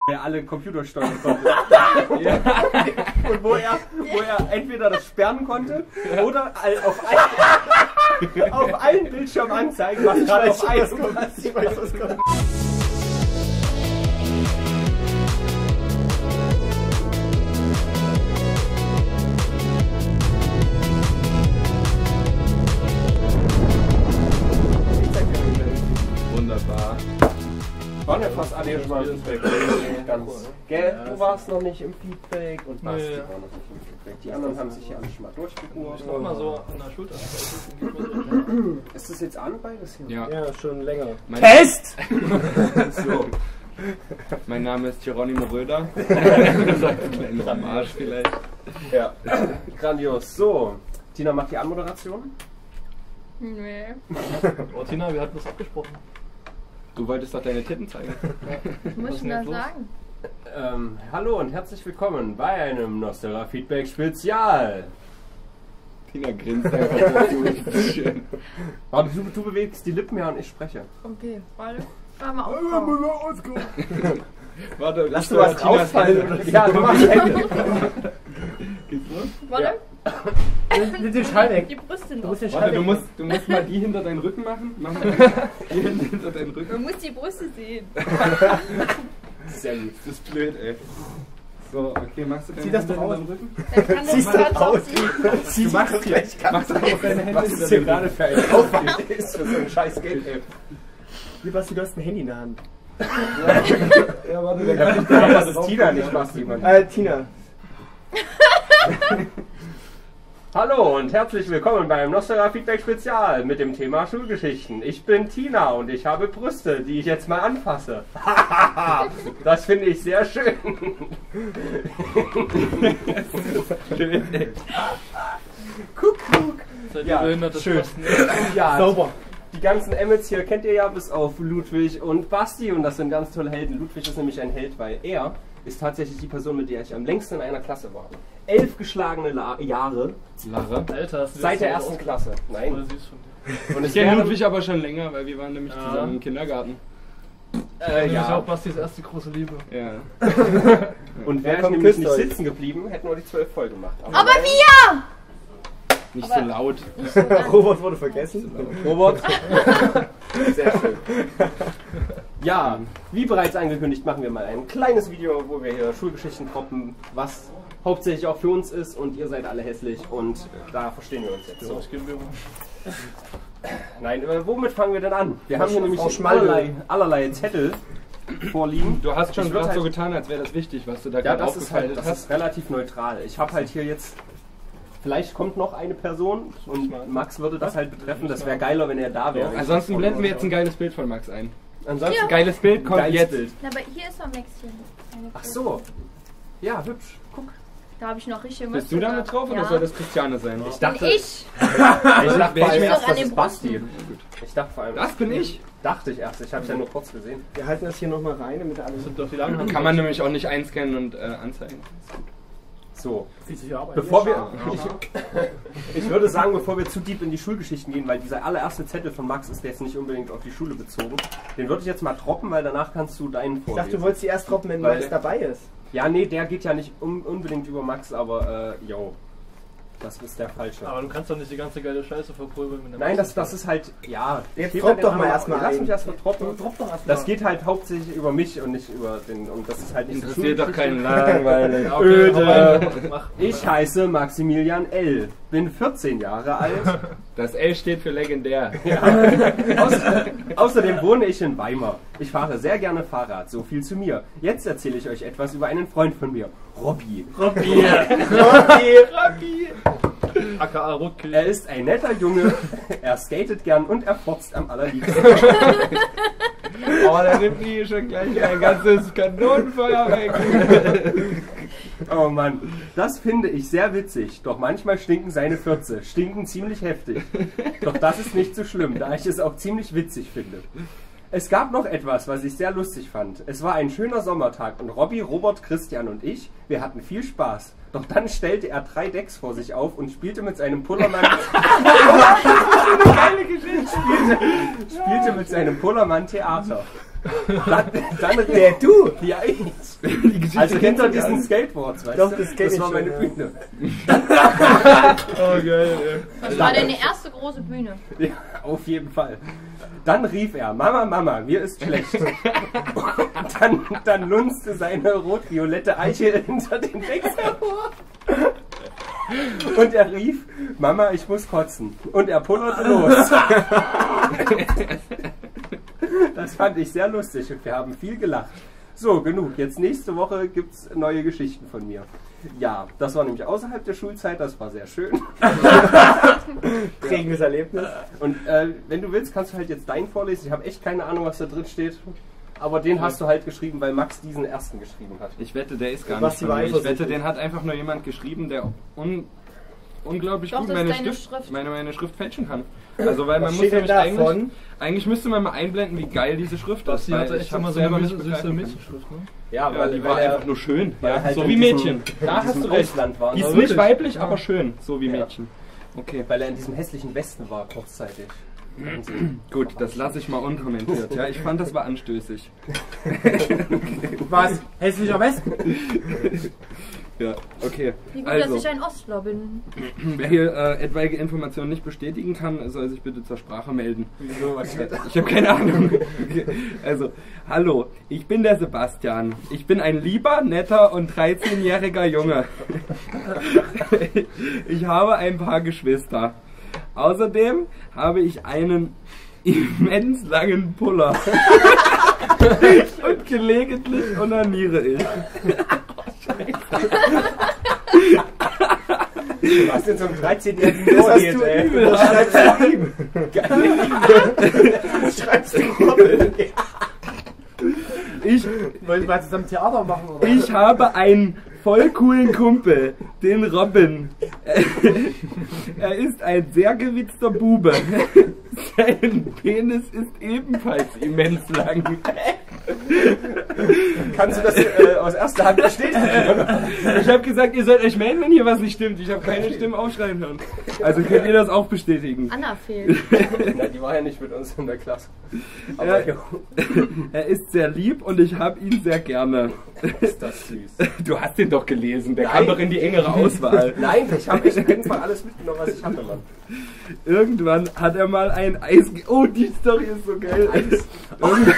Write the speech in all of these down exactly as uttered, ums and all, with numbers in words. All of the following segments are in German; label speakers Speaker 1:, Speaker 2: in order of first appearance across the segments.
Speaker 1: der alle Computer steuern konnte. Ja. Und wo er, wo er entweder das sperren konnte oder auf, ein, auf allen Bildschirmen anzeigen, was gerade auf eins passiert.
Speaker 2: Wunderbar.
Speaker 1: Waren ja fast alle schon mal im Feedback. Ganz. Gell, du warst noch nicht im Feedback und Basti
Speaker 3: Nee.
Speaker 1: war noch nicht im Feedback. Die anderen haben sich hier alle schon mal durchgeguckt.
Speaker 3: Ich mach mal so an der Schulter.
Speaker 1: Ist das jetzt an beides hier?
Speaker 2: Ja.
Speaker 4: Ja, schon länger.
Speaker 2: Mein,
Speaker 1: Test!
Speaker 2: so. Mein Name ist Geronimo Röder. Kleinen Ramage vielleicht.
Speaker 1: Ja. Grandios. So, Tina macht die Anmoderation.
Speaker 5: Nee.
Speaker 3: Oh, Tina, wir hatten das abgesprochen.
Speaker 2: Du wolltest doch deine Titten zeigen.
Speaker 5: Was muss ich denn da sagen?
Speaker 1: Ähm, hallo und herzlich willkommen bei einem Nostera Feedback Spezial.
Speaker 2: Tina grinst einfach so. Das ist schön.
Speaker 1: Warte, du, du bewegst die Lippen ja und ich spreche.
Speaker 5: Okay, warte. Warte mal aufbauen.
Speaker 2: Warte,
Speaker 4: Lass
Speaker 2: du
Speaker 4: du
Speaker 2: hast
Speaker 4: was
Speaker 2: Tinas
Speaker 4: ausfallen
Speaker 2: Hände.
Speaker 4: oder so.
Speaker 1: Ja, du machst Hände.
Speaker 2: Geht's los?
Speaker 5: Warte.
Speaker 4: Nimm den Schall weg.
Speaker 5: Die Brüste
Speaker 4: Du
Speaker 5: noch.
Speaker 4: musst den Schall
Speaker 2: Warte, du
Speaker 4: weg.
Speaker 2: musst, du musst mal die hinter deinen Rücken machen. Mach mal die Hände hinter deinen Rücken.
Speaker 5: Man muss die Brüste sehen.
Speaker 1: Sehr gut.
Speaker 2: Das ist blöd, ey. So, okay, machst du deine
Speaker 4: Zieh das
Speaker 2: Hände
Speaker 4: doch
Speaker 2: hinter
Speaker 4: aus.
Speaker 2: deinem Rücken?
Speaker 5: Dann kann das
Speaker 4: Siehst du
Speaker 5: gerade
Speaker 4: aus?
Speaker 5: aussehen.
Speaker 1: Du machst hier.
Speaker 2: Machst du auch deine Hände
Speaker 1: Was
Speaker 2: hinter
Speaker 1: ist hier
Speaker 2: deinem
Speaker 1: gerade
Speaker 2: Rücken?
Speaker 1: für ein Aufwand ist für so ein scheiß Geld, ey.
Speaker 4: Hier, Basti, du hast ein Handy in der Hand.
Speaker 2: Ja, warte,
Speaker 1: Ja,
Speaker 2: dann
Speaker 1: bitte, das ist Tina, nicht Basti, Mann.
Speaker 4: Äh, Tina.
Speaker 1: Hallo und herzlich willkommen beim Nostera Feedback Spezial mit dem Thema Schulgeschichten. Ich bin Tina und ich habe Brüste, die ich jetzt mal anfasse. Das finde ich sehr schön. Kuckuck.
Speaker 3: Seid ihr
Speaker 1: Ja,
Speaker 3: behinderte
Speaker 1: schön.
Speaker 3: Spasten?
Speaker 1: Ja,
Speaker 4: Sauber.
Speaker 1: die ganzen Emmets hier kennt ihr ja bis auf Ludwig und Basti und das sind ganz tolle Helden. Ludwig ist nämlich ein Held, weil er ist tatsächlich die Person, mit der ich am längsten in einer Klasse war. Elf geschlagene La Jahre
Speaker 2: Lara.
Speaker 3: Alter, hast du
Speaker 1: seit
Speaker 3: das
Speaker 1: der
Speaker 3: so
Speaker 1: ersten
Speaker 3: aus-
Speaker 1: Klasse.
Speaker 3: Voll
Speaker 1: Nein.
Speaker 3: süß von dir.
Speaker 1: Und
Speaker 2: Ich
Speaker 1: es
Speaker 2: kenne
Speaker 1: wäre-
Speaker 2: Ludwig aber schon länger, weil wir waren nämlich
Speaker 3: Ja.
Speaker 2: zusammen im Kindergarten.
Speaker 1: Äh,
Speaker 3: Das ist auch
Speaker 1: ja.
Speaker 3: Bastis erste große Liebe.
Speaker 2: Ja.
Speaker 1: Und wäre ich
Speaker 4: komm,
Speaker 1: nämlich
Speaker 4: küsst
Speaker 1: nicht
Speaker 4: euch.
Speaker 1: sitzen geblieben, hätten wir die zwölf voll gemacht.
Speaker 5: Aber wir!
Speaker 2: Nicht
Speaker 5: Aber-
Speaker 2: so laut.
Speaker 4: Robert wurde vergessen.
Speaker 1: Robert. Sehr schön. Ja, wie bereits angekündigt, machen wir mal ein kleines Video, wo wir hier Schulgeschichten droppen, was hauptsächlich auch für uns ist und ihr seid alle hässlich und da verstehen wir uns jetzt.
Speaker 3: So,
Speaker 1: So.
Speaker 3: ich gebe mir mal.
Speaker 1: Nein, äh, womit fangen wir denn an? Wir haben hier nämlich
Speaker 4: Frau Schmalde.
Speaker 1: allerlei, allerlei Zettel vorliegen.
Speaker 2: Du hast schon
Speaker 1: Ich würd
Speaker 2: gerade so
Speaker 1: halt-
Speaker 2: getan, als wäre das wichtig, was du da
Speaker 1: Ja,
Speaker 2: gerade
Speaker 1: das ist halt
Speaker 2: aufgefaltet
Speaker 1: das
Speaker 2: hast.
Speaker 1: ist relativ neutral. Ich habe halt hier jetzt, vielleicht kommt noch eine Person und Max würde das halt betreffen. Das wäre geiler, wenn er da wäre.
Speaker 2: Ansonsten blenden wir jetzt ein geiles Bild von Max ein.
Speaker 1: Ansonsten
Speaker 2: Geiles Bild kommt
Speaker 1: geiles
Speaker 2: jetzt.
Speaker 1: Bild.
Speaker 5: Na, aber hier ist noch Maxchen. Eine
Speaker 1: Ach
Speaker 5: Foto.
Speaker 1: so. Ja, hübsch. Guck.
Speaker 5: Da habe ich noch richtig
Speaker 2: Bist du da mit drauf oder
Speaker 5: ja.
Speaker 2: soll das Christiane sein?
Speaker 1: Ich
Speaker 5: Bin
Speaker 1: dachte,
Speaker 5: ich?
Speaker 1: ich dachte vor allem
Speaker 5: Doch
Speaker 1: erst,
Speaker 5: an
Speaker 1: das
Speaker 5: den
Speaker 1: ist Basti.
Speaker 5: Brüsten.
Speaker 1: Ich dachte vor allem,
Speaker 2: Das bin ich.
Speaker 1: dachte ich erst. Ich habe es ja nur kurz gesehen.
Speaker 4: Wir halten das hier nochmal rein, damit er
Speaker 3: Das
Speaker 4: alles.
Speaker 3: sind doch die langen
Speaker 2: Kann man nämlich auch nicht einscannen und äh, anzeigen.
Speaker 1: So,
Speaker 3: Viel zu viel Arbeit.
Speaker 1: bevor wir, ich, ich würde sagen, bevor wir zu deep in die Schulgeschichten gehen, weil dieser allererste Zettel von Max ist jetzt nicht unbedingt auf die Schule bezogen, den würde ich jetzt mal droppen, weil danach kannst du deinen
Speaker 4: Ich dachte,
Speaker 1: vorlesen.
Speaker 4: du wolltest die erst droppen, wenn
Speaker 1: Weil-
Speaker 4: Max dabei ist.
Speaker 1: Ja, nee, der geht ja nicht un unbedingt über Max, aber äh, yo, das ist der falsche.
Speaker 3: Aber du kannst doch nicht die ganze geile Scheiße verprügeln mit der
Speaker 1: Nein, das, das ist halt, ja.
Speaker 4: Jetzt
Speaker 1: gib
Speaker 4: dropp
Speaker 1: den
Speaker 4: doch mal
Speaker 1: anderen-
Speaker 4: erstmal
Speaker 1: Lass
Speaker 4: ein.
Speaker 1: mich erstmal droppen.
Speaker 4: Drop doch erstmal.
Speaker 1: Das geht halt hauptsächlich über mich und nicht über den, und das ist halt nicht so
Speaker 2: Interessiert doch
Speaker 1: Schulgeschichte.
Speaker 2: keinen langweilig.
Speaker 3: Ja, okay,
Speaker 1: Öde.
Speaker 3: aber mach-
Speaker 1: Ich heiße Maximilian L., bin vierzehn Jahre alt.
Speaker 2: Das L steht für legendär.
Speaker 1: Außer, außerdem wohne ich in Weimar. Ich fahre sehr gerne Fahrrad, so viel zu mir. Jetzt erzähle ich euch etwas über einen Freund von mir, Robby.
Speaker 3: Robby.
Speaker 1: Robby.
Speaker 3: aka Ruckel.
Speaker 1: Er ist ein netter Junge, er skatet gern und er fotzt am allerliebsten.
Speaker 2: Oh, der nimmt hier schon gleich ein ganzes Kanonenfeuer weg.
Speaker 1: Oh Mann, das finde ich sehr witzig, doch manchmal stinken seine Fürze, stinken ziemlich heftig. Doch das ist nicht so schlimm, da ich es auch ziemlich witzig finde. Es gab noch etwas, was ich sehr lustig fand. Es war ein schöner Sommertag und Robby, Robert, Christian und ich, wir hatten viel Spaß. Doch dann stellte er drei Decks vor sich auf und spielte mit seinem Pullermann... Geile Geschichte! Spielte, spielte mit seinem Pullermann Theater. Dann, dann
Speaker 4: Der du?
Speaker 1: Ja, ich.
Speaker 2: Die Geschichte
Speaker 1: Also
Speaker 2: kennt
Speaker 1: hinter
Speaker 2: ihr
Speaker 1: diesen
Speaker 2: alle.
Speaker 1: Skateboards, weißt
Speaker 4: Doch,
Speaker 1: du?
Speaker 4: das kenn ich
Speaker 1: war
Speaker 4: schon,
Speaker 1: meine
Speaker 4: ja.
Speaker 1: Bühne.
Speaker 2: Oh geil,
Speaker 5: Das war deine erste große Bühne.
Speaker 1: Ja, auf jeden Fall. Dann rief er, Mama, Mama, mir ist schlecht. dann, dann lunzte seine rot-violette Eiche hinter den Wechsel hervor. Und er rief, Mama, ich muss kotzen. Und er pullerte los. Das fand ich sehr lustig und wir haben viel gelacht. So, genug. Jetzt nächste Woche gibt es neue Geschichten von mir. Ja, das war nämlich außerhalb der Schulzeit, das war sehr schön.
Speaker 4: Prägendes Erlebnis.
Speaker 1: Und äh, wenn du willst, kannst du halt jetzt deinen vorlesen. Ich habe echt keine Ahnung, was da drin steht. Aber den hast du halt geschrieben, weil Max diesen ersten geschrieben hat.
Speaker 2: Ich wette, der ist gar
Speaker 4: Basti
Speaker 2: nicht von
Speaker 4: war
Speaker 2: mir. Ich wette,
Speaker 4: eifersüchtig.
Speaker 2: den hat einfach nur jemand geschrieben, der un unglaublich
Speaker 5: Doch,
Speaker 2: gut
Speaker 5: das ist
Speaker 2: meine
Speaker 5: deine
Speaker 2: Schrift,
Speaker 5: Schrift.
Speaker 2: Meine, meine Schrift fälschen kann. Also weil man
Speaker 4: Was
Speaker 2: muss
Speaker 4: steht denn
Speaker 2: nämlich eigentlich,
Speaker 4: davon?
Speaker 2: eigentlich müsste man mal einblenden, wie geil diese Schrift ist.
Speaker 3: Basti hatte
Speaker 2: weil
Speaker 3: echt
Speaker 2: ich hab's
Speaker 3: immer so
Speaker 2: selber
Speaker 3: eine
Speaker 2: nicht
Speaker 3: süße
Speaker 2: begreifen können.
Speaker 3: Mädchenschrift, ne?
Speaker 1: Ja,
Speaker 2: Ja, die war einfach nur schön.
Speaker 1: weil
Speaker 2: Ja,
Speaker 1: halt
Speaker 2: so
Speaker 1: in
Speaker 2: wie
Speaker 1: diesem-
Speaker 2: Mädchen.
Speaker 1: in
Speaker 2: Da hast
Speaker 1: diesem
Speaker 2: du recht.
Speaker 1: Ausland waren.
Speaker 2: Die ist
Speaker 1: Also
Speaker 2: nicht
Speaker 1: wirklich.
Speaker 2: weiblich, aber schön. So wie
Speaker 1: Ja.
Speaker 2: Mädchen. Okay.
Speaker 1: Weil er in diesem hässlichen Westen war, kurzzeitig.
Speaker 2: Gut, das lasse ich mal unkommentiert. Ja, ich fand, das war anstößig.
Speaker 6: Was? Hässlicher Westen?
Speaker 2: Ja, okay.
Speaker 5: Wie gut,
Speaker 2: Also,
Speaker 5: dass ich ein Ostler bin.
Speaker 2: wer hier äh, etwaige Informationen nicht bestätigen kann, soll sich bitte zur Sprache melden.
Speaker 1: Wieso, was steht da?
Speaker 2: Ich habe keine Ahnung. Okay. Also, hallo, ich bin der Sebastian. Ich bin ein lieber, netter und dreizehnjähriger Junge. Ich habe ein paar Geschwister. Außerdem habe ich einen immens langen Puller. Und gelegentlich onaniere ich.
Speaker 1: Du hast jetzt so einen dreizehnjährigen
Speaker 4: Das hast
Speaker 1: Vorhielt,
Speaker 4: du
Speaker 1: ey.
Speaker 4: übel. Das schreibst du ihm. Das schreibst du Robin.
Speaker 2: Ich,
Speaker 6: Wollen wir zusammen Theater machen, oder?
Speaker 2: ich habe einen voll coolen Kumpel, den Robin. Er ist ein sehr gewitzter Bube. Sein Penis ist ebenfalls immens lang.
Speaker 1: Kannst du das äh, aus erster Hand bestätigen?
Speaker 2: Ich habe gesagt, ihr sollt euch melden, wenn hier was nicht stimmt. Ich habe keine Stimmen aufschreien hören. Also könnt ihr das auch bestätigen.
Speaker 5: Anna fehlt.
Speaker 1: Nein, die war ja nicht mit uns in der Klasse.
Speaker 2: Ja,
Speaker 1: Aber jo,
Speaker 2: er ist sehr lieb und ich habe ihn sehr gerne.
Speaker 1: ist das süß.
Speaker 2: Du hast den doch gelesen, der
Speaker 1: Nein.
Speaker 2: kam doch in die engere Auswahl.
Speaker 1: Nein, ich habe echt einfach alles mitgenommen, was ich hatte, Mann.
Speaker 2: Irgendwann hat er mal ein Eis... ge- Oh, die Story ist so geil.
Speaker 1: Eis.
Speaker 2: Irgendwann...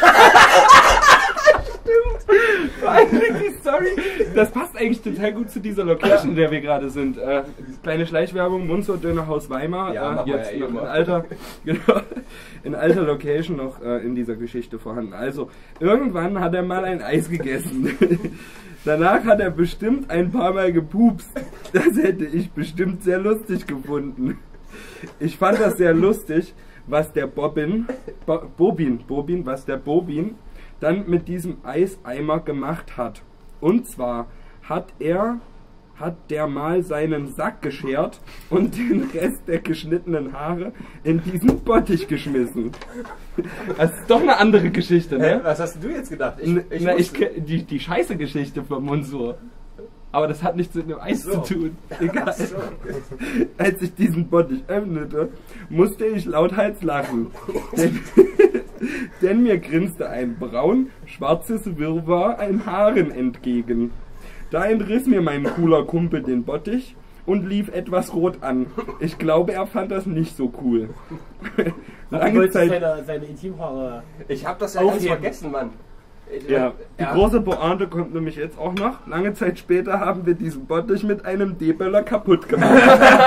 Speaker 2: Stimmt. Vor allem die Story, das passt eigentlich total gut zu dieser Location, in der wir gerade sind. Äh, kleine Schleichwerbung, Munzo Dönerhaus Weimar.
Speaker 1: Ja,
Speaker 2: äh,
Speaker 1: machen wir
Speaker 2: jetzt
Speaker 1: ja eh
Speaker 2: noch in
Speaker 1: immer.
Speaker 2: alter, genau, in alter Location noch äh, in dieser Geschichte vorhanden. Also, irgendwann hat er mal ein Eis gegessen. Danach hat er bestimmt ein paar Mal gepupst. Das hätte ich bestimmt sehr lustig gefunden. Ich fand das sehr lustig, was der Bobbin, Bo, Bobin, Bobin, was der Bobin dann mit diesem Eiseimer gemacht hat. Und zwar hat er, hat der mal seinen Sack geschert und den Rest der geschnittenen Haare in diesen Bottich geschmissen. Das ist doch eine andere Geschichte,
Speaker 1: Hä,
Speaker 2: ne?
Speaker 1: was hast du jetzt gedacht? Ich,
Speaker 2: N-
Speaker 1: ich
Speaker 2: Na, ich,
Speaker 1: wusste-
Speaker 2: ke- die, die scheiße Geschichte von Monsur. Aber das hat nichts mit dem Eis
Speaker 1: So.
Speaker 2: zu tun. Egal.
Speaker 1: Ach so.
Speaker 2: Als ich diesen Bottich öffnete, musste ich lauthals lachen. denn, denn mir grinste ein braun-schwarzes Wirrwarr an Haaren entgegen. Da entriss mir mein cooler Kumpel den Bottich und lief etwas rot an. Ich glaube, er fand das nicht so cool.
Speaker 6: Du
Speaker 2: Lange
Speaker 6: wolltest
Speaker 2: Zeit...
Speaker 6: seine, seine Intimhaare.
Speaker 1: Ich habe das ja ganz
Speaker 6: Aufheben.
Speaker 1: vergessen, Mann.
Speaker 2: Ja, die
Speaker 1: Ja.
Speaker 2: große Pointe kommt nämlich jetzt auch noch. Lange Zeit später haben wir diesen Bottich mit einem D-Böller kaputt gemacht.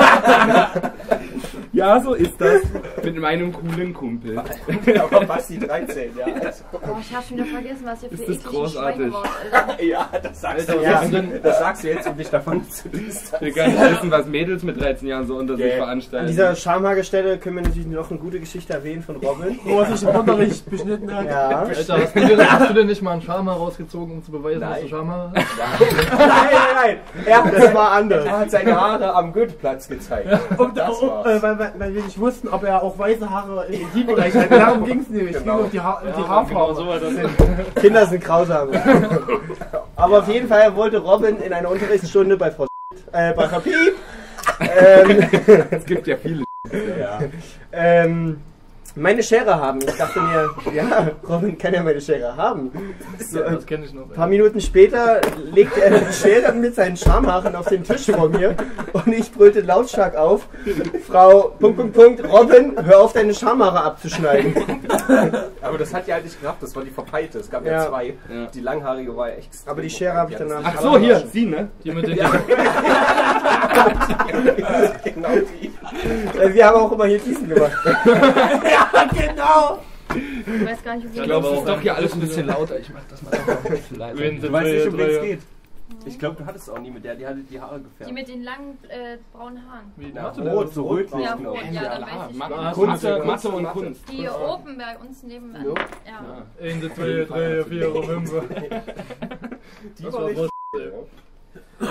Speaker 2: Ja, so ist das. Mit meinem coolen Kumpel.
Speaker 1: Aber Basti dreizehn, ja. Also.
Speaker 5: Oh, ich hab schon wieder vergessen, was ihr für
Speaker 2: Ist das
Speaker 5: eklige
Speaker 2: großartig?
Speaker 5: Schweine wart, Alter.
Speaker 1: Ja, das sagst du
Speaker 3: Alter,
Speaker 1: ja.
Speaker 3: was ist denn-
Speaker 1: Das sagst du jetzt, um dich davon zu
Speaker 2: Ich will
Speaker 1: distanzieren.
Speaker 2: gar nicht wissen, was Mädels mit dreizehn Jahren so unter sich
Speaker 1: Yeah.
Speaker 4: An
Speaker 2: veranstalten.
Speaker 4: dieser Schamhagerstelle können wir natürlich noch eine gute Geschichte erwähnen von Robin.
Speaker 6: Wo er sich im Unterricht beschnitten hat.
Speaker 4: Ja.
Speaker 3: Alter, hast du, dir, hast du denn nicht mal einen Schamhaar rausgezogen, um zu beweisen, dass
Speaker 1: Nein.
Speaker 3: du Schamhaar hast?
Speaker 4: Nein, nein, nein. Ja, das war anders.
Speaker 1: Er hat seine Haare am Goetheplatz gezeigt.
Speaker 6: Und,
Speaker 1: Das
Speaker 6: und,
Speaker 1: war's.
Speaker 6: äh, weil, weil, weil wir nicht wussten, ob er auch weiße Haare im Intimbereich hat. Darum ging es nämlich. Es
Speaker 1: Genau.
Speaker 6: ging um die, ha die
Speaker 3: Genau
Speaker 6: Haarfarbe.
Speaker 3: so war das.
Speaker 4: Kinder sind grausam. Aber auf jeden Fall wollte Robin in einer Unterrichtsstunde bei Frau äh, bei Frau Piep, ähm,
Speaker 2: Es gibt ja viele.
Speaker 4: ähm, meine Schere haben. Ich dachte mir, ja, Robin kann ja meine Schere haben. So,
Speaker 3: Ja,
Speaker 4: ein
Speaker 3: das kenne ich noch.
Speaker 4: paar Minuten später legt er die Schere mit seinen Schamhaaren auf den Tisch vor mir und ich brüllte lautstark auf, Frau, Punkt, Punkt, Punkt, Robin, hör auf deine Schamhaare abzuschneiden.
Speaker 1: Aber das hat ja halt nicht geklappt, das war die verpeilte. Es gab ja,
Speaker 4: Ja.
Speaker 1: zwei.
Speaker 2: Ja.
Speaker 1: Die langhaarige war ja echt. extrem
Speaker 4: Aber die Schere habe ich
Speaker 1: verpeilt.
Speaker 4: danach.
Speaker 2: Ach so, hier, sie, ne?
Speaker 3: Die mit den
Speaker 1: Ja. Genau die.
Speaker 4: Äh, Wir haben auch immer hier diesen gemacht. Ja, genau.
Speaker 5: Ich weiß gar nicht, wie
Speaker 3: Ich
Speaker 2: Ich
Speaker 3: glaube,
Speaker 2: glaube,
Speaker 3: es
Speaker 2: es
Speaker 3: ist
Speaker 2: ist
Speaker 3: doch
Speaker 2: doch hier alles ein bisschen lauter. Ich mach das mal doch ein bisschen leiser.
Speaker 3: Wenn
Speaker 1: Du weißt nicht, um wen es
Speaker 3: drei-
Speaker 1: geht. Ich glaube, du hattest auch nie mit der, die hatte die Haare
Speaker 5: die
Speaker 1: gefärbt.
Speaker 5: mit den langen äh, braunen Haaren.
Speaker 3: Wie
Speaker 1: Na,
Speaker 3: Mathe,
Speaker 1: rot, so rötlich,
Speaker 5: Ja,
Speaker 1: genau.
Speaker 5: rot, ja, dann weiß ich.
Speaker 2: Ma-
Speaker 3: Ah,
Speaker 2: Kunst,
Speaker 3: Mathe,
Speaker 2: Mathe und Kunst.
Speaker 5: Die oben bei uns nebenan.
Speaker 1: Jo.
Speaker 5: Ja.
Speaker 3: eins, zwei, drei, vier, fünf.
Speaker 1: Die
Speaker 3: Das
Speaker 1: war
Speaker 3: war
Speaker 1: richtig.
Speaker 3: voll.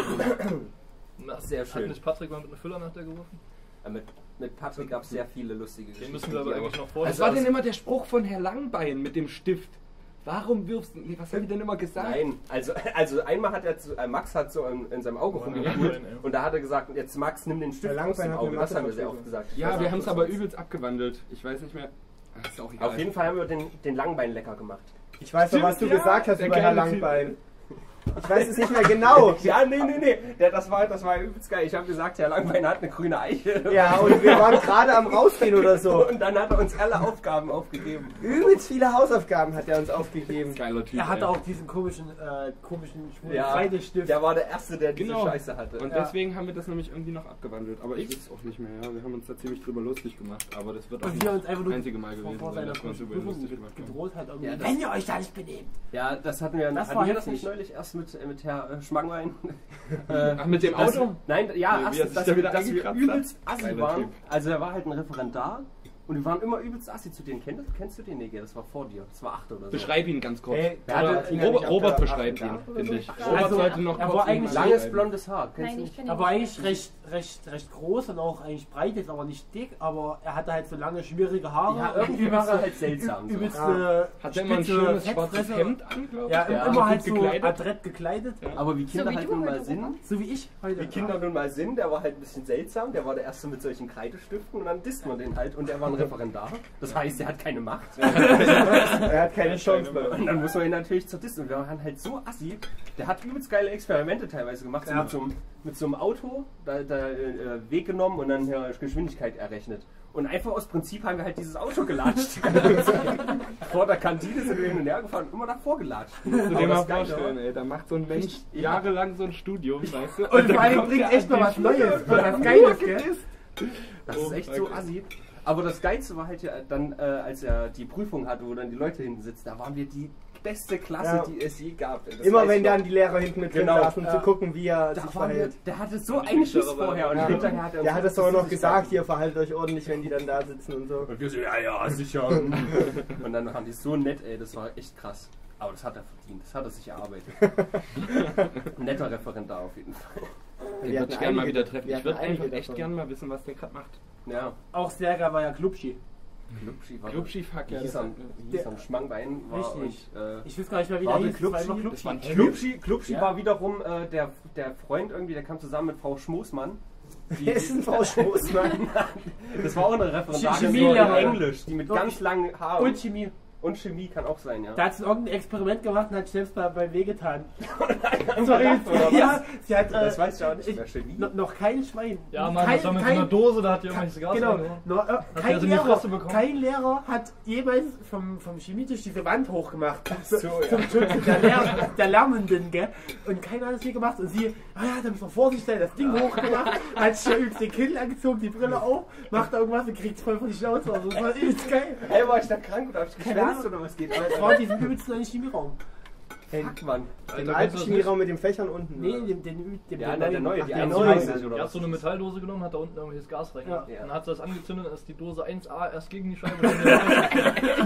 Speaker 3: Na,
Speaker 1: Sehr
Speaker 3: Hat
Speaker 1: schön.
Speaker 3: nicht Patrick mal mit einer Füller nach der geworfen?
Speaker 1: Äh, Mit, mit Patrick gab es sehr viele lustige Geschichten.
Speaker 3: Den müssen wir aber
Speaker 1: die
Speaker 3: eigentlich noch vor.
Speaker 2: Was war denn immer der Spruch von Herr Langbein mit dem Stift? Warum wirfst du... Nee, was haben die denn immer gesagt?
Speaker 1: Nein, also, also einmal hat er zu, äh, Max hat so in, in seinem Auge
Speaker 3: Oh,
Speaker 1: rumgeholt
Speaker 3: Langbein, ja.
Speaker 1: und da hat er gesagt, jetzt Max, nimm den Stift
Speaker 4: Der
Speaker 1: aus dem
Speaker 4: Langbein hat
Speaker 1: Auge.
Speaker 4: eine
Speaker 1: Das haben wir sehr
Speaker 4: Mathevorträge.
Speaker 1: oft gesagt.
Speaker 2: Ja, wir haben es aber übelst abgewandelt. Ich weiß nicht mehr. Ach, ist auch egal.
Speaker 1: Auf jeden Fall haben wir den, den Langbein lecker gemacht.
Speaker 4: Ich weiß noch, was du
Speaker 2: Stimmt, ja,
Speaker 4: gesagt hast
Speaker 2: der
Speaker 4: über Herr
Speaker 2: kleine Typ.
Speaker 4: Langbein. Ich weiß es nicht mehr genau.
Speaker 1: Ja, nee, nee, nee, der, das, war, das war übelst geil. Ich habe gesagt, Herr Langbein hat eine grüne Eiche.
Speaker 4: Ja, und wir waren gerade am Rausgehen oder so.
Speaker 1: Und dann hat er uns alle Aufgaben aufgegeben.
Speaker 4: Übelst viele Hausaufgaben hat er uns aufgegeben.
Speaker 2: Geiler Typ.
Speaker 6: Er hatte
Speaker 2: ey.
Speaker 6: auch diesen komischen, äh, komischen schwulen
Speaker 1: Ja,
Speaker 6: Kreidestift.
Speaker 1: der war der Erste, der diese
Speaker 2: Genau.
Speaker 1: Scheiße hatte.
Speaker 2: Und
Speaker 6: Ja.
Speaker 2: deswegen haben wir das nämlich irgendwie noch abgewandelt. Aber ich weiß es auch nicht mehr, ja. Wir haben uns da ziemlich drüber lustig gemacht. Aber das wird auch
Speaker 6: Und
Speaker 2: nicht
Speaker 6: wir uns einfach
Speaker 2: das
Speaker 6: nur
Speaker 2: einzige Mal
Speaker 6: vor,
Speaker 2: gewesen
Speaker 6: vor
Speaker 2: sein,
Speaker 6: seiner
Speaker 2: dass wir uns über ihn
Speaker 6: Prüfung
Speaker 2: lustig gemacht haben.
Speaker 6: gedroht hat. Irgendwie.
Speaker 1: Ja, das-
Speaker 6: Wenn ihr euch da nicht benehmt.
Speaker 1: Ja, das hatten wir,
Speaker 6: Das
Speaker 1: hatten
Speaker 6: war
Speaker 1: wir das
Speaker 6: heftig.
Speaker 1: nicht neulich erst mit, mit Herr äh, Schmangwein. Äh,
Speaker 2: Ach, mit dem
Speaker 1: das-
Speaker 2: Auto?
Speaker 1: Nein, ja,
Speaker 2: Nee, wie er
Speaker 1: erst,
Speaker 2: sich
Speaker 1: dass,
Speaker 2: da
Speaker 1: wir,
Speaker 2: wieder
Speaker 1: dass wir
Speaker 2: eingekratzt
Speaker 1: übelst
Speaker 2: hat.
Speaker 1: assi
Speaker 2: Geiler
Speaker 1: waren.
Speaker 2: Typ.
Speaker 1: Also er war halt ein Referendar und wir waren immer übelst assi zu denen. Kennst, kennst du den, Nege? Das war vor dir. Das war achte oder so.
Speaker 2: Beschreib ihn ganz kurz.
Speaker 6: Hey,
Speaker 1: Wer hatte-
Speaker 2: Oder
Speaker 4: ihn ja
Speaker 2: Robert,
Speaker 4: nicht
Speaker 2: Robert
Speaker 4: abge-
Speaker 2: beschreibt ihn,
Speaker 4: abgedacht
Speaker 2: finde ich.
Speaker 5: Also,
Speaker 2: Robert sollte noch
Speaker 6: er
Speaker 2: kurz
Speaker 6: war
Speaker 2: ihn
Speaker 6: eigentlich
Speaker 1: Langes
Speaker 2: beschreiben.
Speaker 1: blondes Haar. Kennst
Speaker 5: Nein,
Speaker 1: du
Speaker 5: ich
Speaker 1: nicht?
Speaker 5: kenne
Speaker 6: Er war eigentlich recht, recht, recht groß und auch eigentlich breit, jetzt aber nicht dick, aber er hatte halt so lange, schwierige Haare.
Speaker 1: Ja, irgendwie war er halt seltsam. So.
Speaker 6: Übelste,
Speaker 2: Hat er immer ein
Speaker 6: spitze
Speaker 2: schönes schwarzes
Speaker 6: Fettfresse.
Speaker 2: Hemd an, glaube ich?
Speaker 6: Ja,
Speaker 1: Ja,
Speaker 6: immer halt
Speaker 2: gut
Speaker 6: so
Speaker 2: gekleidet.
Speaker 6: adrett gekleidet.
Speaker 1: Aber wie Kinder
Speaker 5: wie
Speaker 1: halt
Speaker 5: du
Speaker 1: nun mal
Speaker 5: heute,
Speaker 1: sind,
Speaker 5: Robert.
Speaker 6: So wie ich heute.
Speaker 1: wie Kinder nun mal sind, der war halt ein bisschen seltsam. Der war der Erste mit solchen Kreidestiften und dann disst man den halt. Und der war ein Referendar. Das heißt, er hat keine Macht.
Speaker 4: Er hat keine Chance mehr.
Speaker 1: Und dann muss man ihn natürlich zur Dissen. Und wir waren halt so assi. Der hat übelst geile Experimente teilweise gemacht. So
Speaker 6: Ja.
Speaker 1: mit, so einem, mit so einem Auto, da, da äh, Weg genommen und dann ja, Geschwindigkeit errechnet. Und einfach aus Prinzip haben wir halt dieses Auto gelatscht. Vor der Kantine sind wir hin und her gefahren und immer davor gelatscht.
Speaker 2: Musst du
Speaker 1: Aber
Speaker 2: dir mal
Speaker 1: das Geile
Speaker 2: vorstellen, ey. Da macht so ein Mensch
Speaker 1: Ja.
Speaker 2: jahrelang so ein Studium, weißt du?
Speaker 6: Und vor
Speaker 2: dann
Speaker 6: allem
Speaker 2: kommt
Speaker 6: bringt
Speaker 2: der
Speaker 6: echt
Speaker 2: an
Speaker 6: noch
Speaker 2: die
Speaker 6: was
Speaker 2: Schule
Speaker 6: Neues
Speaker 2: und
Speaker 6: und
Speaker 2: wird
Speaker 6: was Geiles,
Speaker 2: nur
Speaker 6: gell?
Speaker 2: gedisst.
Speaker 1: Das
Speaker 2: Oh,
Speaker 1: ist echt so
Speaker 2: okay.
Speaker 1: assi. Aber das Geilste war halt ja dann, äh, als er die Prüfung hatte, wo dann die Leute hinten sitzen, da waren wir die beste Klasse,
Speaker 4: Ja.
Speaker 1: die es je gab. Das
Speaker 4: Immer
Speaker 1: weiß
Speaker 4: wenn
Speaker 1: ich noch.
Speaker 4: dann die Lehrer hinten mit drin
Speaker 1: Genau.
Speaker 4: saßen, um
Speaker 6: Ja.
Speaker 4: zu gucken, wie er
Speaker 1: Da
Speaker 4: sich
Speaker 1: waren wir,
Speaker 4: verhält.
Speaker 1: der hatte so einen Schiss vorher und
Speaker 4: Ja.
Speaker 1: hinterher hat er uns
Speaker 4: Der hat es
Speaker 1: so
Speaker 4: aber noch
Speaker 1: Süßigkeiten.
Speaker 4: gesagt, hier verhaltet euch ordentlich, wenn die dann da sitzen und so.
Speaker 1: Und wir so, ja, ja, sicher. Und dann waren die so nett, ey, das war echt krass. Aber das hat er verdient, das hat er sich erarbeitet. Ein netter Referendar auf jeden Fall.
Speaker 2: Den
Speaker 4: Wir
Speaker 2: würde ich
Speaker 4: hatten
Speaker 2: gerne mal
Speaker 4: einige-
Speaker 2: wieder treffen.
Speaker 4: wir
Speaker 2: Ich würde
Speaker 4: hatten einige
Speaker 2: einfach echt
Speaker 4: davon.
Speaker 2: gerne mal wissen, was der gerade macht.
Speaker 1: Ja,
Speaker 6: Auch sehr geil war ja Klubschi.
Speaker 1: Klubschi war
Speaker 2: Klubschi-Fuck,
Speaker 1: Wie
Speaker 2: ja.
Speaker 1: hieß
Speaker 2: das-
Speaker 1: er? Wie hieß er? Schmangbein war
Speaker 6: Richtig.
Speaker 1: und, äh,
Speaker 6: Ich weiß gar nicht mehr, wie
Speaker 1: War
Speaker 6: der
Speaker 1: der
Speaker 6: hieß. Das war
Speaker 1: Klubschi?
Speaker 6: immer
Speaker 2: Das war ein
Speaker 6: Klubschi.
Speaker 1: Klubschi, Klubschi
Speaker 6: Ja.
Speaker 1: war wiederum äh, der, der Freund irgendwie, der kam zusammen mit Frau Schmoßmann. Die-
Speaker 4: Wer ist denn Frau Schmoßmann?
Speaker 1: Das war auch eine Referendarin
Speaker 6: Chemielehrer.
Speaker 1: in Englisch, die mit ganz langen Haaren.
Speaker 6: Und Chemie.
Speaker 1: Und Chemie kann auch sein, ja.
Speaker 6: Da hat sie irgendein Experiment gemacht und hat selbst bei, bei wehgetan.
Speaker 1: Sorry,
Speaker 6: Sorry,
Speaker 1: oder
Speaker 6: ja, sie hat
Speaker 1: Das
Speaker 6: äh,
Speaker 1: weiß ich auch nicht
Speaker 6: ich-
Speaker 1: mehr. Chemie?
Speaker 6: no, noch kein Schwein.
Speaker 3: Ja, Mann,
Speaker 6: kein,
Speaker 3: das war mit so
Speaker 6: kein,
Speaker 3: einer Dose, da hat die irgendwelches Gas
Speaker 6: Genau,
Speaker 3: reingemacht.
Speaker 6: no, äh,
Speaker 3: er
Speaker 6: kein,
Speaker 3: das in die
Speaker 6: Lehrer,
Speaker 3: Fresse bekommen?
Speaker 6: kein Lehrer hat jemals vom, vom Chemietisch diese Wand hochgemacht.
Speaker 1: so, ja.
Speaker 6: Zum Schutz der, Lehr der Lernenden, gell? Und keiner hat das hier gemacht. Und sie, ah ja, da müssen wir vorsichtig sein, das Ding hochgemacht, hat sich ja übelst den Kittel angezogen, die Brille auf, macht da irgendwas und kriegt voll von die Schnauze. Also, das war übelst geil.
Speaker 1: Hey, war ich da krank oder hab ich
Speaker 6: Keine
Speaker 1: geschwänzt
Speaker 6: Ahnung.
Speaker 1: oder was geht?
Speaker 6: Das war in diesem übelsten neuen Chemieraum.
Speaker 1: Fuck, Mann.
Speaker 4: Im
Speaker 3: Alter,
Speaker 4: alten
Speaker 3: kennst du das
Speaker 4: Chemieraum mit den Fächern unten.
Speaker 6: Nee,
Speaker 4: oder?
Speaker 6: dem, den, dem,
Speaker 1: Ja,
Speaker 6: dem
Speaker 1: der neue,
Speaker 6: Ach,
Speaker 1: die
Speaker 6: der
Speaker 1: eins
Speaker 6: neue.
Speaker 1: dreißig oder
Speaker 3: Er hat
Speaker 1: was?
Speaker 3: so eine Metalldose genommen, hat da unten irgendwelches Gas reingemacht.
Speaker 6: Ja.
Speaker 1: Ja.
Speaker 3: Dann hat sie das angezündet, dann ist die Dose eins A erst gegen die Scheibe. Und dann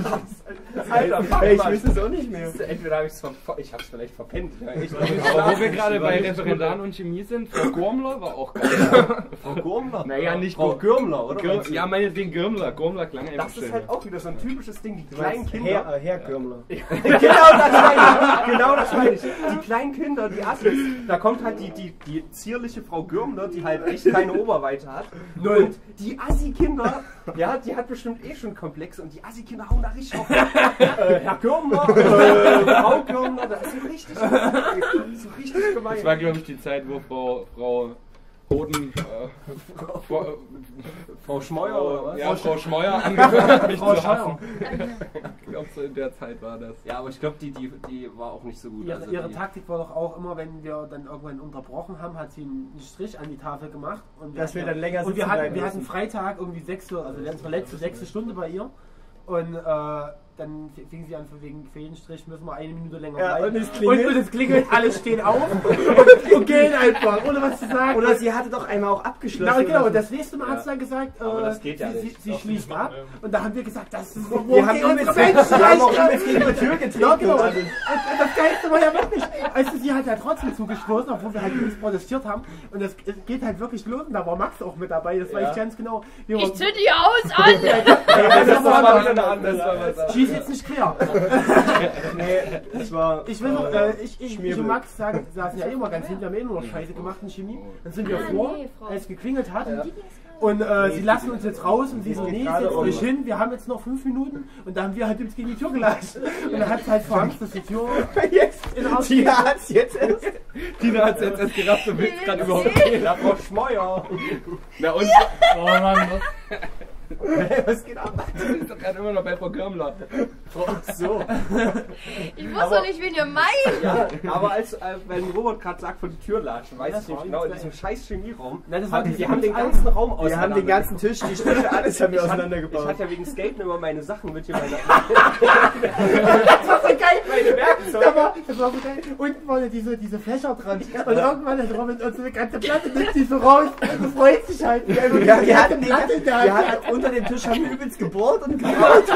Speaker 1: Alter, fuck,
Speaker 4: Ey, ich
Speaker 1: Mann.
Speaker 4: wüsste es auch nicht mehr.
Speaker 1: Entweder habe ich es ver ich hab's vielleicht verpennt. Ja, echt.
Speaker 2: Aber wo wir gerade bei Referendaren und Chemie sind, Frau Gurmler war auch geil.
Speaker 1: Frau Gurmler?
Speaker 2: Naja, nicht
Speaker 1: Frau
Speaker 2: Gur-
Speaker 1: Gürmler, oder?
Speaker 2: Gür ja, meinetwegen Gürmler. Gurmler klang einfach
Speaker 1: Das ist
Speaker 2: schön.
Speaker 1: halt auch wieder so ein typisches Ding, die
Speaker 4: Du
Speaker 1: kleinen
Speaker 4: meinst
Speaker 1: Kinder.
Speaker 4: Herr, äh, Herr Gürmler.
Speaker 1: Genau das meine ich. Genau das meine ich. Die kleinen Kinder, die Assis, da kommt halt die, die, die zierliche Frau Gürmler, die halt echt keine Oberweite hat. Und die Assi-Kinder, ja, die hat bestimmt eh schon Komplexe und die Assi-Kinder hauen da richtig auf. Äh, Herr Gürmler, äh, Frau Gürmler, das ist so richtig, so richtig gemein.
Speaker 2: Das war, glaube ich, die Zeit, wo Frau, Frau Hoden, äh, Frau,
Speaker 1: Frau Schmeuer oder was?
Speaker 2: ja, Frau Schmeuer angefangen hat, mich
Speaker 3: Frau
Speaker 2: zu
Speaker 3: Scheuer.
Speaker 2: hassen. Ich glaube, so in der Zeit war das.
Speaker 1: Ja, aber ich glaube, die, die, die war auch nicht so gut.
Speaker 6: Ihre,
Speaker 1: Also
Speaker 6: ihre
Speaker 1: die,
Speaker 6: Taktik war doch auch immer, wenn wir dann irgendwann unterbrochen haben, hat sie einen Strich an die Tafel gemacht. Und
Speaker 4: Dass wir dann länger
Speaker 6: Und wir
Speaker 4: sitzen
Speaker 6: hatten,
Speaker 4: bleiben
Speaker 6: wir hatten
Speaker 4: müssen.
Speaker 6: Freitag irgendwie sechste, also unsere letzte sechste Stunde bei ihr. Und äh, dann fing sie an, von wegen Fädenstrich müssen wir eine Minute länger
Speaker 4: Ja,
Speaker 6: bleiben.
Speaker 4: und es klingelt.
Speaker 6: Und, und es klingelt, alle stehen auf und, und gehen einfach, ohne was zu sagen.
Speaker 4: Oder sie hatte doch einmal auch abgeschlossen.
Speaker 6: Na, genau,
Speaker 4: oder
Speaker 6: das nächste Mal hat sie dann gesagt,
Speaker 1: Aber
Speaker 6: äh,
Speaker 1: das geht ja
Speaker 6: sie,
Speaker 1: nicht.
Speaker 6: sie, sie schließt ab. Und da haben wir gesagt, das ist doch
Speaker 4: Wir haben
Speaker 6: gegen
Speaker 4: übelst-
Speaker 6: unsere Menschen.
Speaker 4: wir haben auch übelst gegen die Tür getreten
Speaker 6: Ja, genau.
Speaker 4: und
Speaker 6: Und,
Speaker 4: alles.
Speaker 6: und das Geilste war ja wirklich, also sie hat ja trotzdem zugestoßen, obwohl wir halt übelst protestiert haben. Und es geht halt wirklich los. Und da war Max auch mit dabei, das weiß ich ganz genau. Wir
Speaker 5: Ich
Speaker 6: waren-
Speaker 5: zünd die aus an!
Speaker 6: das
Speaker 1: das
Speaker 6: war
Speaker 1: war
Speaker 6: was
Speaker 1: wieder eine andere
Speaker 6: anderes. Schieß jetzt nicht quer.
Speaker 4: Nee, das war.
Speaker 6: Ich will noch, äh, ich, ich, ich
Speaker 4: Schmierbel.
Speaker 6: und Max sagen, saßen ja immer ganz hinten, wir haben eh nur noch Scheiße gemacht in Chemie. Dann sind wir
Speaker 5: Ah,
Speaker 6: vor,
Speaker 5: nee, Frau.
Speaker 6: als es geklingelt hat. Und äh, sie lassen uns jetzt raus und sie so,
Speaker 4: geht
Speaker 6: nee,
Speaker 4: gerade
Speaker 6: setzt
Speaker 4: um.
Speaker 6: euch hin, wir haben jetzt noch fünf Minuten. Und da haben wir halt uns gegen die Tür gelassen. Und dann hat es halt vor Angst, dass die Tür
Speaker 4: Jetzt.
Speaker 6: in Arsch
Speaker 4: Tina hat's jetzt erst.
Speaker 2: Tina hat es jetzt erst gerafft, du willst gerade überhaupt
Speaker 5: witzig.
Speaker 2: gehen.
Speaker 1: Ja, Frau Schmeuer.
Speaker 2: Na und?
Speaker 3: Oh Mann,
Speaker 1: Was geht ab?
Speaker 2: Du bist doch gerade immer noch bei Frau Gürmler.
Speaker 1: So.
Speaker 5: Ich wusste doch nicht, wen ihr meint!
Speaker 1: Ja, aber als, äh, wenn Robert gerade sagt, von die Tür latschen, weiß
Speaker 6: Das
Speaker 1: ich nicht
Speaker 6: war
Speaker 1: genau, in
Speaker 6: geil.
Speaker 1: diesem scheiß Chemieraum.
Speaker 6: Nein, das war
Speaker 1: hatten-
Speaker 6: die-
Speaker 1: wir haben den
Speaker 6: die-
Speaker 1: ganzen Raum
Speaker 4: Wir haben den
Speaker 1: auseinander-
Speaker 4: ganzen Tisch, die Stühle, alles haben wir
Speaker 1: Ich hatte, ich
Speaker 4: auseinandergebaut.
Speaker 1: hatte ja wegen Skaten immer meine Sachen mit hier, meine,
Speaker 6: Das war so geil!
Speaker 1: meine Werkzeuge.
Speaker 6: Das war, das war so geil. Unten waren ja diese, diese Fächer dran. Und irgendwann hat Robin unsere ganze Platte nimmt die so raus und freut sich halt. Wie einfach
Speaker 4: Ja,
Speaker 6: die
Speaker 4: wir
Speaker 6: ganze
Speaker 4: hatten, den,
Speaker 6: Platte in der
Speaker 4: wir
Speaker 6: Hand.
Speaker 4: hatten unter dem Tisch haben wir übelst gebohrt und gebaut.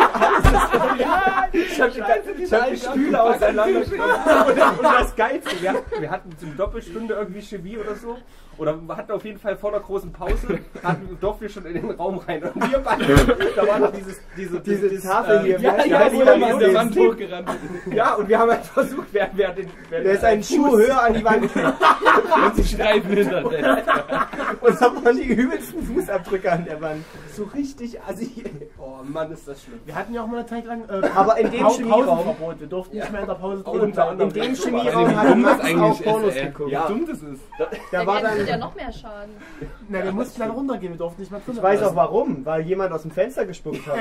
Speaker 1: Ich hab die, ganze- ich hab die Stühle auseinander und, und das Geilste, wir hatten, wir hatten zum Doppelstunde irgendwie Chemie oder so. Oder wir hatten auf jeden Fall vor der großen Pause, hatten, durften wir schon in den Raum rein. Und wir beide, da war noch dieses, diese,
Speaker 4: Diese
Speaker 1: dieses,
Speaker 4: Tafel hier, wie
Speaker 1: Ja,
Speaker 4: heißt die?
Speaker 1: ja,
Speaker 4: Heißt die
Speaker 1: wo
Speaker 4: dann
Speaker 1: man
Speaker 2: an der
Speaker 4: jetzt?
Speaker 2: Wand hochgerannt.
Speaker 1: ja, und wir haben halt versucht, wer, wer den. Wer
Speaker 4: Der ist einen Schuh höher an die Wand gekriegt.
Speaker 2: Und sie Streifen hinter dir.
Speaker 4: Und da waren die übelsten Fußabdrücke an der Wand.
Speaker 1: so richtig assi. Oh Mann, ist das schlimm.
Speaker 6: Wir hatten ja auch mal eine Zeit lang äh,
Speaker 4: Aber in dem
Speaker 6: Pau-
Speaker 4: Chemieraum-
Speaker 6: Pausenverbot. Wir durften nicht mehr in der Pause
Speaker 1: Oh,
Speaker 6: trinken.
Speaker 1: unter anderem.
Speaker 4: In dem
Speaker 2: Wie
Speaker 4: Chemieraum hat
Speaker 2: dumm das
Speaker 4: Max auch
Speaker 2: eigentlich
Speaker 4: Pornos
Speaker 2: ist, ey.
Speaker 4: geguckt.
Speaker 2: Wie
Speaker 1: Ja.
Speaker 2: dumm das ist.
Speaker 4: Da war
Speaker 5: Der
Speaker 4: dann,
Speaker 5: tut ja noch mehr Schaden.
Speaker 6: Na, wir mussten dann runtergehen, wir durften nicht mehr drin
Speaker 4: ich weiß
Speaker 6: bleiben.
Speaker 4: auch warum, weil jemand aus dem Fenster gespuckt hat.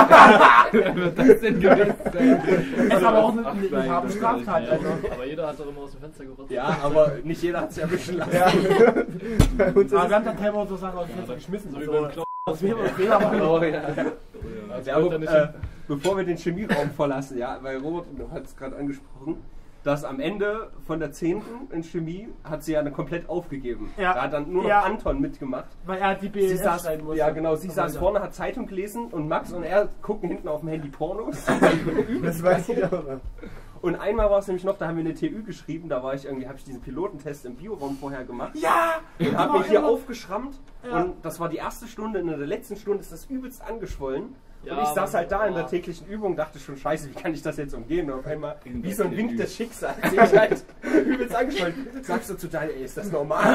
Speaker 2: Wer wird das denn gewesen sein?
Speaker 6: Das ist aber auch eine,
Speaker 2: Ach,
Speaker 6: eine,
Speaker 2: nein,
Speaker 6: eine harte
Speaker 2: das
Speaker 6: Straftat.
Speaker 3: ja,
Speaker 6: Also.
Speaker 3: aber jeder hat doch immer aus dem Fenster gerotzt.
Speaker 1: Ja, aber nicht jeder hat es erwischen lassen.
Speaker 4: Ja. Bei uns ist
Speaker 6: Aber wir haben
Speaker 4: es,
Speaker 6: dann teilweise so Sachen aus dem Fenster geschmissen.
Speaker 3: So wie
Speaker 6: So,
Speaker 3: beim Klo.
Speaker 6: aus wem und wen, aber
Speaker 1: Oh, ja.
Speaker 3: Als
Speaker 1: Ja,
Speaker 3: wollte
Speaker 1: aber,
Speaker 3: er nicht
Speaker 1: äh,
Speaker 3: hin.
Speaker 1: bevor wir den Chemieraum verlassen, ja, weil Robert hat es gerade angesprochen, dass am Ende von der zehnten in Chemie hat sie ja eine komplett aufgegeben.
Speaker 6: Ja.
Speaker 1: Da hat dann nur noch
Speaker 6: Ja.
Speaker 1: Anton mitgemacht.
Speaker 6: weil er die B
Speaker 1: Sie
Speaker 6: L S
Speaker 1: saß,
Speaker 6: schreiben musste.
Speaker 1: ja genau, sie
Speaker 6: Und
Speaker 1: saß
Speaker 6: weiter.
Speaker 1: vorne, hat Zeitung gelesen und Max und er gucken hinten auf dem Handy Pornos.
Speaker 4: das weiß ich auch.
Speaker 1: Und einmal war es nämlich noch, da haben wir eine T Ü geschrieben, da war ich irgendwie, habe ich diesen Pilotentest im Bioraum vorher gemacht.
Speaker 6: Ja!
Speaker 1: Und habe mich hier aufgeschrammt
Speaker 6: Ja.
Speaker 1: und das war die erste Stunde, in der letzten Stunde ist das übelst angeschwollen.
Speaker 3: Ja,
Speaker 1: und ich saß halt da in der
Speaker 3: boah.
Speaker 1: täglichen Übung, dachte schon, scheiße, wie kann ich das jetzt umgehen? Und auf einmal,
Speaker 2: In
Speaker 1: wie
Speaker 2: der
Speaker 1: so ein Wink
Speaker 2: T Ü.
Speaker 1: des Schicksals, sehe ich halt übelst angeschwollen. Sagst du zu Daniel, ey, ist das normal?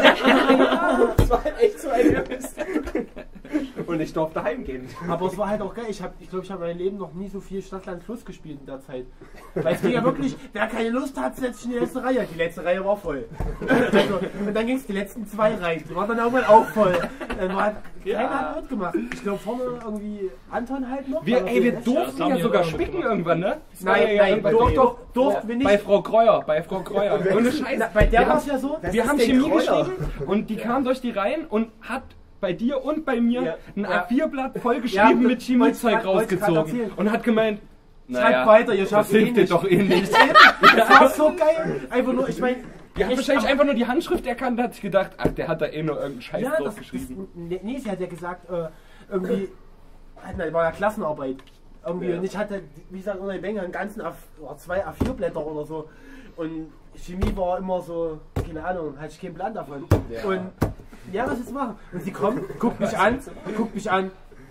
Speaker 1: Das war halt echt so ein Übelst. Und ich durfte heimgehen.
Speaker 6: Aber es war halt auch geil. Ich glaube, ich, glaub, ich habe mein Leben noch nie so viel Stadtland Fluss gespielt in der Zeit. Weil es ging ja wirklich, wer keine Lust hat, setzt sich in die letzte Reihe. Die letzte Reihe war voll. Also, und dann ging es die letzten zwei Reihen. Die waren dann irgendwann auch voll. Dann war halt, keiner hat mitgemacht. Ich glaube vorne irgendwie Anton halt noch.
Speaker 2: Wir,
Speaker 6: aber
Speaker 2: ey, wir
Speaker 6: der Rest-
Speaker 2: durften
Speaker 3: haben
Speaker 2: ja
Speaker 3: die
Speaker 2: sogar
Speaker 3: auch
Speaker 2: spicken
Speaker 3: mitgemacht.
Speaker 2: irgendwann, ne?
Speaker 6: Nein, nein,
Speaker 2: bei,
Speaker 6: doch,
Speaker 2: bei,
Speaker 6: doch, durften wir nicht.
Speaker 2: bei Frau Kreuer, bei Frau Kreuer. Ohne Scheiß.
Speaker 6: Na, bei der
Speaker 2: Wir
Speaker 6: war
Speaker 2: haben-
Speaker 6: es ja so.
Speaker 4: Was
Speaker 2: Wir
Speaker 4: ist
Speaker 2: haben
Speaker 4: denn
Speaker 2: Chemie
Speaker 4: Kreuer?
Speaker 2: geschrieben und die kam durch die Reihen und hat bei dir und bei mir
Speaker 1: Ja.
Speaker 2: ein
Speaker 6: Ja.
Speaker 2: A vier Blatt voll
Speaker 6: Ja,
Speaker 2: geschrieben
Speaker 6: das
Speaker 2: mit Chemiezeug
Speaker 6: wollte ich grad- wollte ich grad
Speaker 2: rausgezogen
Speaker 6: erzählen.
Speaker 2: und hat gemeint,
Speaker 6: Schreibt weiter, ihr
Speaker 2: das
Speaker 6: schafft eh
Speaker 2: hilft dir
Speaker 6: nicht.
Speaker 2: doch eh nicht.
Speaker 6: Das war so geil. Einfach nur, ich meine.
Speaker 2: Die hat wahrscheinlich einfach nur die Handschrift erkannt, hat sich gedacht, ach, der hat da eh nur irgendeinen Scheiß
Speaker 6: Ja, das,
Speaker 2: drauf
Speaker 6: das,
Speaker 2: geschrieben.
Speaker 6: nee, nee, sie hat ja gesagt, äh, irgendwie, nein, war ja Klassenarbeit. Irgendwie.
Speaker 1: Ja.
Speaker 6: Und ich hatte, wie gesagt, unter der Bänke einen ganzen A, oder zwei A vier Blätter oder so. Und Chemie war immer so, keine Ahnung, hatte ich keinen Plan davon.
Speaker 1: Ja.
Speaker 6: Und ja, was jetzt machen? Und sie kommt, guckt mich an, guckt mich an,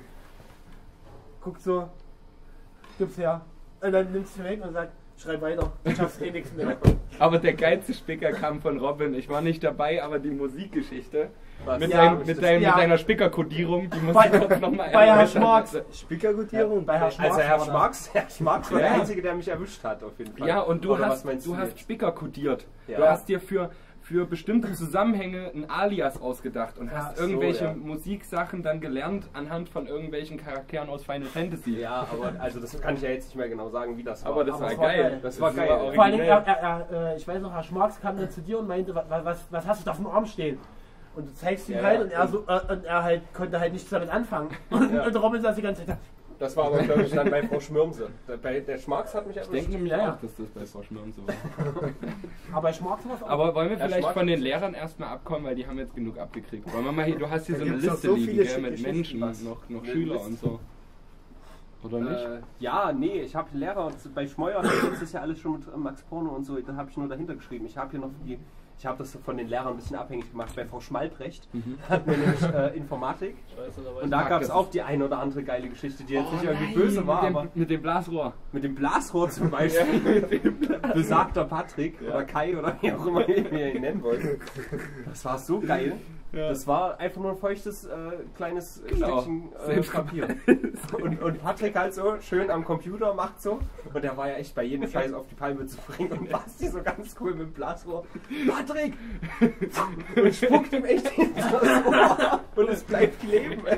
Speaker 6: guckt so, gib's her. Und dann nimmt sie weg und sagt, schreib weiter, ich schaff's eh nichts mehr.
Speaker 2: Aber der geilste Spicker kam von Robin. Ich war nicht dabei, aber die Musikgeschichte.
Speaker 1: Was?
Speaker 2: Mit,
Speaker 6: Ja,
Speaker 2: dein, mit, dein,
Speaker 6: ja.
Speaker 2: mit deiner Spickerkodierung, die muss
Speaker 6: Bei-
Speaker 2: ich kurz nochmal
Speaker 6: bei Herrn Schmarks.
Speaker 4: Spickergutierung?
Speaker 6: Bei Herrn Schmarks.
Speaker 1: Also Herr
Speaker 6: war das.
Speaker 1: Schmarks, Herr Schmarks war
Speaker 2: Ja.
Speaker 1: der Einzige, der mich erwischt hat, auf jeden Fall.
Speaker 2: Ja, und du
Speaker 1: Oder was
Speaker 2: hast,
Speaker 1: meinst
Speaker 2: du
Speaker 1: du
Speaker 2: hast
Speaker 1: jetzt?
Speaker 2: Spicker kodiert.
Speaker 1: Ja.
Speaker 2: Du hast dir für, für bestimmte Zusammenhänge ein Alias ausgedacht und
Speaker 6: Ja,
Speaker 2: hast
Speaker 1: so,
Speaker 2: irgendwelche
Speaker 1: ja.
Speaker 2: Musiksachen dann gelernt anhand von irgendwelchen Charakteren aus Final Fantasy.
Speaker 1: Ja, aber also das kann ich ja jetzt nicht mehr genau sagen, wie das war.
Speaker 2: Aber das
Speaker 6: Aber
Speaker 2: war
Speaker 6: es war
Speaker 2: geil.
Speaker 6: geil.
Speaker 1: Das war geil.
Speaker 2: super
Speaker 6: Vor allen Dingen,
Speaker 2: originell.
Speaker 6: er, er, er, äh, ich weiß noch, Herr Schmarks kam dann zu dir und meinte, was, was, was hast du da auf dem Arm stehen? Und du zeigst ihm
Speaker 1: Ja,
Speaker 6: halt
Speaker 1: ja.
Speaker 6: und er so äh, und er halt konnte halt nichts damit anfangen. Und,
Speaker 1: Ja.
Speaker 6: und Robin saß die ganze Zeit.
Speaker 1: Das war aber, glaube ich, dann bei Frau Schmirmse. Bei der Schmarks hat mich
Speaker 2: Ich
Speaker 1: erwischt.
Speaker 2: denke mir
Speaker 6: Ja, ja.
Speaker 2: auch, dass das bei Frau Schmirm so war.
Speaker 6: Aber bei Schmarks war es auch.
Speaker 2: Aber wollen wir
Speaker 1: Ja,
Speaker 2: vielleicht
Speaker 1: Schmark-
Speaker 2: von den Lehrern erstmal abkommen, weil die haben jetzt genug abgekriegt. Wollen wir mal hier, du hast hier
Speaker 4: Da
Speaker 2: so eine
Speaker 4: gibt's doch
Speaker 2: Liste
Speaker 4: so
Speaker 2: liegen,
Speaker 4: viele
Speaker 2: gell, mit
Speaker 4: Geschichten,
Speaker 2: Menschen,
Speaker 1: was?
Speaker 2: noch, noch
Speaker 1: Eine
Speaker 2: Schüler
Speaker 1: Liste.
Speaker 2: und so. Oder nicht?
Speaker 1: Äh, ja, nee, ich habe Lehrer, bei Schmeuer ist das ja alles schon mit Max Porno und so, da habe ich nur dahinter geschrieben. Ich habe hier noch die, ich habe das von den Lehrern ein bisschen abhängig gemacht. Bei Frau Schmalbrecht
Speaker 2: Mhm.
Speaker 1: hatten wir nämlich äh, Informatik
Speaker 3: Scheiße, da weiß
Speaker 1: und da
Speaker 2: Fuck,
Speaker 1: gab es
Speaker 2: das
Speaker 1: auch die ein oder andere geile Geschichte, die jetzt
Speaker 2: Oh
Speaker 1: nicht irgendwie
Speaker 2: nein,
Speaker 1: böse war,
Speaker 2: mit dem,
Speaker 1: aber
Speaker 2: mit dem Blasrohr.
Speaker 1: mit dem Blasrohr zum Beispiel. Besagter Patrick oder Kai oder wie auch immer ihr ihn nennen wollt. Das war so geil.
Speaker 2: Ja.
Speaker 1: Das war einfach nur ein feuchtes äh, kleines
Speaker 2: Genau.
Speaker 1: Stückchen äh,
Speaker 2: Selbst-
Speaker 1: Papier. Und, und Patrick halt so schön am Computer macht so. Und der war ja echt bei jedem Scheiß auf die Palme zu bringen. Und Basti so ganz cool mit dem Blasrohr. Patrick! Und spuckt ihm echt ins Ohr. Und es bleibt kleben. Ey.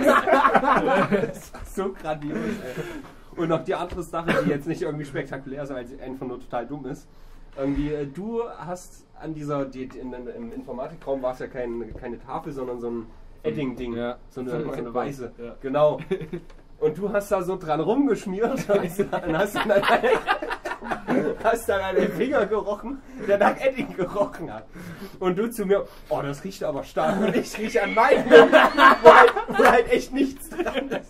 Speaker 1: Das war so grandios. Ey. Und noch die andere Sache, die jetzt nicht irgendwie spektakulär ist, weil sie einfach nur total dumm ist. Irgendwie, äh, du hast an dieser, die, die, in, im Informatikraum war es ja kein, keine Tafel, sondern so ein Edding-Ding.
Speaker 2: Ja.
Speaker 1: So eine,
Speaker 2: So ein
Speaker 1: so eine
Speaker 2: Whiteboard.
Speaker 1: weiße.
Speaker 2: Ja.
Speaker 1: Genau. Und du hast da so dran rumgeschmiert und dann hast du dann hast dann an den Finger gerochen, der nach Edding gerochen hat. Und du zu mir, oh, das riecht aber stark. Und ich rieche an meinen, wo halt, wo halt echt nichts dran ist.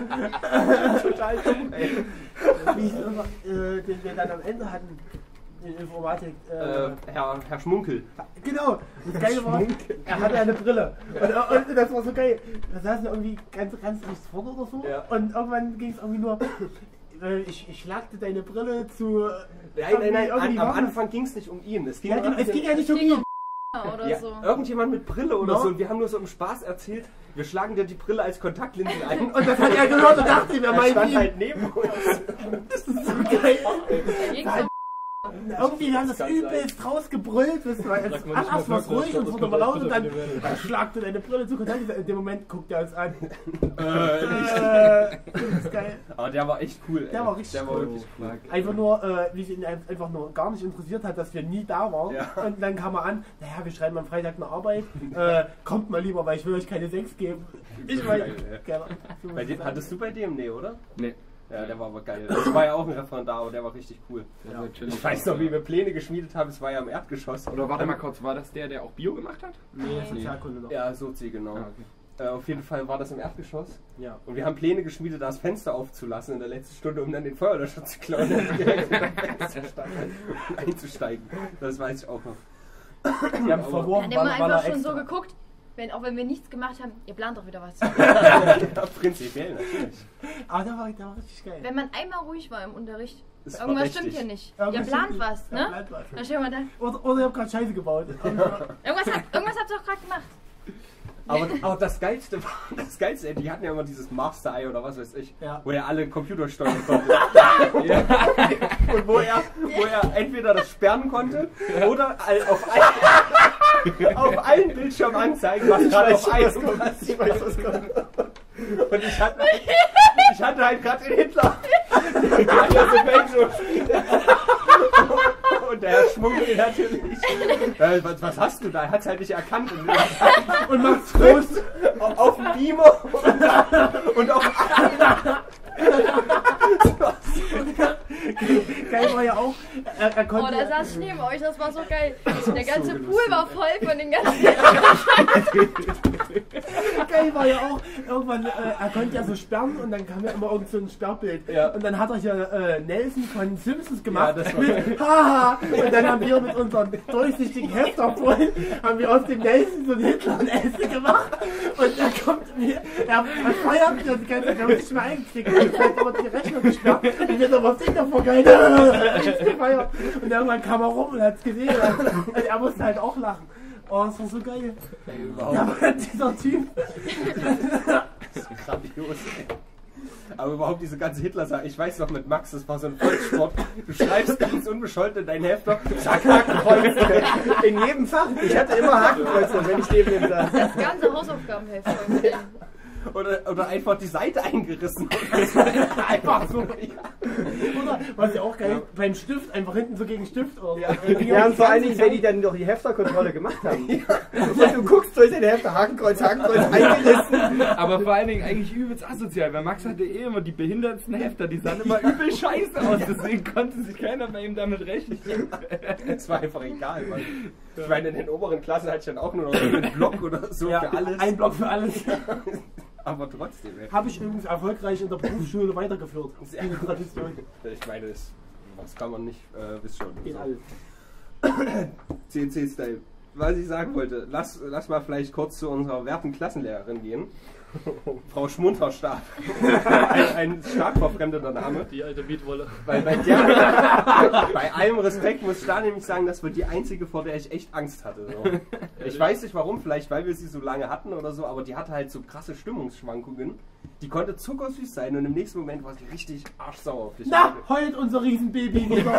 Speaker 1: Total dumm, ey.
Speaker 6: Wie hieß immer, äh, den wir dann am Ende hatten, in Informatik. Äh,
Speaker 1: Äh, Herr, Herr Schmunkel.
Speaker 6: Genau, das Geile war, er hatte eine Brille. Und, und das war so geil. Da saßen wir irgendwie ganz, ganz rechts vorne oder so.
Speaker 1: Ja.
Speaker 6: Und irgendwann ging es irgendwie nur, äh, ich, ich schlagte deine Brille zu.
Speaker 1: Nein, nein, nein,
Speaker 6: irgendwie
Speaker 1: an, am
Speaker 6: war-
Speaker 1: Anfang ging es nicht um ihn. Es ging,
Speaker 6: Ja, genau, es ging ja nicht um
Speaker 5: ging
Speaker 6: ihn.
Speaker 5: Oder
Speaker 1: ja,
Speaker 5: so.
Speaker 1: irgendjemand mit Brille oder
Speaker 6: No.
Speaker 1: so. Und wir haben nur so im Spaß erzählt, wir schlagen dir die Brille als Kontaktlinse ein.
Speaker 6: Und das hat er gehört und dachte, wir
Speaker 1: er
Speaker 6: meinen
Speaker 1: stand
Speaker 6: ihn.
Speaker 1: halt neben uns.
Speaker 6: Das ist so geil.
Speaker 5: Da ging's um
Speaker 6: Irgendwie haben das
Speaker 1: kann
Speaker 6: übelst rausgebrüllt. Das war
Speaker 3: Sagt
Speaker 6: jetzt
Speaker 3: man nicht
Speaker 6: erst
Speaker 3: mehr
Speaker 6: was
Speaker 3: Glück,
Speaker 6: ruhig
Speaker 3: das
Speaker 6: und
Speaker 3: kommt
Speaker 6: wurde mal laut
Speaker 3: das
Speaker 6: und dann
Speaker 3: kommt das
Speaker 6: dann schlagte deine Brille zu Kontakt. In dem Moment guckt er uns an.
Speaker 1: Äh,
Speaker 6: Äh, das ist geil.
Speaker 1: Aber der war echt cool.
Speaker 6: Der
Speaker 1: ey.
Speaker 6: war richtig
Speaker 1: Der war
Speaker 6: cool.
Speaker 1: wirklich cool.
Speaker 6: Einfach nur, äh, wie es ihn ein- einfach nur gar nicht interessiert hat, dass wir nie da waren.
Speaker 1: Ja.
Speaker 6: Und dann kam er an, naja, wir schreiben am Freitag eine Arbeit. Äh, kommt mal lieber, weil ich will euch keine Sechs geben. Ich meine,
Speaker 1: Geil,
Speaker 6: gerne.
Speaker 1: Bei dem, hattest du bei dem? Nee, oder?
Speaker 2: Nee.
Speaker 1: Ja, der war aber geil. Das war ja auch ein Referendar, aber der war richtig cool.
Speaker 2: Ja.
Speaker 1: Ich weiß noch, wie wir Pläne geschmiedet haben, es war ja im Erdgeschoss.
Speaker 2: Oder warte mal kurz, war das der, der auch Bio gemacht hat?
Speaker 6: Nee, Sozialkunde noch.
Speaker 1: Ja, Sozi, genau.
Speaker 2: Ah, okay.
Speaker 1: Äh, auf jeden Fall war das im Erdgeschoss.
Speaker 6: Ja.
Speaker 1: Und wir haben Pläne geschmiedet, das Fenster aufzulassen in der letzten Stunde, um dann den Feuerlöscher zu klauen und direkt in das Fenster einzusteigen. Das weiß ich auch noch.
Speaker 6: Wir haben verworfen,
Speaker 5: Dann haben wir
Speaker 6: weil, weil er
Speaker 5: einfach schon so
Speaker 6: extra.
Speaker 5: geguckt, wenn, auch wenn wir nichts gemacht haben, ihr plant doch wieder was.
Speaker 1: Ja, prinzipiell, natürlich.
Speaker 6: Aber der war, der war richtig geil.
Speaker 5: Wenn man einmal ruhig war im Unterricht,
Speaker 1: Das war
Speaker 5: irgendwas
Speaker 1: richtig.
Speaker 5: stimmt hier nicht.
Speaker 6: Irgendwas
Speaker 5: Ihr plant
Speaker 6: stimmt
Speaker 5: was,
Speaker 6: nicht.
Speaker 5: ne?
Speaker 6: Ja, plant was.
Speaker 5: Dann stehen wir da.
Speaker 6: Oder, oder ich hab grad Scheiße gebaut.
Speaker 5: Irgendwas, hat, irgendwas habt ihr doch gerade gemacht.
Speaker 1: Aber, aber das Geilste war, das Geilste, die hatten ja immer dieses Master-Eye oder was weiß ich,
Speaker 6: Ja.
Speaker 1: wo er alle Computer steuern konnte. Ja. Und wo er, wo er entweder das sperren konnte oder all- auf, ein, auf allen Bildschirm anzeigen, was gerade auf eins kommt.
Speaker 4: Ich weiß, was kommt.
Speaker 1: Und ich hatte, ich hatte halt gerade den Hitler. Der so Benjo spielt. Und der Herr Schmuggel natürlich. Äh, was, was hast du da? Er hat es halt nicht erkannt. Und,
Speaker 6: Und macht's groß.
Speaker 1: auf, auf dem Beamer und, und auf
Speaker 6: Geil war ja auch, er, er
Speaker 5: Oh,
Speaker 6: konnte...
Speaker 5: da saß ich neben euch, das war so geil. Der ganze
Speaker 1: so
Speaker 5: Pool war voll von den ganzen...
Speaker 6: Geil war ja auch, irgendwann, äh, er konnte ja so sperren und dann kam ja immer irgend so ein Sperrbild.
Speaker 1: Ja.
Speaker 6: Und dann hat er hier äh, Nelson von Simpsons gemacht.
Speaker 1: Ja, das war
Speaker 6: mit Haha! Und dann haben wir mit unserem durchsichtigen Hefter voll, haben wir aus dem Nelson so einen Hitler und Else gemacht. Und da kommt mir, er, er feiert das Ganze, wir haben nicht mehr eingekriegt. Jetzt hat aber die Rechnung gesperrt. Und wir haben was Ding davor geil. gefeiert. Und irgendwann kam er rum und hat es gesehen. Und er musste halt auch lachen. Oh, das war so geil. Ja, aber dieser Typ.
Speaker 1: Grandios, ey. Aber überhaupt diese ganze Hitler-Sache, ich weiß noch mit Max, das war so ein Volkssport, du schreibst ganz unbescholten in dein Hefter, sag Hakenkreuz.
Speaker 4: In jedem Fach. Ich hatte immer Hakenkreuze, wenn ich neben ihm saß.
Speaker 5: Das ganze Hausaufgabenheft voll mit denen.
Speaker 1: Oder, oder einfach die Seite eingerissen. Einfach so.
Speaker 6: Oder, was ja auch geil, ja. Beim Stift, einfach hinten so gegen Stift. Oder
Speaker 4: ja, ja und vor allen Dingen, wenn die dann doch die Hefterkontrolle gemacht haben. Ja. Und du guckst durch den Hefter, Hakenkreuz, Hakenkreuz, eingerissen.
Speaker 2: Aber vor allen Dingen eigentlich übelst asozial, weil Max hatte eh immer die behindertsten Hefter, die sahen immer übel scheiße aus, deswegen konnte sich keiner bei ihm damit rechnen.
Speaker 1: Es war einfach egal, Mann. Ich meine, in den oberen Klassen hatte ich dann auch nur noch einen Block oder so
Speaker 6: ja,
Speaker 1: für alles.
Speaker 6: Ein Block für alles.
Speaker 1: Aber trotzdem, ey.
Speaker 6: Habe ich übrigens erfolgreich in der Berufsschule weitergeführt.
Speaker 1: Sehr
Speaker 6: die Tradition.
Speaker 1: Ich meine, das, das kann man nicht äh, wissen schon.
Speaker 6: Geht
Speaker 1: so. alles. C N C-Style. Was ich sagen wollte, lass, lass mal vielleicht kurz zu unserer werten Klassenlehrerin gehen. Frau Schmunterstab. ein, ein stark verfremdeter Name.
Speaker 3: Die alte Mietwolle.
Speaker 1: Weil bei der, bei allem Respekt muss ich da nämlich sagen, das war die einzige, vor der ich echt Angst hatte. So. Ich weiß nicht warum, vielleicht weil wir sie so lange hatten oder so, aber die hatte halt so krasse Stimmungsschwankungen. Die konnte zuckersüß sein und im nächsten Moment war sie richtig arschsauer auf dich.
Speaker 6: Na, heult unser Riesenbaby wieder.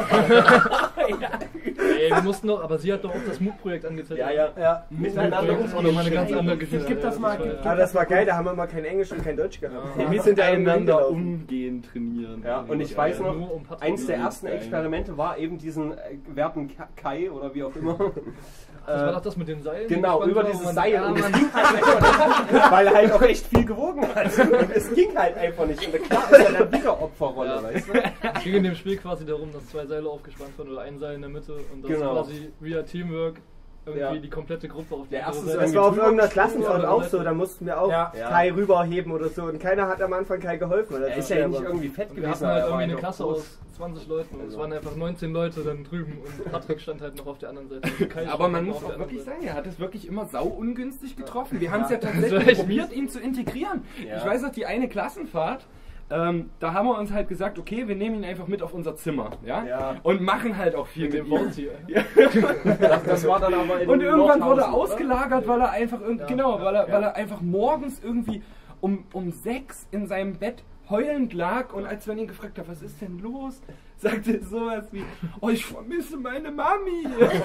Speaker 3: Ja. Ey, wir mussten noch, aber sie hat doch auch das M O O-Projekt angezeigt.
Speaker 1: Ja, ja.
Speaker 6: ja.
Speaker 1: Miteinander
Speaker 3: Das ist auch nochmal eine ganz andere Geschichte.
Speaker 6: Gib das mal. Gib,
Speaker 4: Aber das war geil, da haben wir mal kein Englisch und kein Deutsch gehabt.
Speaker 2: Ja.
Speaker 4: Wir sind ja
Speaker 2: miteinander umgehen, trainieren.
Speaker 1: Ja, und ich weiß noch,
Speaker 3: um
Speaker 1: eins der ersten Experimente war eben diesen äh, werten Kai oder wie auch immer.
Speaker 3: Das war doch das mit den Seilen.
Speaker 1: Genau, über dieses
Speaker 3: man,
Speaker 1: Seil.
Speaker 3: ja,
Speaker 1: Und es ging halt einfach nicht, weil er halt auch echt viel gewogen hat. Und es ging halt einfach nicht. Und klar ist er dann wieder Opferrolle,
Speaker 3: ja.
Speaker 1: weißt du?
Speaker 3: Es ging in dem Spiel quasi darum, dass zwei Seile aufgespannt wurden oder ein Seil in der Mitte und das
Speaker 1: genau.
Speaker 3: quasi via Teamwork irgendwie
Speaker 1: ja.
Speaker 3: die komplette Gruppe auf die
Speaker 1: der erste
Speaker 3: Seite.
Speaker 4: Das war auf irgendeiner Klassenfahrt auch so, da mussten wir auch
Speaker 6: ja.
Speaker 4: Kai rüberheben oder so und keiner hat am Anfang Kai geholfen. Weil
Speaker 1: Er ist ja nicht irgendwie fett
Speaker 3: Und wir
Speaker 1: gewesen.
Speaker 3: hatten halt
Speaker 1: aber
Speaker 3: irgendwie eine
Speaker 1: noch
Speaker 3: Klasse
Speaker 1: groß.
Speaker 3: aus zwanzig Leuten und es
Speaker 1: Also.
Speaker 3: waren einfach neunzehn Leute dann drüben und Patrick stand halt noch auf der anderen Seite. Und Kai
Speaker 2: Aber
Speaker 3: stand
Speaker 2: man
Speaker 3: noch
Speaker 2: muss
Speaker 3: auf der
Speaker 2: auch wirklich
Speaker 3: anderen
Speaker 2: sagen, er hat es wirklich immer sau ungünstig getroffen. Wir haben es
Speaker 1: Ja.
Speaker 2: ja
Speaker 3: Das
Speaker 2: tatsächlich
Speaker 3: war echt
Speaker 2: probiert, ihn zu integrieren.
Speaker 1: Ja.
Speaker 2: Ich weiß noch, die eine Klassenfahrt, ähm, da haben wir uns halt gesagt, okay, wir nehmen ihn einfach mit auf unser Zimmer, ja?
Speaker 1: Ja.
Speaker 2: Und machen halt auch viel
Speaker 3: Mit
Speaker 2: mit
Speaker 3: dem
Speaker 2: ihm.
Speaker 3: Bauzieher.
Speaker 1: Das, das war dann aber in
Speaker 2: Und irgendwann wurde er
Speaker 1: Nordhausen,
Speaker 2: ausgelagert, weil er einfach irgend,
Speaker 3: Ja.
Speaker 2: genau, weil er,
Speaker 1: Ja.
Speaker 2: weil er einfach morgens irgendwie um, um sechs in seinem Bett heulend lag und als wir ihn gefragt haben, was ist denn los, sagte er sowas wie, oh, ich vermisse meine Mami.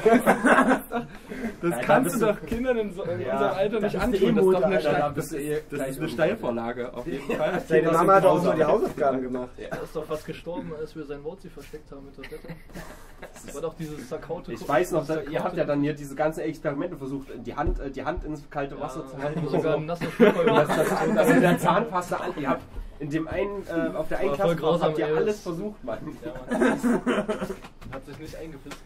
Speaker 2: Das
Speaker 1: Ja, da
Speaker 2: kannst
Speaker 1: bist
Speaker 2: du
Speaker 1: du-
Speaker 2: doch Kindern in, so, in
Speaker 1: Ja,
Speaker 2: unserem Alter
Speaker 6: da
Speaker 2: nicht
Speaker 6: bist du
Speaker 2: antun. Das ist
Speaker 6: Emo,
Speaker 2: doch eine,
Speaker 6: Alter,
Speaker 1: da
Speaker 2: Steil,
Speaker 1: bist
Speaker 2: das,
Speaker 1: du eh
Speaker 2: das
Speaker 1: gleich
Speaker 2: ist eine
Speaker 1: um.
Speaker 2: Steilvorlage auf jeden Fall.
Speaker 4: Seine Mama hat auch nur die Hausaufgaben gemacht.
Speaker 3: Er ist doch fast gestorben, als wir sein Mozi versteckt haben mit der Wette. Das war doch dieses Sakaute.
Speaker 1: Ich weiß noch, da, ihr habt ja dann hier diese ganzen Experimente versucht, die Hand, äh, die Hand ins kalte Wasser zu halten.
Speaker 3: Sogar
Speaker 1: Und
Speaker 3: ein nasser
Speaker 1: so.
Speaker 3: Schuhball.
Speaker 1: Das, das, das in der Zahnpasta an. Ihr habt in dem einen, äh, auf der einen
Speaker 3: War voll
Speaker 1: Klasse
Speaker 3: grausam,
Speaker 1: habt ihr
Speaker 3: ey.
Speaker 1: alles versucht, Mann.
Speaker 3: Ja, Mann. Hat sich nicht eingepisst.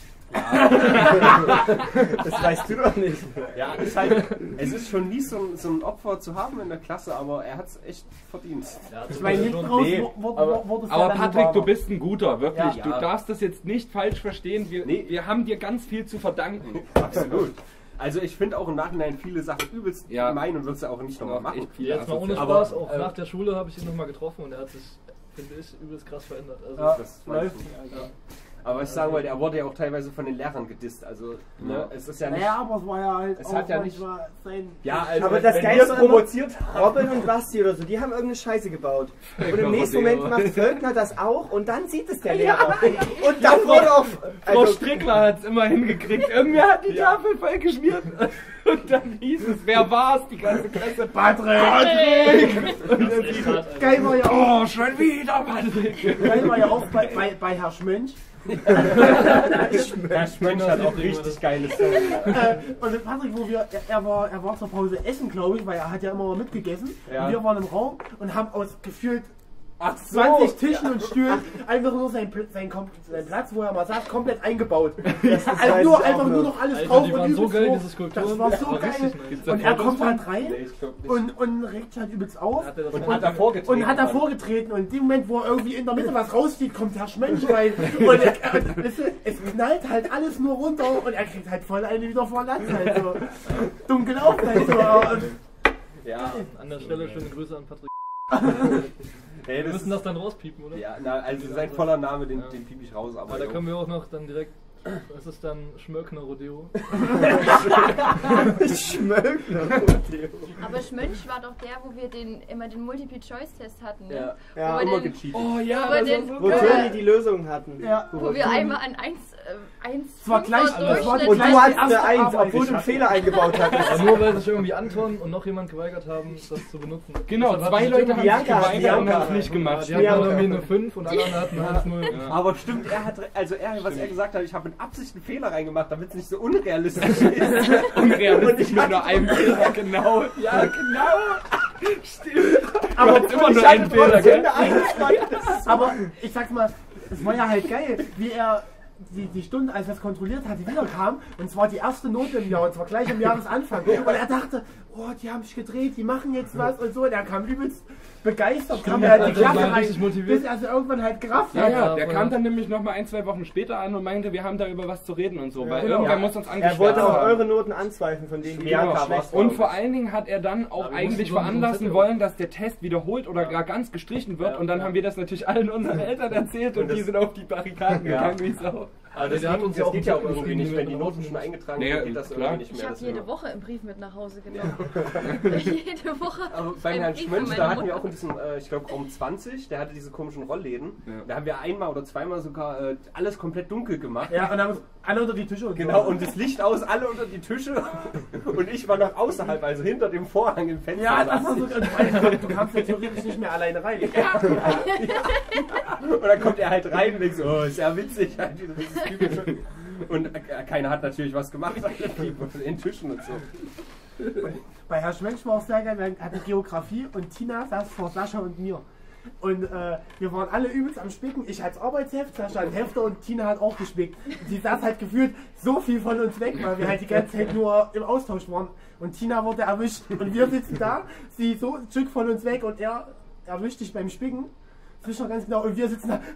Speaker 4: Das weißt du doch nicht.
Speaker 1: Ja, ist halt, es ist schon nie so, ein- so ein Opfer zu haben in der Klasse, aber er hat es echt verdient.
Speaker 3: Ja,
Speaker 6: Ich meine, hinten
Speaker 3: schon-
Speaker 6: raus
Speaker 1: Nee,
Speaker 6: wurde
Speaker 1: aber-
Speaker 6: wurde es
Speaker 2: Aber
Speaker 6: ja dann
Speaker 2: Patrick, du
Speaker 6: warmer.
Speaker 2: bist ein guter, wirklich.
Speaker 1: Ja.
Speaker 2: Du darfst das jetzt nicht falsch verstehen. Wir,
Speaker 1: Nee.
Speaker 2: wir haben dir ganz viel zu verdanken.
Speaker 1: Absolut. Also ich finde auch im Nachhinein viele Sachen übelst
Speaker 2: Ja.
Speaker 1: gemein und würde es ja auch nicht nochmal machen.
Speaker 2: Echt viel
Speaker 3: Jetzt mal ohne
Speaker 1: Aber,
Speaker 3: Spaß, auch
Speaker 1: äh,
Speaker 3: nach der Schule habe ich ihn nochmal getroffen und er hat sich, finde ich, übelst krass verändert. Also,
Speaker 6: Ja,
Speaker 1: Das weiß
Speaker 6: läuft.
Speaker 1: ich nicht.
Speaker 3: ja.
Speaker 1: Aber ich sagen wollte, er wurde ja auch teilweise von den Lehrern gedisst. Also ne,
Speaker 2: Ja.
Speaker 1: es ist ja nicht...
Speaker 6: Naja, aber es war ja halt
Speaker 1: Es
Speaker 6: auch
Speaker 1: hat ja nicht-
Speaker 6: manchmal sein...
Speaker 1: Ja, also
Speaker 4: Aber das
Speaker 1: wenn
Speaker 4: Geile
Speaker 1: wir es
Speaker 4: war immer-
Speaker 1: provoziert haben.
Speaker 4: Robin und Basti oder so, die haben irgendeine Scheiße gebaut. Und im nächsten Moment macht Völkner das auch und dann sieht es der Lehrer. Und dann wurde auch...
Speaker 2: Frau
Speaker 4: Also,
Speaker 2: Strickler hat es immer hingekriegt. Irgendwer hat die Tafel voll geschmiert. Und dann hieß es, wer war's? Die ganze Klasse.
Speaker 3: Patrick! Und dann die,
Speaker 6: Geil war ja auch,
Speaker 2: Oh, schon wieder, Patrick.
Speaker 6: geil war ja auch bei, bei, bei Herr Schmönch.
Speaker 1: Herr Schmönch hat auch richtig geiles Zeug.
Speaker 6: äh, und Patrick, wo wir, er, er, war, er war zur Pause essen, glaube ich, weil er hat ja immer mal mitgegessen.
Speaker 1: Ja.
Speaker 6: Und wir waren im Raum und haben aus gefühlt
Speaker 1: Ach so.
Speaker 6: zwanzig Tischen und Stühlen, einfach nur sein, Pl- sein, Kom- sein Platz, wo er mal saß, komplett eingebaut.
Speaker 4: Das
Speaker 6: Also
Speaker 4: weiß
Speaker 6: nur,
Speaker 4: ich
Speaker 6: einfach
Speaker 4: auch
Speaker 6: nur
Speaker 4: noch.
Speaker 6: noch alles
Speaker 3: Alter,
Speaker 6: drauf
Speaker 3: die
Speaker 6: und
Speaker 3: waren so
Speaker 6: übelst
Speaker 3: geil,
Speaker 6: hoch.
Speaker 3: diese Skulpturen.
Speaker 6: Das war so
Speaker 3: Das war
Speaker 6: geil.
Speaker 3: richtig nice.
Speaker 2: Gibt's da
Speaker 6: Und er
Speaker 2: Fotos
Speaker 6: kommt
Speaker 2: von?
Speaker 6: halt rein
Speaker 1: Nee, ich glaub nicht.
Speaker 6: und, und regt sich halt übelst auf.
Speaker 3: Hat er das
Speaker 1: Und
Speaker 3: gemacht?
Speaker 1: hat er vorgetreten.
Speaker 6: Und hat er vorgetreten und in dem Moment, wo er irgendwie in der Mitte was rausfliegt, kommt Herr Schmönch rein und er, er, weißt du, es knallt halt alles nur runter und er kriegt halt voll eine wieder vor Latz halt so. Dumm gelaufen halt so. aber-
Speaker 1: Ja.
Speaker 3: An der Stelle schöne Grüße an Patrick.
Speaker 1: Hey,
Speaker 3: Wir
Speaker 1: das
Speaker 3: müssen das dann rauspiepen, oder?
Speaker 1: Ja, na, also sein voller Name, den,
Speaker 3: Ja.
Speaker 1: den piep ich raus, aber.
Speaker 3: Aber da
Speaker 1: jo.
Speaker 3: können wir auch noch dann direkt. Das ist dann Schmöckner Rodeo.
Speaker 4: Schmöckner.
Speaker 5: Aber Schmönch war doch der, wo wir den, immer den Multiple-Choice-Test hatten. Ne?
Speaker 1: Ja,
Speaker 4: Ja,
Speaker 5: Wo wir
Speaker 1: immer
Speaker 5: den-
Speaker 1: gecheatet.
Speaker 2: Oh ja,
Speaker 5: Aber
Speaker 2: das
Speaker 5: den-
Speaker 2: war so
Speaker 4: Wo
Speaker 5: Ja.
Speaker 4: Toni die Lösung hatten.
Speaker 6: Ja.
Speaker 5: Wo wir einmal an eins, äh, eins
Speaker 6: Es war gleich-
Speaker 5: Fünfer
Speaker 6: das war die
Speaker 5: Durchschnitt
Speaker 4: Und du
Speaker 6: gleiche
Speaker 5: hatten.
Speaker 4: hast eine
Speaker 6: erste
Speaker 4: Eins,
Speaker 6: Arbeit
Speaker 4: obwohl du einen
Speaker 6: geschafft.
Speaker 4: Fehler eingebaut hattest.
Speaker 3: Aber nur weil sich irgendwie Anton und noch jemand geweigert haben, das zu benutzen.
Speaker 2: Genau,
Speaker 3: Deshalb
Speaker 2: zwei
Speaker 3: hatten
Speaker 2: Leute haben sich
Speaker 4: Bianca,
Speaker 2: geweigert und
Speaker 4: Bianca.
Speaker 2: haben es nicht gemacht.
Speaker 3: Die hatten dann irgendwie eine fünf und alle anderen hatten eins null.
Speaker 1: Aber stimmt, er hat, re- also er, was er gesagt hat, ich habe mit Absicht einen Fehler reingemacht, damit es nicht so unrealistisch ist.
Speaker 2: Unrealistisch mit nur einem Fehler, genau. Ja, genau. Stimmt.
Speaker 6: Aber
Speaker 2: Du hast immer nur
Speaker 4: Ich
Speaker 2: einen
Speaker 4: hatte
Speaker 2: Fehler,
Speaker 4: trotzdem
Speaker 2: gell?
Speaker 4: eine Eins.
Speaker 6: Aber ich sag's mal, es war ja halt geil, wie er die, die Stunde, als er es kontrolliert hatte, wiederkam. Und zwar die erste Note im Jahr, und zwar gleich am Jahresanfang. Und er dachte, oh, die haben sich gedreht, die machen jetzt was und so. Und er kam übelst begeistert, kam er halt die
Speaker 3: der war
Speaker 6: Klasse rein,
Speaker 3: richtig motiviert.
Speaker 6: bis er sie irgendwann halt gerafft
Speaker 2: Ja,
Speaker 6: hat.
Speaker 2: ja, der
Speaker 3: Ja,
Speaker 2: kam
Speaker 3: voll.
Speaker 2: dann nämlich nochmal ein, zwei Wochen später an und meinte, wir haben da über was zu reden und so, weil
Speaker 6: genau.
Speaker 2: irgendwer
Speaker 4: Ja.
Speaker 2: muss uns
Speaker 4: Er
Speaker 2: angeschwärzt
Speaker 4: wollte auch
Speaker 2: haben.
Speaker 4: eure Noten anzweifeln, von denen die
Speaker 2: Genau.
Speaker 4: Bianca schlecht
Speaker 2: Und
Speaker 4: waren.
Speaker 2: vor allen Dingen hat er dann auch
Speaker 3: Aber wir
Speaker 2: eigentlich
Speaker 3: mussten so einen
Speaker 2: veranlassen
Speaker 3: Zettel-
Speaker 2: wollen, dass der Test wiederholt oder gar ganz gestrichen wird.
Speaker 1: Ja,
Speaker 2: und dann
Speaker 1: ja.
Speaker 2: haben wir das natürlich allen unseren Eltern erzählt und,
Speaker 1: Und das-
Speaker 2: die sind auf die Barrikaden
Speaker 1: Ja.
Speaker 2: gegangen wie Sau.
Speaker 1: Aber das,
Speaker 3: Der hat
Speaker 1: ging,
Speaker 3: uns
Speaker 1: das
Speaker 3: ja auch
Speaker 1: geht ja auch
Speaker 3: einen Zettel
Speaker 1: irgendwie nicht,
Speaker 3: geschrieben,
Speaker 1: wenn die
Speaker 3: mit
Speaker 1: Noten
Speaker 3: Noten.
Speaker 1: schon eingetragen
Speaker 2: Naja,
Speaker 1: sind, geht das
Speaker 2: klar.
Speaker 1: irgendwie nicht
Speaker 5: Ich
Speaker 1: mehr.
Speaker 5: habe
Speaker 1: deswegen.
Speaker 5: jede Woche einen Brief mit nach Hause genommen. jede Woche.
Speaker 1: Aber beim
Speaker 5: einen
Speaker 1: Herrn
Speaker 5: Brief
Speaker 1: Schmönch,
Speaker 5: von
Speaker 1: da
Speaker 5: meiner
Speaker 1: hatten wir
Speaker 5: Mutter.
Speaker 1: auch in diesem, äh, ich glaube Raum zwanzig, der hatte diese komischen Rollläden.
Speaker 2: Ja.
Speaker 1: Da haben wir einmal oder zweimal sogar äh, alles komplett dunkel gemacht.
Speaker 6: Ja, und dann haben wir alle unter die Tische und
Speaker 1: Genau,
Speaker 6: so.
Speaker 1: und das Licht aus, alle unter die Tische. Und ich war noch außerhalb, also hinter dem Vorhang im Fenster.
Speaker 6: Ja, das
Speaker 1: saß
Speaker 6: war so.
Speaker 1: ich.
Speaker 6: Und vor allem, du kamst ja theoretisch nicht mehr alleine rein.
Speaker 1: Und dann kommt er halt rein und denkt so, oh, ist ja witzig. Halt, dieses typische. Und äh, keiner hat natürlich was gemacht, alle blieben in den Tischen und so.
Speaker 6: Bei Herr Schmensch war es sehr geil, wir hatten Geografie und Tina saß vor Sascha und mir. Und äh, wir waren alle übelst am Spicken. Ich als Arbeitsheft, Sascha ein Hefter und Tina hat auch gespickt. Und sie saß halt gefühlt so viel von uns weg, weil wir halt die ganze Zeit nur im Austausch waren. Und Tina wurde erwischt. Und wir sitzen da, sie so ein Stück von uns weg und er erwischt dich beim Spicken. Fischer ganz genau. Und wir sitzen da.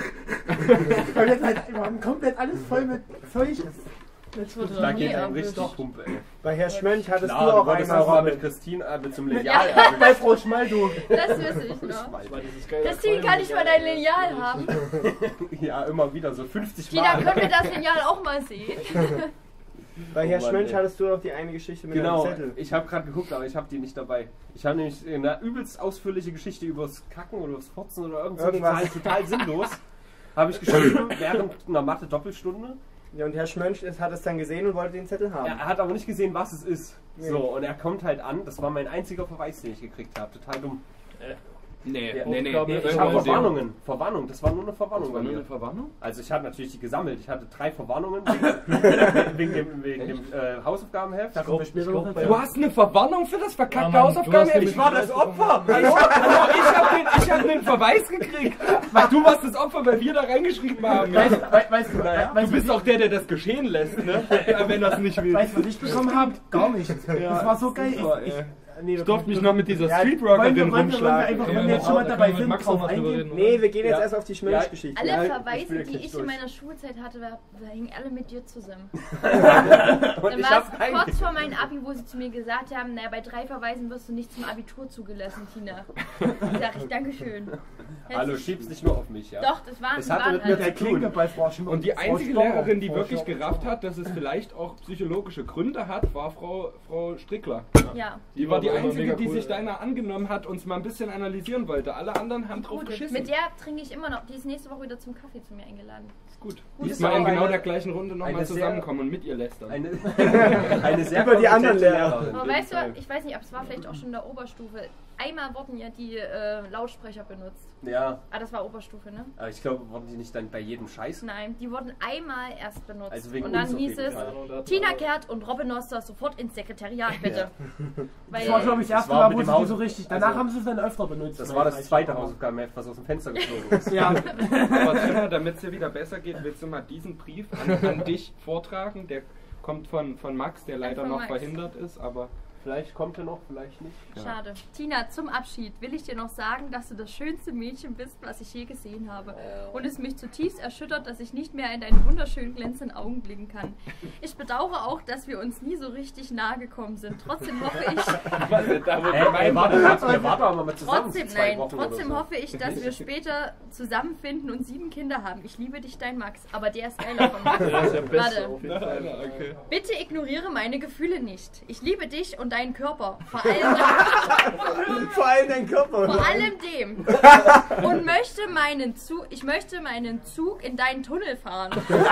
Speaker 6: Weil wir, halt, wir haben komplett alles voll mit Feuches.
Speaker 5: Jetzt wird
Speaker 1: Da
Speaker 5: er
Speaker 1: geht
Speaker 5: nie
Speaker 1: einem
Speaker 5: erwischt.
Speaker 1: richtig Pumpe, ey.
Speaker 4: Bei Herr Schmönch hattest
Speaker 1: Klar,
Speaker 4: du auch
Speaker 1: wolltest
Speaker 4: einmal
Speaker 1: auch mal
Speaker 4: Robin.
Speaker 1: mit Christine äh, mit zum
Speaker 5: Ja.
Speaker 1: Lineal.
Speaker 6: Bei Frau Schmaldo.
Speaker 5: Das wüsste ich noch.
Speaker 3: War dieses geile
Speaker 5: Christine, kann ich mal dein Lineal haben?
Speaker 1: Ja, immer wieder, so fünfzig
Speaker 5: Tina,
Speaker 1: Mal.
Speaker 5: können wir das Lineal auch mal sehen?
Speaker 4: Bei Herr
Speaker 1: Oh Mann,
Speaker 4: Schmönch
Speaker 1: ey.
Speaker 4: hattest du auch die eine Geschichte mit
Speaker 1: Genau,
Speaker 4: dem Zettel.
Speaker 1: ich habe gerade geguckt, aber ich habe die nicht dabei. Ich habe nämlich eine übelst ausführliche Geschichte übers Kacken oder übers Fotzen oder irgend so
Speaker 4: Irgendwas.
Speaker 1: total, total sinnlos. Habe ich geschrieben während einer Mathe-Doppelstunde.
Speaker 4: Ja, und Herr Schmönch ist, hat es dann gesehen und wollte den Zettel haben.
Speaker 1: Er hat aber nicht gesehen, was es ist.
Speaker 4: Nee.
Speaker 1: So, und er kommt halt an. Das war mein einziger Verweis, den ich gekriegt habe. Total dumm.
Speaker 2: Nee,
Speaker 1: Ja,
Speaker 2: nee, nee.
Speaker 3: Aufgabe-
Speaker 1: Nee,
Speaker 2: nee.
Speaker 1: ich habe Verwarnungen. Verwarnung, das war nur eine Verwarnung
Speaker 2: Das
Speaker 1: bei
Speaker 2: war nur
Speaker 1: mir.
Speaker 2: eine Verwarnung?
Speaker 1: Also ich habe natürlich die gesammelt. Ich hatte drei Verwarnungen wegen, wegen dem, wegen dem äh, Hausaufgabenheft.
Speaker 6: Da kommen wir später noch dazu.
Speaker 2: Du hast eine Verwarnung für das
Speaker 3: Ja,
Speaker 2: verkackte
Speaker 3: Mann, du
Speaker 2: Hausaufgaben?
Speaker 3: hast
Speaker 2: Ich war das Opfer!
Speaker 1: Hallo?
Speaker 2: Hallo, ich hab den, ich hab den Verweis gekriegt! Weil du warst das Opfer, weil wir da reingeschrieben haben.
Speaker 6: Weißt, weißt, weißt,
Speaker 1: Naja,
Speaker 6: weißt,
Speaker 2: Du bist auch der, der das geschehen lässt, ne? Ja, wenn das nicht will.
Speaker 6: weißt du, was ich bekommen habe? Gar nichts. Das war so geil.
Speaker 2: Super,
Speaker 6: Ich, ich,
Speaker 2: ey.
Speaker 6: nee,
Speaker 2: Ich durfte mich noch mit dieser
Speaker 6: Ja,
Speaker 2: Streetworkerin
Speaker 6: wollen wir- wollen wir-
Speaker 2: rumschlagen.
Speaker 6: wollen wir einfach-
Speaker 3: Ja,
Speaker 6: wenn wir jetzt schon mal
Speaker 3: da
Speaker 6: dabei
Speaker 3: können wir
Speaker 6: sind,
Speaker 3: mit Max noch
Speaker 6: drauf
Speaker 3: mal drüber
Speaker 6: eingehen.
Speaker 3: reden,
Speaker 4: Nee, wir gehen jetzt
Speaker 1: Ja.
Speaker 4: erst auf die Schmönch-Geschichte.
Speaker 5: Alle
Speaker 1: Ja, ich- ich
Speaker 5: Verweise,
Speaker 1: bin ja
Speaker 5: die
Speaker 1: gleich
Speaker 5: ich
Speaker 1: durch.
Speaker 5: in meiner Schulzeit hatte, war, hingen alle mit dir zusammen.
Speaker 1: Und
Speaker 5: Dann
Speaker 1: ich
Speaker 5: war
Speaker 1: hab's
Speaker 5: es
Speaker 1: rein.
Speaker 5: kurz vor meinem Abi, wo sie zu mir gesagt haben, naja, bei drei Verweisen wirst du nicht zum Abitur zugelassen, Tina. Da sag ich, Dankeschön.
Speaker 1: Hallo, schieb's nicht nur auf mich, ja?
Speaker 5: Doch, das waren,
Speaker 1: Es
Speaker 5: die
Speaker 1: hatte
Speaker 5: waren
Speaker 1: mit mir
Speaker 5: alle.
Speaker 6: Der Klinke bei Frau Schmidt.
Speaker 2: Und die einzige
Speaker 6: Frau Stocker.
Speaker 2: Lehrerin, die
Speaker 6: Frau
Speaker 2: wirklich
Speaker 6: Stocker.
Speaker 2: gerafft hat, dass es vielleicht auch psychologische Gründe hat, war Frau, Frau Strickler.
Speaker 5: Ja.
Speaker 2: Die war die
Speaker 3: aber immer
Speaker 2: einzige,
Speaker 3: mega
Speaker 2: die
Speaker 3: cool,
Speaker 2: sich
Speaker 3: ey.
Speaker 2: deiner angenommen hat und es mal ein bisschen analysieren wollte. Alle anderen haben drauf
Speaker 5: Gut,
Speaker 2: geschissen.
Speaker 5: mit der trinke ich immer noch. Die ist nächste Woche wieder zum Kaffee zu mir eingeladen.
Speaker 2: Ist gut.
Speaker 5: Gute
Speaker 2: Diesmal in
Speaker 1: Sache.
Speaker 2: genau der gleichen Runde nochmal
Speaker 1: Eine sehr-
Speaker 2: zusammenkommen und mit ihr lästern.
Speaker 1: Eine, eine sehr
Speaker 4: Über die anderen
Speaker 1: kompetente
Speaker 4: Lehrer.
Speaker 1: Lehrerin.
Speaker 5: Aber weißt du, ich weiß nicht, ob es war vielleicht auch schon in der Oberstufe. einmal wurden ja die äh, Lautsprecher benutzt.
Speaker 1: Ja,
Speaker 5: Ah, das war Oberstufe, ne?
Speaker 1: aber ich glaube, wurden die nicht dann bei jedem Scheiß?
Speaker 5: Nein, die wurden einmal erst benutzt.
Speaker 1: Also wegen
Speaker 5: und dann
Speaker 1: uns auf
Speaker 5: hieß
Speaker 1: jeden
Speaker 5: es,
Speaker 1: Fall.
Speaker 5: Tina Kehrt und Robin Noster sofort ins Sekretariat, bitte. Weil,
Speaker 6: Das war, glaube ich, das erste
Speaker 1: Das war
Speaker 6: Mal,
Speaker 1: mit
Speaker 6: wo
Speaker 1: dem
Speaker 6: sie die
Speaker 1: Haus-
Speaker 6: so richtig. Danach
Speaker 1: also-
Speaker 6: haben sie es dann öfter benutzt.
Speaker 1: Das
Speaker 6: weil
Speaker 1: war
Speaker 6: ich
Speaker 1: das
Speaker 6: weiß
Speaker 1: zweite
Speaker 6: nicht,
Speaker 1: Hausaufgabenheft, was aus dem Fenster geflogen ist.
Speaker 6: Ja.
Speaker 2: Aber Tina, damit es dir wieder besser geht, willst du mal diesen Brief an, an dich vortragen? Der kommt von, von Max, der leider
Speaker 5: von
Speaker 2: noch
Speaker 5: Max.
Speaker 2: verhindert ist, aber...
Speaker 1: Vielleicht kommt er noch, vielleicht nicht.
Speaker 5: Schade. Tina, zum Abschied will ich dir noch sagen, dass du das schönste Mädchen bist, was ich je gesehen habe. Und es mich zutiefst erschüttert, dass ich nicht mehr in deine wunderschönen glänzenden Augen blicken kann. Ich bedauere auch, dass wir uns nie so richtig nahe gekommen sind. Trotzdem hoffe ich,
Speaker 2: da, wo
Speaker 1: Ey, ey, warte, warte, wir warten aber mal zusammen.
Speaker 5: trotzdem,
Speaker 1: zwei
Speaker 5: nein,
Speaker 1: Wochen
Speaker 5: trotzdem
Speaker 1: oder so.
Speaker 5: hoffe ich, dass wir später zusammenfinden und sieben Kinder haben. Ich liebe dich, dein Max. Aber der ist geiler von Max.
Speaker 3: Der ist der Beste
Speaker 5: Warte.
Speaker 3: auf jeden Fall.
Speaker 2: Okay.
Speaker 5: Bitte ignoriere meine Gefühle nicht. Ich liebe dich und deinen Körper. Vor allem,
Speaker 4: Vor allem dein Körper.
Speaker 5: vor allem dem. Und möchte meinen Zug, ich möchte meinen Zug in deinen Tunnel fahren.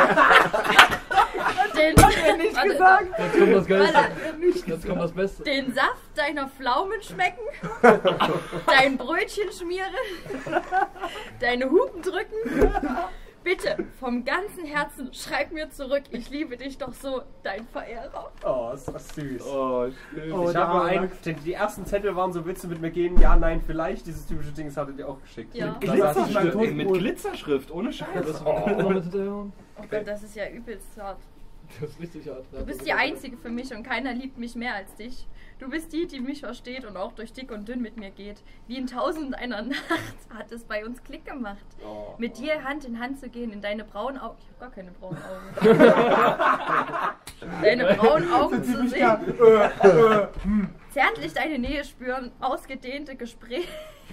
Speaker 5: Den,
Speaker 6: Nicht
Speaker 5: warte,
Speaker 6: gesagt.
Speaker 3: Jetzt kommt das Geilste.
Speaker 5: warte,
Speaker 3: Jetzt kommt das Beste.
Speaker 5: den Saft deiner Pflaumen schmecken, dein Brötchen schmieren, deine Hupen drücken. Bitte, vom ganzen Herzen, schreib mir zurück, ich liebe dich doch so, dein Verehrer.
Speaker 1: Oh, ist das süß.
Speaker 2: Oh, schön.
Speaker 6: Oh,
Speaker 1: Ich
Speaker 6: der
Speaker 1: habe
Speaker 6: arme
Speaker 1: ein,
Speaker 6: Max.
Speaker 1: die, die ersten Zettel waren so, willst du mit mir gehen? Ja, nein, vielleicht. Dieses typische Ding, das hattet ihr auch geschickt.
Speaker 5: Ja.
Speaker 1: Mit
Speaker 6: Ich
Speaker 1: Glitzer-
Speaker 6: lese nicht mal tot.
Speaker 2: Mit Glitzerschrift, ohne Scheiß.
Speaker 3: Das noch mit hinterher.
Speaker 5: Oh Gott, das ist ja übelst hart.
Speaker 3: Das ist richtig hart.
Speaker 5: Du bist die Einzige für mich und keiner liebt mich mehr als dich. Du bist die, die mich versteht und auch durch dick und dünn mit mir geht. Wie in tausend einer Nacht hat es bei uns Klick gemacht.
Speaker 1: Oh.
Speaker 5: Mit dir Hand in Hand zu gehen, in deine braunen Augen. Ich habe gar keine braunen Augen. Deine braunen Augen zu sehen. Zärtlich deine Nähe spüren, ausgedehnte Gespräche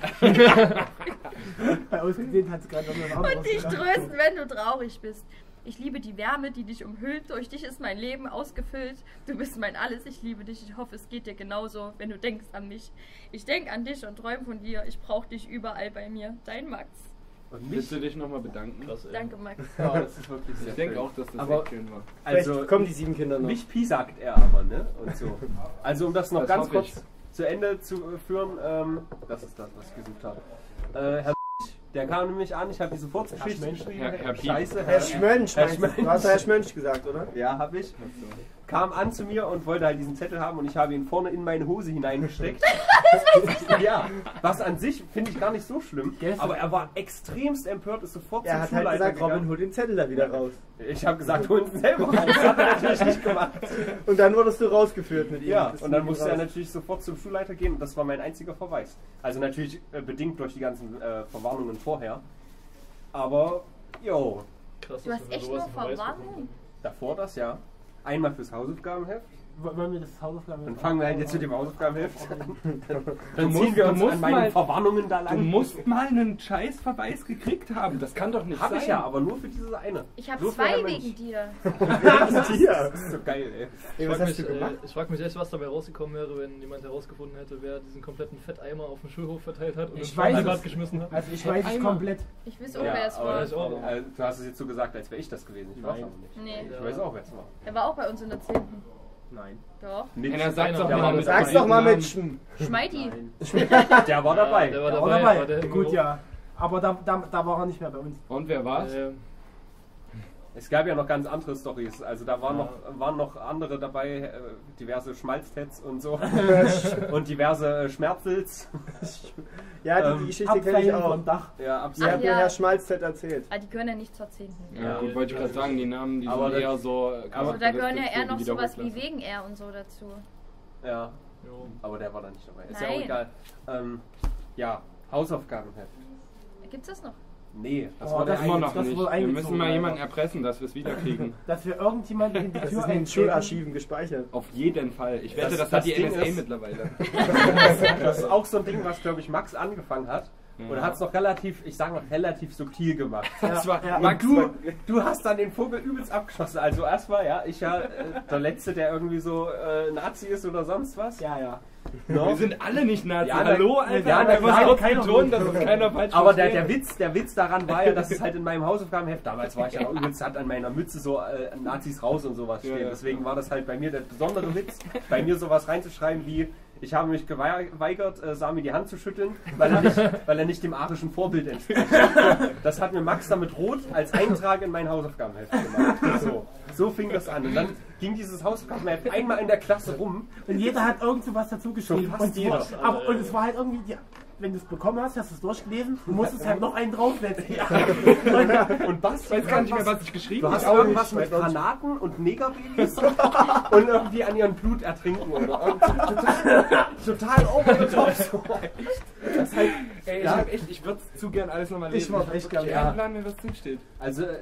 Speaker 6: Bei ausgesehen hat es gerade noch ein
Speaker 5: und
Speaker 6: anderes
Speaker 5: dich
Speaker 6: gedacht.
Speaker 5: trösten, wenn du traurig bist. Ich liebe die Wärme, die dich umhüllt. Durch dich ist mein Leben ausgefüllt. Du bist mein Alles. Ich liebe dich. Ich hoffe, es geht dir genauso, wenn du denkst an mich. Ich denke an dich und träume von dir. Ich brauche dich überall bei mir. Dein Max.
Speaker 1: Und
Speaker 2: Willst
Speaker 1: mich?
Speaker 2: du dich nochmal bedanken?
Speaker 3: Krass, ey.
Speaker 5: Danke, Max.
Speaker 1: Ja, das ist wirklich sehr
Speaker 2: Ich denke
Speaker 1: schön.
Speaker 2: auch, dass das
Speaker 1: Aber-
Speaker 2: echt schön war.
Speaker 1: Also,
Speaker 4: Vielleicht kommen die sieben Kinder noch.
Speaker 1: mich piesackt er aber, ne? Und so. Also, um das noch
Speaker 2: Das
Speaker 1: ganz
Speaker 2: hoffe ich.
Speaker 1: kurz zu Ende zu äh, führen, ähm, das ist das, was ich gesucht habe. Äh, Herr der kam nämlich an, ich habe die Sofortgeschichte
Speaker 6: Herr Schmönch.
Speaker 1: geschrieben.
Speaker 2: Herr- Herr Piep.
Speaker 1: Scheiße,
Speaker 4: Herr Schmönch,
Speaker 1: Herr
Speaker 4: meinst du?
Speaker 1: Schmönch.
Speaker 4: Du hast Herr Schmönch gesagt, oder?
Speaker 1: Ja, habe ich. Kam an zu mir und wollte halt diesen Zettel haben und ich habe ihn vorne in meine Hose hineingesteckt. Ja, was an sich finde ich gar nicht so schlimm, aber er war extremst empört, ist sofort
Speaker 4: Er
Speaker 1: zum
Speaker 4: hat halt
Speaker 1: Schulleiter
Speaker 4: gesagt, Robin,
Speaker 1: gegangen.
Speaker 4: hol den Zettel da wieder raus.
Speaker 1: Ich habe gesagt, hol ihn selber raus. Das hat er natürlich nicht gemacht.
Speaker 4: Und dann wurdest du rausgeführt mit ihm.
Speaker 1: Ja,
Speaker 4: Bist
Speaker 1: und dann
Speaker 4: du
Speaker 1: musste er
Speaker 4: raus.
Speaker 1: natürlich sofort zum Schulleiter gehen und das war mein einziger Verweis. Also natürlich äh, bedingt durch die ganzen äh, Verwarnungen vorher. Aber, jo,
Speaker 3: Krass,
Speaker 5: Du
Speaker 3: dass
Speaker 5: hast
Speaker 3: wir
Speaker 5: echt
Speaker 3: sowas
Speaker 5: nur
Speaker 3: im Verweis
Speaker 5: Verwarnung?
Speaker 3: bekommen.
Speaker 1: davor das ja. Einmal fürs Hausaufgabenheft.
Speaker 6: Wollen wir das Hausaufgaben
Speaker 1: Dann fangen wir halt jetzt mit dem Hausaufgabenheft an. Dann
Speaker 2: musst-
Speaker 1: ziehen wir
Speaker 2: du
Speaker 1: uns
Speaker 2: musst
Speaker 1: an meinen
Speaker 2: mal-
Speaker 1: Verwarnungen da
Speaker 2: Du
Speaker 1: lang.
Speaker 2: musst mal einen Scheißverweis gekriegt haben. Das kann doch nicht
Speaker 1: Hab
Speaker 2: sein.
Speaker 1: ich ja, aber nur für diese eine.
Speaker 5: Ich habe
Speaker 1: Nur für
Speaker 5: zwei
Speaker 1: Herrn Mönch.
Speaker 5: wegen dir.
Speaker 4: Hier.
Speaker 1: Das ist so geil, ey.
Speaker 4: Ey,
Speaker 3: Ich
Speaker 4: was
Speaker 3: frage
Speaker 4: hast
Speaker 3: mich,
Speaker 4: du gemacht?
Speaker 3: äh, ich frag mich echt, was dabei rausgekommen wäre, wenn jemand herausgefunden hätte, wer diesen kompletten Fetteimer auf dem Schulhof verteilt hat und
Speaker 6: Ich
Speaker 3: ins
Speaker 6: weiß
Speaker 3: Schwimmbad
Speaker 6: es.
Speaker 3: geschmissen hat.
Speaker 6: Also ich weiß es komplett.
Speaker 5: Ich weiß auch, wer es
Speaker 1: aber
Speaker 5: war.
Speaker 3: ich auch.
Speaker 1: äh, du hast es jetzt so gesagt, als wäre ich das gewesen. Ich weiß
Speaker 6: Nein.
Speaker 1: aber nicht.
Speaker 5: Nee,
Speaker 1: Ich weiß auch, wer es war.
Speaker 5: er war auch bei uns in der zehnten.
Speaker 6: Nein.
Speaker 5: Doch.
Speaker 1: Mit,
Speaker 2: Einer sagt doch
Speaker 3: Ja,
Speaker 2: mal
Speaker 3: Mann,
Speaker 2: mit
Speaker 4: Sag's
Speaker 2: seinem
Speaker 4: doch mal mit
Speaker 2: Namen.
Speaker 4: Schm.
Speaker 5: Schmeidi.
Speaker 1: der war dabei.
Speaker 3: Ja, der war
Speaker 6: Der
Speaker 3: dabei.
Speaker 6: war dabei.
Speaker 3: war der
Speaker 6: Gut,
Speaker 3: irgendwo-
Speaker 6: ja. Aber da, da, da war er nicht mehr bei uns.
Speaker 2: Und wer war's?
Speaker 3: Äh,
Speaker 1: Es gab ja noch ganz andere Storys. Also da waren, noch, waren noch andere dabei, äh, diverse Schmalztets und so. Und diverse äh, Schmerzels.
Speaker 4: Ja, die,
Speaker 1: Ähm,
Speaker 4: die Geschichte kenne ich
Speaker 6: Abfeilen
Speaker 4: auch.
Speaker 6: vom Dach.
Speaker 1: Ja,
Speaker 4: Die
Speaker 1: absolut.
Speaker 5: Ach
Speaker 4: hat mir
Speaker 5: ja.
Speaker 4: Herr Schmalzett erzählt.
Speaker 5: Ah, die gehören ja nicht zur zehnten.
Speaker 2: Ja, gut, wollte ich gerade sagen, die Namen, die
Speaker 1: Aber
Speaker 2: sind
Speaker 1: das-
Speaker 2: eher so.
Speaker 5: Also da gehören ja eher noch
Speaker 2: die
Speaker 5: sowas wie
Speaker 2: Wiederholklasse.
Speaker 5: wegen er und so dazu.
Speaker 1: Ja,
Speaker 3: jo.
Speaker 1: aber der war da nicht dabei. Ist ja auch
Speaker 5: Nein.
Speaker 1: egal. Ähm, ja, Hausaufgabenheft.
Speaker 5: Gibt's das noch?
Speaker 1: Nee, das
Speaker 6: Oh,
Speaker 1: war der
Speaker 6: das-
Speaker 2: Immer
Speaker 1: eine.
Speaker 2: noch
Speaker 6: Das
Speaker 2: nicht.
Speaker 6: wurde
Speaker 2: Wir
Speaker 6: eingezogen,
Speaker 2: müssen mal
Speaker 6: leider.
Speaker 2: jemanden erpressen, dass wir es wiederkriegen.
Speaker 6: Dass wir irgendjemanden in die
Speaker 4: Das
Speaker 6: Tür
Speaker 4: ist in den
Speaker 6: eintreten.
Speaker 4: Schularchiven gespeichert.
Speaker 2: Auf jeden Fall. Ich wette,
Speaker 1: Das-
Speaker 2: das,
Speaker 1: das
Speaker 2: hat die
Speaker 1: Ding
Speaker 2: N S A
Speaker 1: ist-
Speaker 2: mittlerweile.
Speaker 1: Das ist auch so ein Ding, was, glaube ich, Max angefangen hat. Und
Speaker 2: Ja.
Speaker 1: hat es noch relativ, ich sage noch relativ subtil gemacht.
Speaker 2: Das war
Speaker 6: ja.
Speaker 2: Max.
Speaker 1: Du, du hast dann den Vogel übelst abgeschossen. Also erstmal, ja, ich ja äh, der Letzte, der irgendwie so äh, Nazi ist oder sonst was.
Speaker 6: Ja, ja.
Speaker 2: Wir sind alle nicht Nazi.
Speaker 1: Ja,
Speaker 2: Hallo,
Speaker 1: na-
Speaker 2: Alter.
Speaker 1: ja, na
Speaker 2: einfach
Speaker 1: klar,
Speaker 2: kurz
Speaker 6: keiner
Speaker 2: betonen, dass es keiner falsch
Speaker 1: Aber der,
Speaker 2: versteht.
Speaker 1: der, Witz, der Witz daran war ja, dass es halt in meinem Hausaufgabenheft, damals war ich ja noch übelst, hat an meiner Mütze so äh, Nazis raus und sowas stehen.
Speaker 2: Ja, ja.
Speaker 1: Deswegen war das halt bei mir der besondere Witz, bei mir sowas reinzuschreiben wie: Ich habe mich geweigert, äh, Sami die Hand zu schütteln, weil er, nicht, weil er nicht dem arischen Vorbild entspricht. Das hat mir Max damit rot als Eintrag in mein Hausaufgabenheft gemacht. So, so fing das an. Und dann ging dieses Hausaufgabenheft einmal in der Klasse rum.
Speaker 6: Und jeder hat irgend so was dazu geschrieben.
Speaker 1: Schon fast
Speaker 6: Und,
Speaker 1: jeder.
Speaker 6: aber, und es war halt irgendwie, die, wenn du es bekommen hast, hast du es durchgelesen, du musstest halt noch einen draufsetzen.
Speaker 1: Und was?
Speaker 2: Ich weiß gar nicht mehr, was ich geschrieben
Speaker 1: Du
Speaker 2: habe.
Speaker 1: hast irgendwas mit Granaten und Negerbabys und irgendwie an ihrem Blut ertrinken oder total, total over the top. So. Das ist halt,
Speaker 2: Ey, ich,
Speaker 1: ja.
Speaker 2: hab echt, ich würde es zu gern alles nochmal lesen.
Speaker 6: Ich würd's echt gern,
Speaker 2: Ich
Speaker 1: ja.
Speaker 2: ja. Plan mir, was drinsteht.
Speaker 1: Also, äh,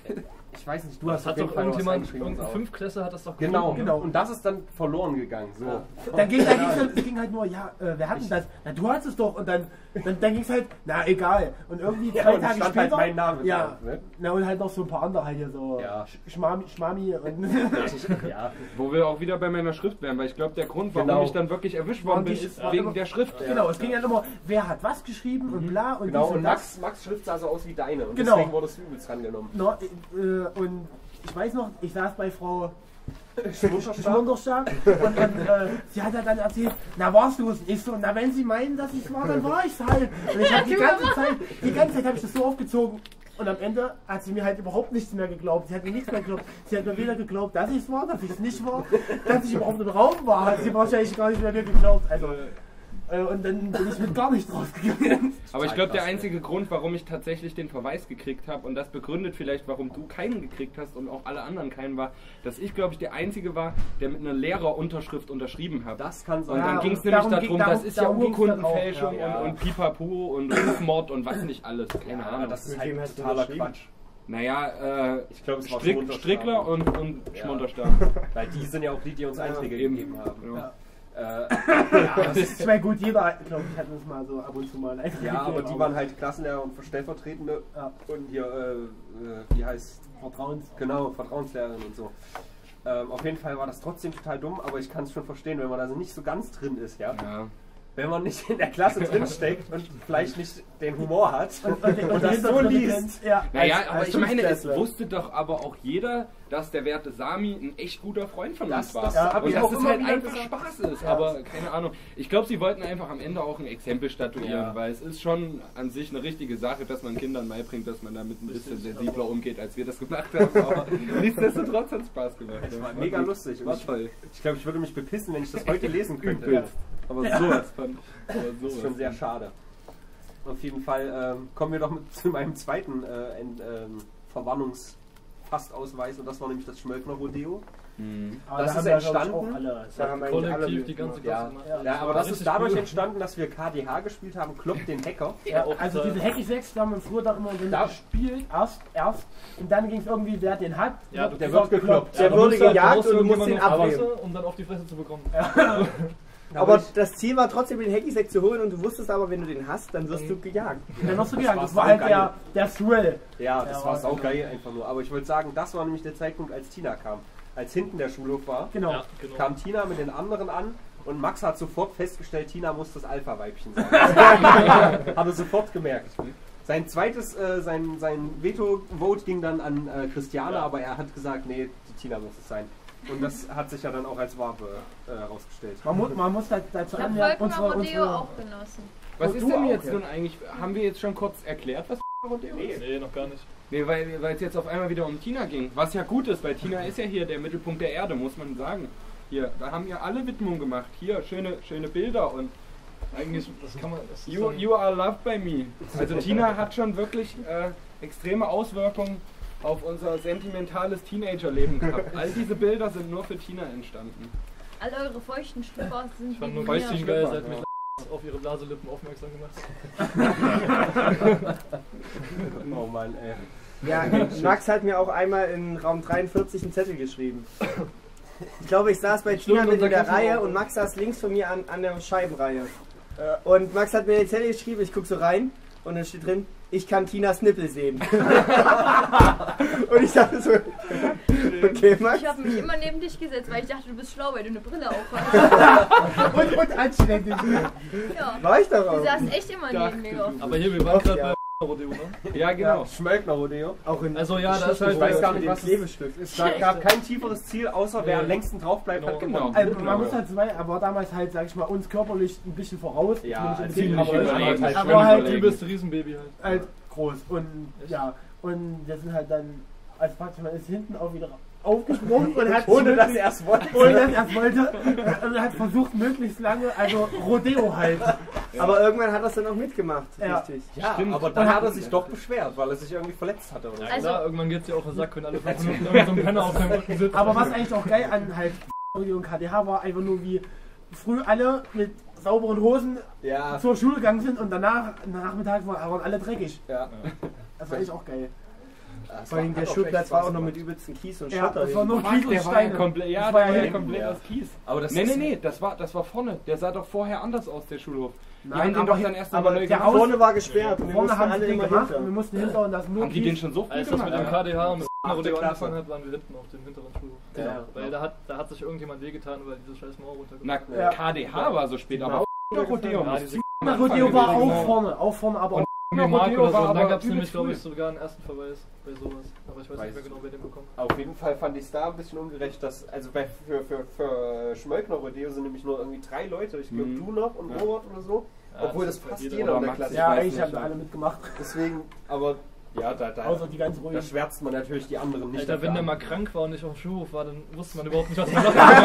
Speaker 1: ich weiß nicht, du
Speaker 3: Das
Speaker 1: hast
Speaker 3: hat
Speaker 1: auf jeden
Speaker 3: doch
Speaker 1: Fall was
Speaker 3: irgendjemand,
Speaker 1: reingeschrieben.
Speaker 3: irgendein
Speaker 1: auch.
Speaker 3: Fünftklässler hat das doch
Speaker 1: Genau,
Speaker 3: gefunden.
Speaker 6: Genau.
Speaker 1: und das ist dann verloren gegangen. So.
Speaker 6: Dann ging, dann ging's halt, es ging halt nur, ja, äh, wer hat denn das? Na, du hattest es doch. Und dann, dann, dann ging es halt, na, egal. Und irgendwie
Speaker 1: Ja,
Speaker 6: zwei
Speaker 1: und
Speaker 6: Tage
Speaker 1: stand
Speaker 6: später.
Speaker 1: halt mein Name
Speaker 6: ja,
Speaker 1: drauf, ne?
Speaker 6: na, und halt noch so ein paar andere halt hier so.
Speaker 1: Ja.
Speaker 6: Sch- Schmami, Schmami und.
Speaker 1: Ja,
Speaker 2: Wo wir auch wieder bei meiner Schrift wären, weil ich glaube, der Grund, warum
Speaker 1: Genau.
Speaker 2: ich dann wirklich erwischt worden
Speaker 6: Waren
Speaker 2: bin,
Speaker 6: die-
Speaker 2: ist
Speaker 6: war
Speaker 2: wegen
Speaker 6: immer-
Speaker 2: der Schrift.
Speaker 6: Genau, es ging ja immer, wer hat was geschrieben und bla und
Speaker 1: genau.
Speaker 6: dies
Speaker 1: Und
Speaker 6: und
Speaker 1: Max, Max Schrift sah so aus wie deine. Und
Speaker 6: Genau.
Speaker 1: deswegen wurdest du übelst rangenommen.
Speaker 6: das. No, äh, und ich weiß noch, ich saß bei Frau
Speaker 1: Schmunzerstab.
Speaker 6: Schmunderstab und, und äh, sie hat ja dann erzählt, na warst du es? Ich so, na wenn sie meinen, dass ich es war, dann war ich es halt. Und ich habe die ganze Zeit, die ganze Zeit habe ich das so aufgezogen. Und am Ende hat sie mir halt überhaupt nichts mehr geglaubt. Sie hat mir nichts mehr geglaubt. Sie hat mir weder geglaubt, dass ich es war, dass ich es nicht war, dass ich überhaupt im Raum war. Hat sie wahrscheinlich gar nicht mehr mir geglaubt. Also, äh, und dann bin ich mit gar nicht rausgegangen.
Speaker 2: Aber ich glaube, der einzige Grund, warum ich tatsächlich den Verweis gekriegt habe, und das begründet vielleicht, warum du keinen gekriegt hast und auch alle anderen keinen, war, dass ich, glaube ich, der Einzige war, der mit einer Lehrerunterschrift unterschrieben hat.
Speaker 1: Das kann sein.
Speaker 2: Und dann
Speaker 6: Ja,
Speaker 2: ging es
Speaker 6: und
Speaker 2: nämlich
Speaker 6: darum
Speaker 2: darum,
Speaker 6: ging-
Speaker 2: das
Speaker 6: darum-
Speaker 2: ist ja
Speaker 6: darum ging's dann
Speaker 2: Urkundenfälschung
Speaker 1: auch, ja.
Speaker 2: und, und Pipapo und Rufmord und was nicht alles. Keine
Speaker 1: Ja,
Speaker 2: Ahnung.
Speaker 1: das ist
Speaker 4: Mit
Speaker 1: halt
Speaker 4: wem hast du
Speaker 1: totaler
Speaker 4: unterschrieben?
Speaker 1: Quatsch.
Speaker 2: Naja, äh,
Speaker 1: Ich glaube, es war
Speaker 2: Strick,
Speaker 1: Schmunzerstab.
Speaker 2: Strickler und, und
Speaker 1: Ja.
Speaker 2: Schmunderstab.
Speaker 1: Weil die sind ja auch die, die uns Einträge
Speaker 2: Eben.
Speaker 1: gegeben haben.
Speaker 2: Ja.
Speaker 1: Äh,
Speaker 6: Ich meine, gut, jeder, glaube ich, hat uns mal so ab und zu mal ein
Speaker 1: ja, aber die waren halt Klassenlehrer und Stellvertretende
Speaker 6: Ja.
Speaker 1: und hier, äh, äh, wie heißt,
Speaker 6: Vertrauens.
Speaker 1: genau, Vertrauenslehrerin und so. Ähm, auf jeden Fall war das trotzdem total dumm, aber ich kann es schon verstehen, wenn man da so nicht so ganz drin ist, ja.
Speaker 2: Ja.
Speaker 1: Wenn man nicht in der Klasse drin steckt und vielleicht nicht den Humor hat und,
Speaker 6: Und, und, und
Speaker 1: das so liest.
Speaker 6: Ja.
Speaker 2: Naja,
Speaker 1: Als-
Speaker 2: aber
Speaker 1: als
Speaker 2: ich meine, es
Speaker 1: Fünftklässler.
Speaker 2: wusste doch aber auch jeder, dass der werte Sami ein echt guter Freund von
Speaker 1: Das-
Speaker 2: uns war.
Speaker 1: das
Speaker 6: hab
Speaker 2: und
Speaker 1: ich
Speaker 2: dass
Speaker 1: auch
Speaker 2: es
Speaker 1: immer
Speaker 2: halt
Speaker 1: wieder
Speaker 2: einfach
Speaker 1: gesagt.
Speaker 2: Spaß ist.
Speaker 6: Ja.
Speaker 2: Aber keine Ahnung. Ich glaube, sie wollten einfach am Ende auch ein Exempel statuieren,
Speaker 1: Ja.
Speaker 2: weil es ist schon an sich eine richtige Sache, dass man Kindern beibringt, dass man damit ein bisschen sensibler umgeht, als wir das gemacht haben. Aber nichtsdestotrotz hat es Spaß gemacht.
Speaker 1: Das war
Speaker 2: Ja.
Speaker 1: mega
Speaker 2: gut.
Speaker 1: lustig. Und
Speaker 2: War
Speaker 1: ich
Speaker 2: toll.
Speaker 1: ich glaube, ich würde mich bepissen, wenn ich das heute lesen könnte.
Speaker 2: Übelst. Aber sowas fand aber
Speaker 1: Das ist
Speaker 2: sowas.
Speaker 1: schon sehr schade. Auf jeden Fall ähm, kommen wir doch mit, zu meinem zweiten äh, Ent- ähm, Verwarnungsfastausweis und das war nämlich das Schmölkner Rodeo.
Speaker 2: Mhm.
Speaker 6: Aber
Speaker 1: Das
Speaker 6: da
Speaker 1: ist
Speaker 6: haben wir, glaub ich,
Speaker 1: entstanden.
Speaker 6: auch alle.
Speaker 4: Da haben eigentlich alle
Speaker 3: Kollektiv die ganze
Speaker 1: Ja,
Speaker 3: Klasse gemacht.
Speaker 6: ja.
Speaker 1: ja, aber das ist
Speaker 3: Richtig
Speaker 1: dadurch
Speaker 3: cool.
Speaker 1: entstanden, dass wir K D H gespielt haben, Klopp den Hacker.
Speaker 6: Ja,
Speaker 3: auch
Speaker 6: also
Speaker 3: da-
Speaker 6: diese Hacky sechs, da haben wir früher doch immer so
Speaker 1: Da-
Speaker 6: gespielt, erst, erst, und dann ging es irgendwie, wer den hat,
Speaker 3: Ja,
Speaker 6: wird-
Speaker 1: der wird gekloppt.
Speaker 4: Der
Speaker 3: da
Speaker 4: wurde
Speaker 3: musst du halt-
Speaker 4: gejagt
Speaker 3: da musst
Speaker 4: und du musst
Speaker 3: irgendjemand
Speaker 4: ihn
Speaker 3: auf die
Speaker 4: abnehmen.
Speaker 3: Fresse, um dann auf die Fresse zu bekommen.
Speaker 4: Aber das Ziel war trotzdem, den Hacky-Sack zu holen und du wusstest aber, wenn du den hast, dann wirst du gejagt.
Speaker 6: Und dann hast du gegangen.
Speaker 1: war
Speaker 6: Das war halt
Speaker 1: saugeil.
Speaker 6: der, der Thrill.
Speaker 1: Ja, das
Speaker 6: Ja,
Speaker 1: war
Speaker 6: war-
Speaker 1: saugeil einfach nur. Aber ich wollte sagen, das war nämlich der Zeitpunkt, als Tina kam. Als hinten der Schulhof war,
Speaker 6: Genau.
Speaker 3: Ja, genau.
Speaker 1: kam Tina mit den anderen an und Max hat sofort festgestellt, Tina muss das Alpha-Weibchen sein. Hat er sofort gemerkt. Sein zweites, äh, sein, sein Veto-Vote ging dann an äh, Christiane,
Speaker 3: Ja.
Speaker 1: aber er hat gesagt, nee, die Tina muss es sein. Und das hat sich ja dann auch als Waffe äh, herausgestellt.
Speaker 6: Man, mu man muss da, dazu
Speaker 5: Ich habe
Speaker 6: anmerken,
Speaker 5: Völkner
Speaker 6: unsere,
Speaker 5: Rodeo
Speaker 6: unsere,
Speaker 5: auch genossen.
Speaker 2: Was
Speaker 6: Und
Speaker 2: ist
Speaker 6: du
Speaker 2: denn
Speaker 6: auch,
Speaker 2: jetzt
Speaker 6: ja.
Speaker 2: nun eigentlich? Haben wir jetzt schon kurz erklärt, was Rodeo ist?
Speaker 3: Nee, noch gar nicht.
Speaker 2: Nee, weil, weil es jetzt auf einmal wieder um Tina ging. Was ja gut ist, weil Tina ist ja hier der Mittelpunkt der Erde, muss man sagen. Hier, da haben ja alle Widmungen gemacht. Hier, schöne, schöne Bilder und
Speaker 3: Eigentlich, das kann man. Das ist
Speaker 2: you,
Speaker 3: dann-
Speaker 2: you are loved by me. Also Tina hat schon wirklich äh, extreme Auswirkungen auf unser sentimentales Teenagerleben gehabt. All diese Bilder sind nur für Tina entstanden.
Speaker 5: All eure feuchten Schlüpper sind
Speaker 3: Ich fand
Speaker 5: wegen
Speaker 3: nur
Speaker 5: mir.
Speaker 3: richtig
Speaker 2: Schlüpper,
Speaker 3: geil, seit
Speaker 2: ja.
Speaker 3: mich auf ihre Blaselippen aufmerksam gemacht.
Speaker 1: Oh Mann, ey.
Speaker 4: Ja, Max hat mir auch einmal in Raum dreiundvierzig einen Zettel geschrieben. Ich glaube, ich saß bei Tina
Speaker 3: Stimmt,
Speaker 4: mit in
Speaker 3: unser
Speaker 4: der
Speaker 3: Klassenraum.
Speaker 4: Reihe und Max saß links von mir an, an der Scheibenreihe. Und Max hat mir den Zettel geschrieben, ich gucke so rein und dann steht drin, ich kann Tinas Nippel sehen. Und ich dachte so, okay, Max.
Speaker 5: Ich habe mich immer neben dich gesetzt, weil ich dachte, du bist schlau, weil du eine Brille auch hast.
Speaker 6: Und, und anständig.
Speaker 5: Ja.
Speaker 4: War ich doch
Speaker 5: Du
Speaker 4: auch.
Speaker 5: saßt echt immer neben mir.
Speaker 3: Aber hier, wir waren gerade
Speaker 4: Ja.
Speaker 3: bei Rodeo, ne?
Speaker 2: Ja, genau.
Speaker 1: Schmölkner Rodeo.
Speaker 4: Auch in
Speaker 3: Also ja, da ist halt...
Speaker 1: Ich weiß gar nicht,
Speaker 4: den
Speaker 1: was es
Speaker 4: Klebestift.
Speaker 1: Es gab, gab kein tieferes Ziel, außer wer am längsten drauf bleibt, hat
Speaker 3: Genau.
Speaker 1: gewonnen.
Speaker 6: Also man muss halt zwei, er war damals halt, sag ich mal, uns körperlich ein bisschen voraus.
Speaker 1: Ja,
Speaker 6: Nicht
Speaker 1: ziemlich
Speaker 6: unbedingt, aber,
Speaker 1: überlegen.
Speaker 6: halt,
Speaker 3: Aber
Speaker 6: aber
Speaker 3: halt,
Speaker 6: halt,
Speaker 3: du bist Riesenbaby halt.
Speaker 6: halt groß. Und ja, und wir sind halt dann, als praktisch man ist hinten auch wieder aufgesprungen und hat
Speaker 1: Ohne dass er erst wollte.
Speaker 6: ohne dass er es wollte und hat versucht möglichst lange, also Rodeo halt.
Speaker 4: Aber irgendwann hat er es dann auch mitgemacht.
Speaker 6: Ja.
Speaker 4: Richtig.
Speaker 1: Ja,
Speaker 2: Stimmt.
Speaker 1: aber dann hat er sich doch beschwert, weil er sich irgendwie verletzt hatte oder so.
Speaker 5: Also-
Speaker 3: Klar, irgendwann geht's dir auf den Sack, wenn alle fünf Minuten irgend so ein Penner auf deinem Rücken sitzt.
Speaker 6: Aber was eigentlich auch geil an halt Rodeo und K D H war, einfach nur wie früh alle mit sauberen Hosen
Speaker 1: Ja,
Speaker 6: zur Schule gegangen sind und danach, nachmittags waren waren alle dreckig.
Speaker 1: ja.
Speaker 6: Das war eigentlich auch geil.
Speaker 4: Vor allem der Schulplatz war auch noch mit übelsten Kies und
Speaker 6: Ja,
Speaker 4: Schotter.
Speaker 6: das war nur
Speaker 2: Fuck,
Speaker 6: Kies und
Speaker 2: der war ja
Speaker 6: Steine.
Speaker 2: komplett, ja,
Speaker 6: Das
Speaker 2: der
Speaker 6: war
Speaker 2: war
Speaker 6: ja
Speaker 2: ja
Speaker 6: hinten,
Speaker 2: komplett
Speaker 1: ja.
Speaker 2: aus Kies.
Speaker 1: Aber das
Speaker 2: Nee,
Speaker 1: ist
Speaker 2: nee, nee, das war, das war vorne. Der sah doch vorher anders aus, der Schulhof. Die
Speaker 6: Nein,
Speaker 2: haben den
Speaker 6: aber
Speaker 2: doch
Speaker 6: hin-
Speaker 2: dann erst
Speaker 6: aber
Speaker 2: einmal neu
Speaker 6: der
Speaker 2: gemacht.
Speaker 6: Haus-
Speaker 4: Vorne war gesperrt und wir
Speaker 6: Vorne
Speaker 4: mussten
Speaker 6: haben sie
Speaker 4: alle
Speaker 6: den
Speaker 4: immer
Speaker 6: gemacht
Speaker 4: hinter.
Speaker 6: und wir mussten hinter und das nur
Speaker 2: Haben die den
Speaker 6: Kies.
Speaker 2: schon so viel
Speaker 3: Als das mit dem
Speaker 2: gemacht?
Speaker 3: K D H und mit dem Rodeo
Speaker 1: Klasse.
Speaker 3: angefangen hat, waren wir hinten auf dem hinteren Schulhof.
Speaker 1: Ja.
Speaker 3: Weil da hat, da hat sich irgendjemand wehgetan, weil diese scheiß Mauer
Speaker 2: Na,
Speaker 3: runtergekommen
Speaker 6: Ja.
Speaker 2: K D H war so spät, aber Rodeo
Speaker 3: Ja,
Speaker 2: muss
Speaker 3: diese
Speaker 2: ziemlich
Speaker 6: Na,
Speaker 2: am Anfang
Speaker 6: Rodeo war
Speaker 2: gewesen
Speaker 6: auch
Speaker 2: sein.
Speaker 6: vorne, auch vorne, aber
Speaker 2: Und
Speaker 3: Irgendwie Mark
Speaker 2: Rodeo
Speaker 3: oder so.
Speaker 2: war
Speaker 3: Und dann
Speaker 2: aber
Speaker 3: gab es nämlich,
Speaker 2: übelst
Speaker 3: glaube ich,
Speaker 2: früh.
Speaker 3: sogar einen ersten Verweis bei sowas. Aber ich weiß,
Speaker 1: Weiß
Speaker 3: nicht mehr
Speaker 1: ich
Speaker 3: genau, wer den bekommen
Speaker 1: Auf jeden Fall fand ich es da ein bisschen ungerecht, dass, also bei, für, für, für Schmölkner Rodeo sind nämlich nur irgendwie drei Leute, ich glaube
Speaker 2: Mhm.
Speaker 1: du noch und
Speaker 2: Ja.
Speaker 1: Robert oder so,
Speaker 3: Ja,
Speaker 1: obwoel
Speaker 3: das
Speaker 1: das
Speaker 3: ist
Speaker 1: fast
Speaker 3: jeder
Speaker 1: jeder in der
Speaker 2: Max.
Speaker 1: Klasse
Speaker 6: ja,
Speaker 2: weiß
Speaker 6: eigentlich
Speaker 2: nicht,
Speaker 6: haben da
Speaker 2: ja.
Speaker 6: alle mitgemacht.
Speaker 1: Deswegen, aber ja, da, da,
Speaker 6: Außer die ganz
Speaker 1: da
Speaker 6: ruhig.
Speaker 1: schwärzt man natürlich die anderen nicht.
Speaker 3: Alter,
Speaker 1: dafür
Speaker 3: wenn der
Speaker 1: an.
Speaker 3: mal krank war und nicht auf dem Schulhof war, dann wusste man überhaupt nicht, was man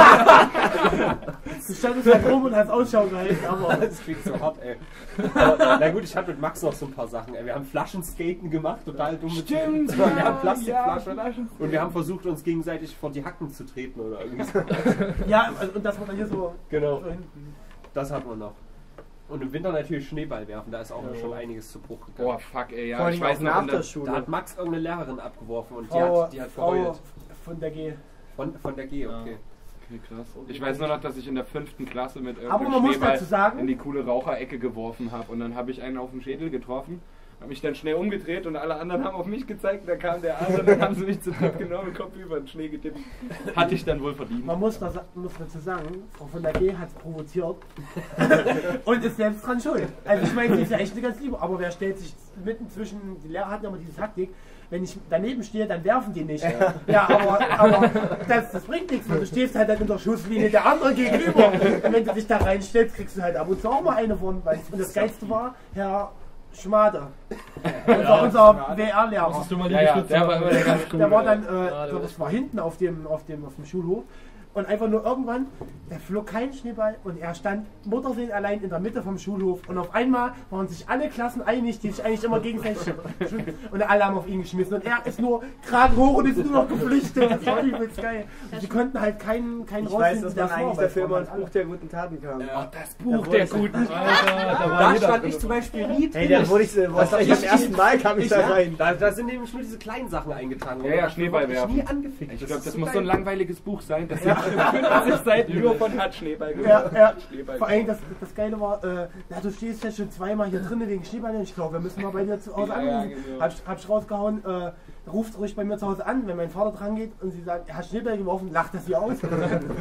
Speaker 3: machen
Speaker 6: Du standest halt rum und hast Ausschau gehalten, aber
Speaker 1: Das klingt so hart, ey. Aber, na gut, ich hatte mit Max noch so ein paar Sachen. Ey. Wir haben Flaschenskaten gemacht, total dumm.
Speaker 2: Stimmt,
Speaker 1: wir
Speaker 2: ja,
Speaker 1: haben Plastikflaschen
Speaker 2: ja, Flaschen.
Speaker 1: und wir haben versucht, uns gegenseitig vor die Hacken zu treten oder irgendwie so.
Speaker 6: ja, also, und das war dann hier so,
Speaker 1: Genau,
Speaker 6: so hinten.
Speaker 1: das hatten wir noch. Und im Winter natürlich Schneeball werfen, da ist auch noch schon einiges zu Bruch gegangen.
Speaker 2: Boah, fuck, ey,
Speaker 4: Vor
Speaker 2: ja, ich
Speaker 4: allem
Speaker 2: weiß
Speaker 4: auch
Speaker 2: noch,
Speaker 4: nach
Speaker 2: in
Speaker 4: der
Speaker 2: der,
Speaker 1: Da
Speaker 4: Schule.
Speaker 1: hat Max irgendeine Lehrerin abgeworfen und die
Speaker 6: Frau,
Speaker 1: hat, die hat
Speaker 6: Frau
Speaker 1: verheult.
Speaker 6: von der G.
Speaker 1: Von, von der G, okay.
Speaker 2: okay, krass. Ich weiß nur noch, dass ich in der fünften Klasse mit
Speaker 6: Aber
Speaker 2: irgendeinem
Speaker 6: man muss
Speaker 2: Schneeball
Speaker 6: dazu sagen-
Speaker 2: in die coole Raucherecke geworfen habe und dann habe ich einen auf den Schädel getroffen, habe mich dann schnell umgedreht und alle anderen haben auf mich gezeigt, da kam der an und dann haben sie mich zu dritt genommen, Kopf über den Schnee getippt. Hatte ich dann wohl verdient.
Speaker 6: Man muss, das, muss dazu sagen, Frau von der G hat es provoziert und ist selbst dran schuld. Also ich meine, sie ist ja echt eine ganz liebe, aber wer stellt sich mitten zwischen, die Lehrer hatten immer diese Taktik, wenn ich daneben stehe, dann werfen die nicht. Ja, aber, aber das, das bringt nichts, weil du stehst halt dann in der Schusslinie der anderen gegenüber. Und wenn du dich da reinstellst, kriegst du halt ab und zu auch mal eine von. Weil und das Geilste war, Herr Schmader, unser, unser W R-Lehrer.
Speaker 3: Musstest du mal die
Speaker 2: Ja, ja,
Speaker 3: Geschütze
Speaker 2: der war
Speaker 3: machen.
Speaker 2: immer der ganz cool.
Speaker 6: Der war dann, äh,
Speaker 3: der
Speaker 6: ich glaub,
Speaker 3: war
Speaker 6: das war hinten auf dem, auf dem, auf dem Schulhof. Und einfach nur irgendwann, da flog kein Schneeball und er stand Muttersehen allein in der Mitte vom Schulhof. Und auf einmal waren sich alle Klassen einig, die sich eigentlich immer gegenseitig und alle haben auf ihn geschmissen. Und er ist nur Kragen hoch und ist nur noch geflüchtet. Das war übelst geil. Und sie konnten halt keinen, keinen
Speaker 4: Ich weiß, dass
Speaker 6: der
Speaker 4: man
Speaker 6: es war,
Speaker 4: eigentlich
Speaker 6: weil
Speaker 4: dafür
Speaker 6: es
Speaker 4: immer
Speaker 6: waren
Speaker 4: ins
Speaker 6: halt
Speaker 4: Buch der guten Taten kam.
Speaker 2: Oh, das Buch
Speaker 4: Da
Speaker 2: der
Speaker 4: wurde ich-
Speaker 2: guten.
Speaker 3: Alter, da war
Speaker 1: Da
Speaker 3: jeder
Speaker 1: stand
Speaker 3: drin.
Speaker 1: ich zum Beispiel nie drin.
Speaker 4: Hey, da wurde ich, so- was
Speaker 1: Das
Speaker 4: ich
Speaker 1: war
Speaker 4: am ersten Mal kam ich da
Speaker 1: Ja,
Speaker 4: rein.
Speaker 1: da, da sind nämlich nur diese kleinen Sachen eingetragen.
Speaker 2: Ja, ja,
Speaker 1: Und
Speaker 2: Schneeball
Speaker 1: ich
Speaker 2: werfen.
Speaker 1: nie angefickt.
Speaker 2: Ich glaube,
Speaker 1: ist
Speaker 2: das
Speaker 1: so
Speaker 2: muss
Speaker 1: geil.
Speaker 2: so ein langweiliges Buch sein. Das sind fünfzig Seiten nur von hat Schneeball
Speaker 6: Ja,
Speaker 2: gemacht.
Speaker 6: ja.
Speaker 2: Schneeball
Speaker 6: Vor allem das, das Geile war, äh, na, du stehst ja schon zweimal hier drinnen wegen Schneeball. Ich glaube, wir müssen mal bei dir zu Hause
Speaker 2: Ja, ja,
Speaker 6: anrufen.
Speaker 2: genau.
Speaker 6: Hab, ich- hab ich rausgehauen, äh, ruft ruhig bei mir zu Hause an, wenn mein Vater dran geht und sie sagt, er hat Schneeball geworfen, lacht das hier aus.
Speaker 1: Sehr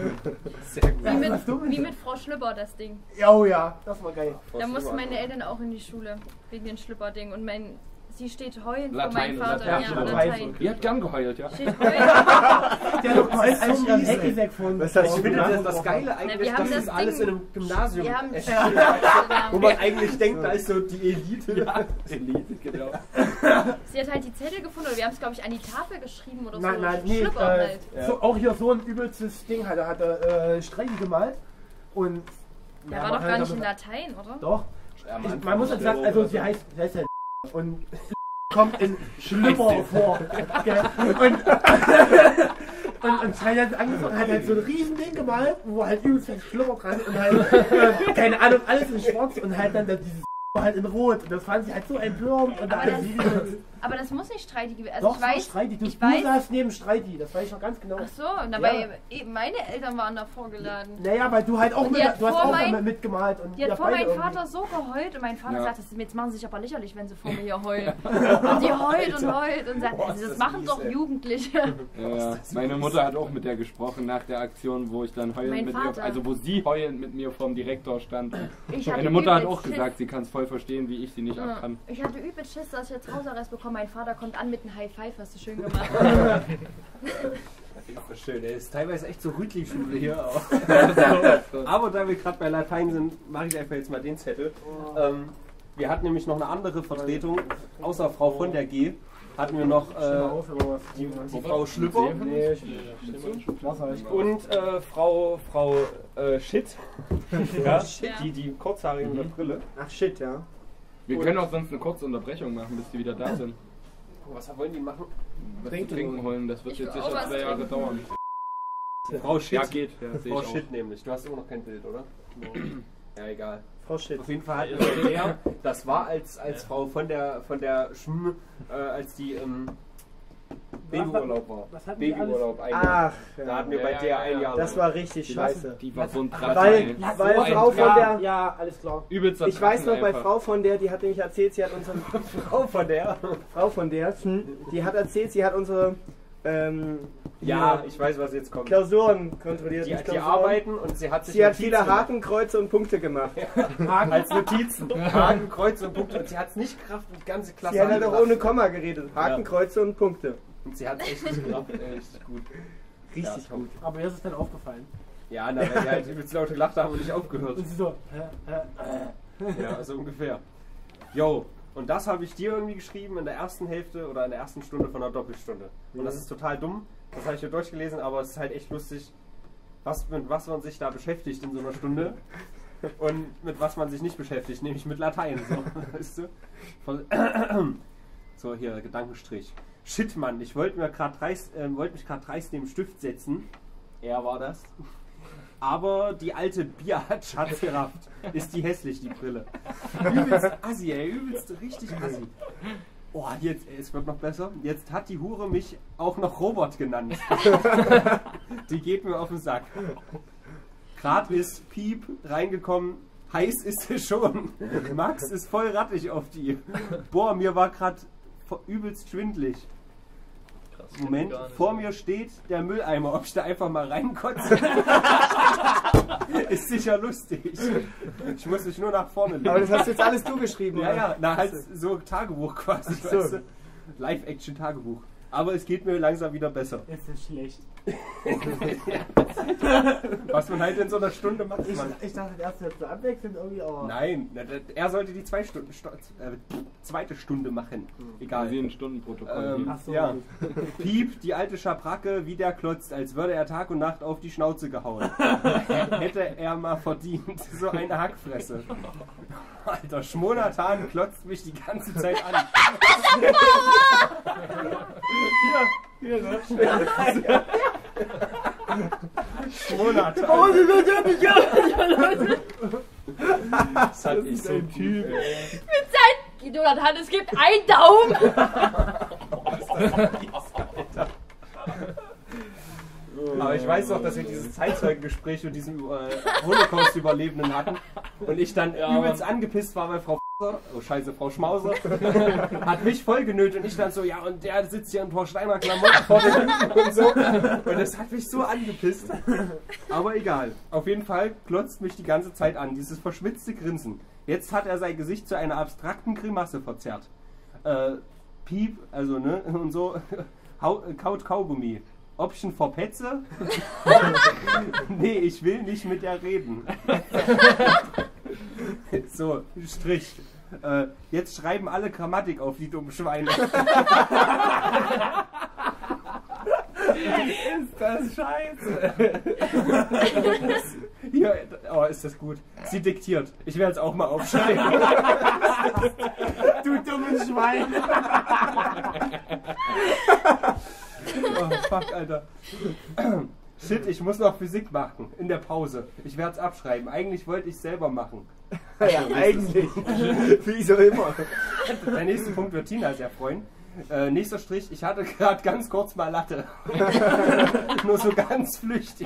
Speaker 1: gut.
Speaker 5: Wie
Speaker 6: Ja,
Speaker 5: mit,
Speaker 6: was dumm ist
Speaker 5: wie
Speaker 6: das?
Speaker 5: mit Frau Schlüpper, das Ding.
Speaker 6: Ja, oh ja, das war geil.
Speaker 5: Da mussten meine Eltern auch in die Schule, wegen dem Schlüpper-Ding. Und mein, sie steht heulend vor
Speaker 2: Latein,
Speaker 5: meinem Vater.
Speaker 2: Latein,
Speaker 5: ja,
Speaker 6: Latein.
Speaker 5: Latein.
Speaker 2: Die hat gern geheult, ja.
Speaker 5: Steht heulend.
Speaker 6: Der hat doch mal als
Speaker 1: so
Speaker 6: ihren
Speaker 1: mies,
Speaker 6: Hecki
Speaker 1: ey.
Speaker 6: weg von.
Speaker 4: Was hast
Speaker 1: Ich
Speaker 4: du
Speaker 1: finde
Speaker 4: gemacht?
Speaker 1: das, das Geile eigentlich,
Speaker 5: wir haben
Speaker 1: dass das
Speaker 5: das
Speaker 1: alles
Speaker 5: Ding-
Speaker 1: in einem Gymnasium
Speaker 5: Wir haben,
Speaker 1: ist.
Speaker 5: ja.
Speaker 1: Wo man eigentlich denkt, da ist so die Elite.
Speaker 2: Ja, Elite, genau.
Speaker 5: Sie hat halt die Zettel gefunden, oder wir haben es, glaube ich, an die Tafel geschrieben oder
Speaker 6: Nein,
Speaker 5: so.
Speaker 6: nein, nee,
Speaker 5: Schlüpper
Speaker 6: äh,
Speaker 5: halt.
Speaker 6: so, auch hier so ein übelstes Ding hat er, hat er äh, Streiche gemalt und...
Speaker 5: Der
Speaker 6: ja,
Speaker 5: war
Speaker 6: man
Speaker 5: doch
Speaker 6: hat
Speaker 5: gar nicht
Speaker 6: damit-
Speaker 5: in Latein, oder?
Speaker 6: Doch,
Speaker 1: Ja, am
Speaker 6: ich,
Speaker 1: Anfang
Speaker 6: man muss halt sagen, also sie heißt, sie heißt ja und kommt in Schlüpper vor. Gell? Und, und, und Schein hat angefangen, hat halt so ein riesen Ding gemalt, wo halt übelst viel Schlüpper dran und halt, äh, keine Ahnung, alles in schwarz und halt dann das- dieses halt in rot. Und das fand sie halt so empörend und da
Speaker 5: Aber
Speaker 6: hat
Speaker 5: das-
Speaker 6: sie
Speaker 5: Aber das muss nicht streitig werden. Also
Speaker 6: Doch,
Speaker 5: ich
Speaker 6: es war
Speaker 5: weiß,
Speaker 6: Streiti. Du,
Speaker 5: ich
Speaker 6: du
Speaker 5: weiß.
Speaker 6: saßt neben Streiti, das weiß ich noch ganz genau.
Speaker 5: Ach so, und dabei eben meine Eltern waren da vorgeladen.
Speaker 6: Naja, weil du halt auch
Speaker 5: Und
Speaker 6: mit,
Speaker 5: die hat
Speaker 6: du hast
Speaker 5: vor
Speaker 6: auch
Speaker 5: mein-
Speaker 6: damit mitgemalt. Und
Speaker 5: Die hat
Speaker 6: ihr
Speaker 5: vor
Speaker 6: beide
Speaker 5: meinem
Speaker 6: irgendwie-
Speaker 5: Vater so geheult und mein Vater
Speaker 2: Ja.
Speaker 5: sagt, das, jetzt machen sie sich aber lächerlich, wenn sie vor mir hier heulen. Und die heult und heult und sagt,
Speaker 1: Boah,
Speaker 5: also
Speaker 1: ist
Speaker 5: das
Speaker 1: das
Speaker 5: machen
Speaker 1: mies,
Speaker 5: doch
Speaker 1: ey.
Speaker 5: Jugendliche.
Speaker 2: Ja, ja. Meine Mutter hat auch mit der gesprochen nach der Aktion, wo ich dann heulend
Speaker 5: Mein
Speaker 2: mit
Speaker 5: Vater.
Speaker 2: ihr, also wo sie heulend mit mir vorm Direktor stand.
Speaker 5: Ich hatte
Speaker 2: Meine Mutter hat
Speaker 5: übelst
Speaker 2: auch
Speaker 5: Schiss.
Speaker 2: gesagt, sie kann es voll verstehen, wie ich sie nicht
Speaker 5: Ja.
Speaker 2: abkann.
Speaker 5: Ich hatte übel Schiss, dass ich jetzt Hausarrest bekomme. Mein Vater kommt an mit einem High Five, hast du schön gemacht.
Speaker 1: Ach, schön, ey. Ist teilweise echt so Rütli-Schule hier. Aber, aber da wir gerade bei Latein sind, mache ich einfach jetzt mal den Zettel. Ähm, wir hatten nämlich noch eine andere Vertretung, außer Frau von der G. Hatten wir noch
Speaker 6: Stell mal
Speaker 1: äh,
Speaker 6: auf, aber was-
Speaker 1: die, die Frau Schlüpper
Speaker 6: Nee, ich, Wasser, ich
Speaker 1: und äh, Frau, Frau äh, Shit. Ja,
Speaker 5: Shit.
Speaker 1: Die, die kurzhaarige mit der Brille.
Speaker 4: Ach shit, ja.
Speaker 2: Wir
Speaker 1: Und-
Speaker 2: können auch sonst eine kurze Unterbrechung machen, bis die wieder da sind.
Speaker 1: Was wollen die machen?
Speaker 2: Was
Speaker 6: Trinken
Speaker 2: zu trinken holen, das wird
Speaker 5: Ich
Speaker 2: jetzt
Speaker 5: will
Speaker 2: sicher
Speaker 5: auch was
Speaker 2: zwei Jahre
Speaker 5: trinken.
Speaker 2: dauern.
Speaker 1: Frau Shit.
Speaker 2: Ja, geht. Ja, sehe
Speaker 1: Frau
Speaker 2: ich auch.
Speaker 1: Shit nämlich. Du hast immer noch kein Bild, oder? Ja, egal.
Speaker 4: Frau Shit.
Speaker 1: Auf jeden Fall hatten wir der, das war als, als Frau von der von der Schm, äh, als die im Babyurlaub war.
Speaker 6: Was hatten die
Speaker 1: Babyurlaub ein Jahr.
Speaker 4: Ach,
Speaker 1: Da
Speaker 4: ja.
Speaker 1: hatten wir
Speaker 2: Ja,
Speaker 1: bei
Speaker 2: ja,
Speaker 1: der
Speaker 2: ja,
Speaker 1: ein
Speaker 2: ja.
Speaker 1: Jahr
Speaker 4: Das
Speaker 1: lang.
Speaker 4: war richtig
Speaker 2: Die
Speaker 4: scheiße.
Speaker 2: Die war so ein
Speaker 4: Weil,
Speaker 2: Drachen, ey.
Speaker 4: weil
Speaker 2: So ein
Speaker 4: Frau von
Speaker 2: Drachen.
Speaker 4: der,
Speaker 6: Ja, alles klar.
Speaker 2: Übelster
Speaker 4: ich weiß noch,
Speaker 2: Drachen
Speaker 4: bei
Speaker 2: einfach.
Speaker 4: Frau von der, die hat nämlich erzählt, sie hat unsere,
Speaker 1: Frau von der.
Speaker 4: Frau von der, die hat erzählt, sie hat unsere, ähm,
Speaker 1: Ja,
Speaker 4: hier
Speaker 1: ich weiß, was jetzt kommt.
Speaker 4: Klausuren kontrolliert.
Speaker 1: Die,
Speaker 4: nicht
Speaker 1: die
Speaker 4: Klausuren.
Speaker 1: arbeiten und sie hat sich
Speaker 4: Sie hat
Speaker 1: Notizen
Speaker 4: viele
Speaker 1: gemacht.
Speaker 4: Haken, Kreuze und Punkte gemacht.
Speaker 6: Haken.
Speaker 1: Als Notizen. Haken, Kreuze und Punkte. Und sie hat es nicht gerafft und die ganze Klasse
Speaker 4: Sie hat halt auch
Speaker 1: angebracht.
Speaker 4: ohne Komma geredet. Haken,
Speaker 1: Ja.
Speaker 4: Kreuze und Punkte.
Speaker 1: Und sie hat es echt nicht gerafft. Ey, richtig gut.
Speaker 4: Richtig
Speaker 1: Ja,
Speaker 4: gut.
Speaker 6: Aber mir ist es dann aufgefallen.
Speaker 1: Ja, na, weil wir halt übelst laut gelacht haben und nicht aufgehört.
Speaker 6: Und sie so, hä, hä, äh.
Speaker 1: Ja, so ungefähr. Yo, und das habe ich dir irgendwie geschrieben in der ersten Hälfte oder in der ersten Stunde von der Doppelstunde. Und das ist total dumm, das habe ich hier durchgelesen, aber es ist halt echt lustig, was, mit was man sich da beschäftigt in so einer Stunde und mit was man sich nicht beschäftigt, nämlich mit Latein. So, weißt du? Von, so, hier, Gedankenstrich. Shit, Mann, ich wollte mir gerade dreist, äh, wollte mich gerade dreist neben den Stift setzen. Er war das. Aber die alte Biatch hat's gerafft. Ist die hässlich, die Brille. Übelst assi, ey. Übelst richtig assi. Oh, jetzt, ey, es wird noch besser. Jetzt hat die Hure mich auch noch Robert genannt. Die geht mir auf den Sack. Grad ist Piep reingekommen. Heiß ist es schon. Max ist voll rattig auf die. Boah, mir war grad übelst schwindlig.
Speaker 3: Krass,
Speaker 1: Moment,
Speaker 3: gar nicht,
Speaker 1: vor
Speaker 3: ey.
Speaker 1: mir steht der Mülleimer. Ob ich da einfach mal reinkotze? Ist sicher lustig. Ich muss mich nur nach vorne legen.
Speaker 4: Aber das hast jetzt alles du geschrieben,
Speaker 1: Ja,
Speaker 4: oder?
Speaker 1: ja, na halt so Tagebuch quasi.
Speaker 4: Ach so.
Speaker 1: Weißt du? Live-Action-Tagebuch. Aber es geht mir langsam wieder besser.
Speaker 6: Es ist schlecht.
Speaker 1: Was man halt in so einer Stunde macht.
Speaker 6: Ich,
Speaker 1: Man.
Speaker 6: ich dachte erst jetzt so abwechselnd irgendwie, aber.
Speaker 1: Nein, na, da- er sollte die zwei Stunden, sto- äh, zweite Stunde machen. Egal.
Speaker 2: Wie ein Stundenprotokoll.
Speaker 1: Ähm,
Speaker 6: Ach so,
Speaker 1: ja.
Speaker 6: gut.
Speaker 1: Piep, die alte Schabracke, wie der klotzt, als würde er Tag und Nacht auf die Schnauze gehauen. Hätte er mal verdient, so eine Hackfresse. Alter, Schmonatan klotzt mich die ganze Zeit an. Hier, hier, ne? Schmonatan.
Speaker 6: Oh, sie wird ja nicht gehört!
Speaker 1: Das hat ich so ein Typ.
Speaker 5: Mit seinen... Jonathan, es gibt einen Daumen!
Speaker 1: Aber ich weiß noch, dass wir dieses Zeitzeugengespräch mit diesem äh, Holocaust-Überlebenden hatten und ich dann übelst angepisst war, weil Frau oh scheiße, Frau Schmauser hat mich voll genötigt und ich dann so, ja und der sitzt hier in Torsteiner Klamotten vor dem und so und das hat mich so angepisst. Aber egal, auf jeden Fall glotzt mich die ganze Zeit an, dieses verschmitzte Grinsen. Jetzt hat er sein Gesicht zu einer abstrakten Grimasse verzerrt. Äh, Piep, also ne, und so, Hau, kaut Kaugummi. Option for Petze? Nee, ich will nicht mit der reden. So, Strich. Äh, jetzt schreiben alle Grammatik auf, die dummen Schweine. Ist das scheiße? Hier, oh, ist das gut. Sie diktiert. Ich werde es auch mal aufschreiben.
Speaker 6: Du dummes Schwein!
Speaker 1: Oh, fuck, Alter. Shit, ich muss noch Physik machen. In der Pause. Ich werde es abschreiben. Eigentlich wollte ich es selber machen.
Speaker 4: Ja, eigentlich. Wie so immer.
Speaker 1: Der nächste Punkt wird Tina sehr freuen. Äh, nächster Strich, ich hatte gerade ganz kurz mal Latte. Nur so ganz flüchtig.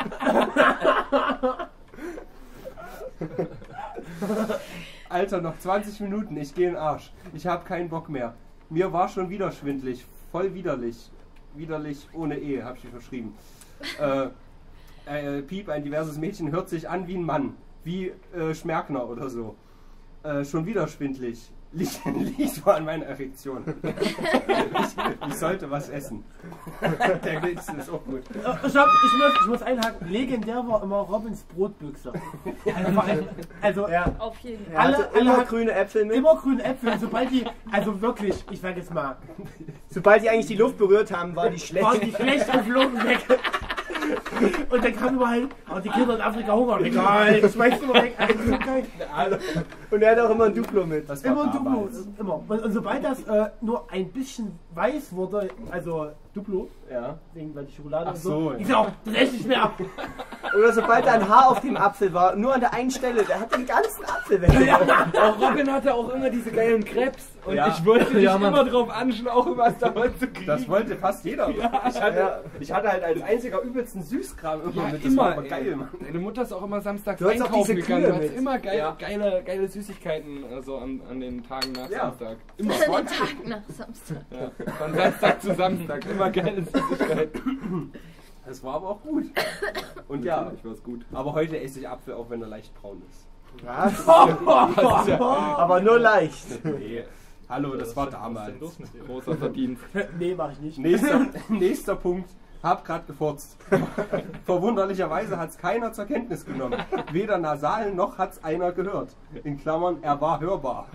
Speaker 1: Alter, noch zwanzig Minuten, ich gehe in den Arsch. Ich habe keinen Bock mehr. Mir war schon wieder schwindlig, voll widerlich. Widerlich ohne E, habe ich hier verschrieben. Äh, äh, Piep, ein diverses Mädchen, hört sich an wie ein Mann. Wie äh, Schmerkner oder so. Äh, schon wieder schwindlig. Liegt, liegt wohl an meiner Erektion. Ich, ich sollte was essen. Der Witz ist auch gut.
Speaker 6: Äh, Stopp, ich muss, ich muss einhaken. Legendär war immer Robins Brotbüchse. Also, also
Speaker 4: Ja.
Speaker 5: Auf jeden Fall.
Speaker 4: Er
Speaker 6: Alle-
Speaker 4: hatte
Speaker 6: alle
Speaker 4: immer
Speaker 6: hat-
Speaker 4: grüne Äpfel mit.
Speaker 6: immer grüne Äpfel. Sobald die, also wirklich, ich sag jetzt mal,
Speaker 4: Sobald die eigentlich die Luft berührt haben, war die
Speaker 6: waren
Speaker 4: schlecht.
Speaker 6: die schlecht und flogen weg. Und dann kam überall, oh, die Kinder in Afrika hungern. Egal, ich schmeiß immer weg. Also, so geil.
Speaker 4: Und er hat auch immer ein Duplo mit.
Speaker 1: Das war
Speaker 6: Immer Duplo,
Speaker 1: damals.
Speaker 6: immer. Und, und sobald das äh, nur ein bisschen weiß wurde, also Duplo,
Speaker 1: Ja.
Speaker 6: wegen weil die Schokolade
Speaker 1: Ach
Speaker 6: und so,
Speaker 1: so,
Speaker 6: ich sag auch, das esse ich mehr ab.
Speaker 4: Oder sobald da ein Haar auf dem Apfel war, nur an der einen Stelle, der hat den ganzen Apfel weggenommen.
Speaker 2: Auch Robin hatte auch immer diese geilen Krebs. Und
Speaker 1: Ja.
Speaker 2: ich wollte dich
Speaker 3: Ja, Mann.
Speaker 2: immer drauf anschlauchen, was davon zu kriegen.
Speaker 1: Das wollte fast jeder. Ich, hatte, ich hatte halt als einziger übelsten Süßkram immer
Speaker 2: Ja,
Speaker 1: mit. Das
Speaker 2: immer.
Speaker 1: war aber geil, Mann.
Speaker 2: Deine Mutter ist auch immer samstags
Speaker 4: Du hattest auch
Speaker 2: einkaufen
Speaker 4: diese
Speaker 2: gegangen.
Speaker 4: Kühe
Speaker 2: Du hast
Speaker 4: mit.
Speaker 2: immer geile,
Speaker 1: Ja.
Speaker 2: geile, geile Süßigkeiten also an, an den Tagen nach
Speaker 1: Ja.
Speaker 2: Samstag. Immer.
Speaker 5: An den Tag nach Samstag.
Speaker 2: Ja. Von Samstag zu Samstag. Immer geile Süßigkeiten.
Speaker 1: Das war aber auch gut. Und ja,
Speaker 2: Ich war's gut.
Speaker 1: aber heute esse ich Apfel, auch wenn er leicht braun ist.
Speaker 4: Was?
Speaker 2: Das ist ja
Speaker 4: Aber nur leicht.
Speaker 1: Nee. Hallo, das war
Speaker 3: Was ist
Speaker 1: damals.
Speaker 3: denn los mit dir?
Speaker 2: großer Verdienst.
Speaker 6: Nee, mach ich nicht.
Speaker 1: Nächster, nächster Punkt. Hab grad gefurzt. Verwunderlicherweise hat's keiner zur Kenntnis genommen. Weder nasal noch hat's einer gehört. In Klammern, er war hörbar.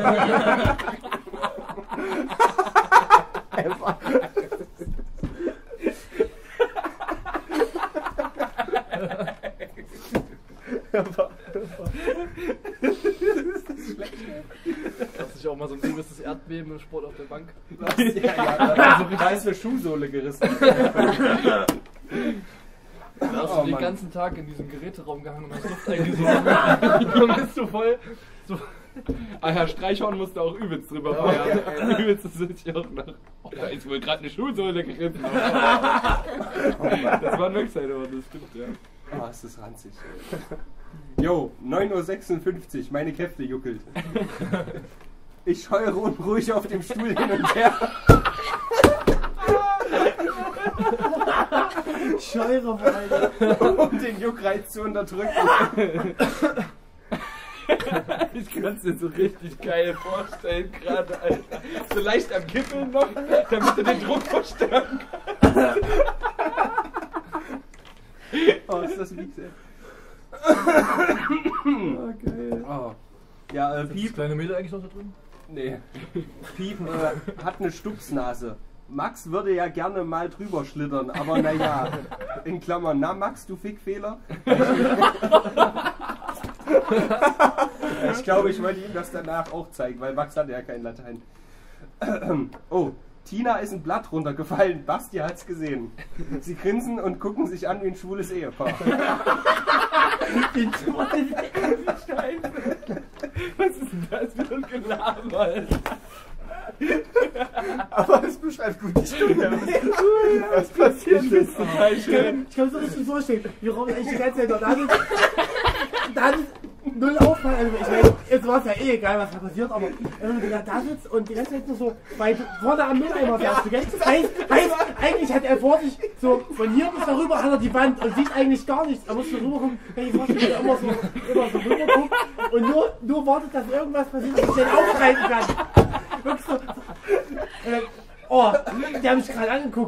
Speaker 3: Hast dich auch mal so ein gewisses Erdbeben im Sport auf der Bank?
Speaker 1: Ja, ja, da, da ist eine Schuhsohle gerissen.
Speaker 3: Da hast
Speaker 1: Oh,
Speaker 3: du den
Speaker 1: Mann.
Speaker 3: ganzen Tag in diesem Geräteraum gehangen und hast Luft eingesogen. Die Lunge ist so voll. So.
Speaker 2: Ah, Herr Streichhorn musste auch übelst drüber feiern. Übelst sind ich auch noch. Oh, da ist wohl gerade eine Schuhsohle gerissen. Das waren wirklich seine Worte, das stimmt, ja.
Speaker 1: Ah, ist das ranzig. Jo, neun Uhr sechsundfünfzig, meine Kräfte juckelt. Ich scheuere unruhig auf dem Stuhl hin und her.
Speaker 6: Scheure, Alter.
Speaker 1: Um den Juckreiz zu unterdrücken.
Speaker 2: Ich kann es dir so richtig geil vorstellen gerade, Alter. So leicht am Kippeln noch, damit du den Druck verstärken kannst.
Speaker 1: Oh, ist das lieb, ey.
Speaker 2: Oh, geil.
Speaker 1: Oh. Ja, äh,
Speaker 3: Ist das
Speaker 1: Piep,
Speaker 3: kleine Mädel eigentlich noch da drin?
Speaker 1: nee. Piep äh, hat eine Stupsnase. Max würde ja gerne mal drüber schlittern, aber naja, in Klammern, na Max, du Fickfehler? Ich glaube, ich wollte ihm das danach auch zeigen, weil Max hatte ja kein Latein. Oh, Tina ist ein Blatt runtergefallen, Basti hat's gesehen. Sie grinsen und gucken sich an wie ein schwules Ehepaar.
Speaker 2: Was ist denn das für ein Gelaber, Alter?
Speaker 4: Aber es beschreibt gut die Stunde. Was passiert ist.
Speaker 2: Total
Speaker 6: Ich
Speaker 2: schön.
Speaker 6: kann, ich kann mir so richtig vorstellen, wie Robin eigentlich die ganze Zeit dort da sitzt. Da ist null Aufwand. Also ich meine, jetzt war es ja eh egal, was da passiert, aber wenn du da sitzt und die ganze Zeit nur so weit vorne am Mülleimer fährst, du kennst, heißt, heißt, eigentlich hat er vor sich so von hier bis darüber hat er die Wand und sieht eigentlich gar nichts. Er muss so rüber gucken, wenn ich vorstelle, er immer so, immer so rüber guckt und nur, nur wartet, dass irgendwas passiert, dass ich den aufschreiten kann. Wirklich so. so. Und dann, oh, die haben mich gerade angeguckt.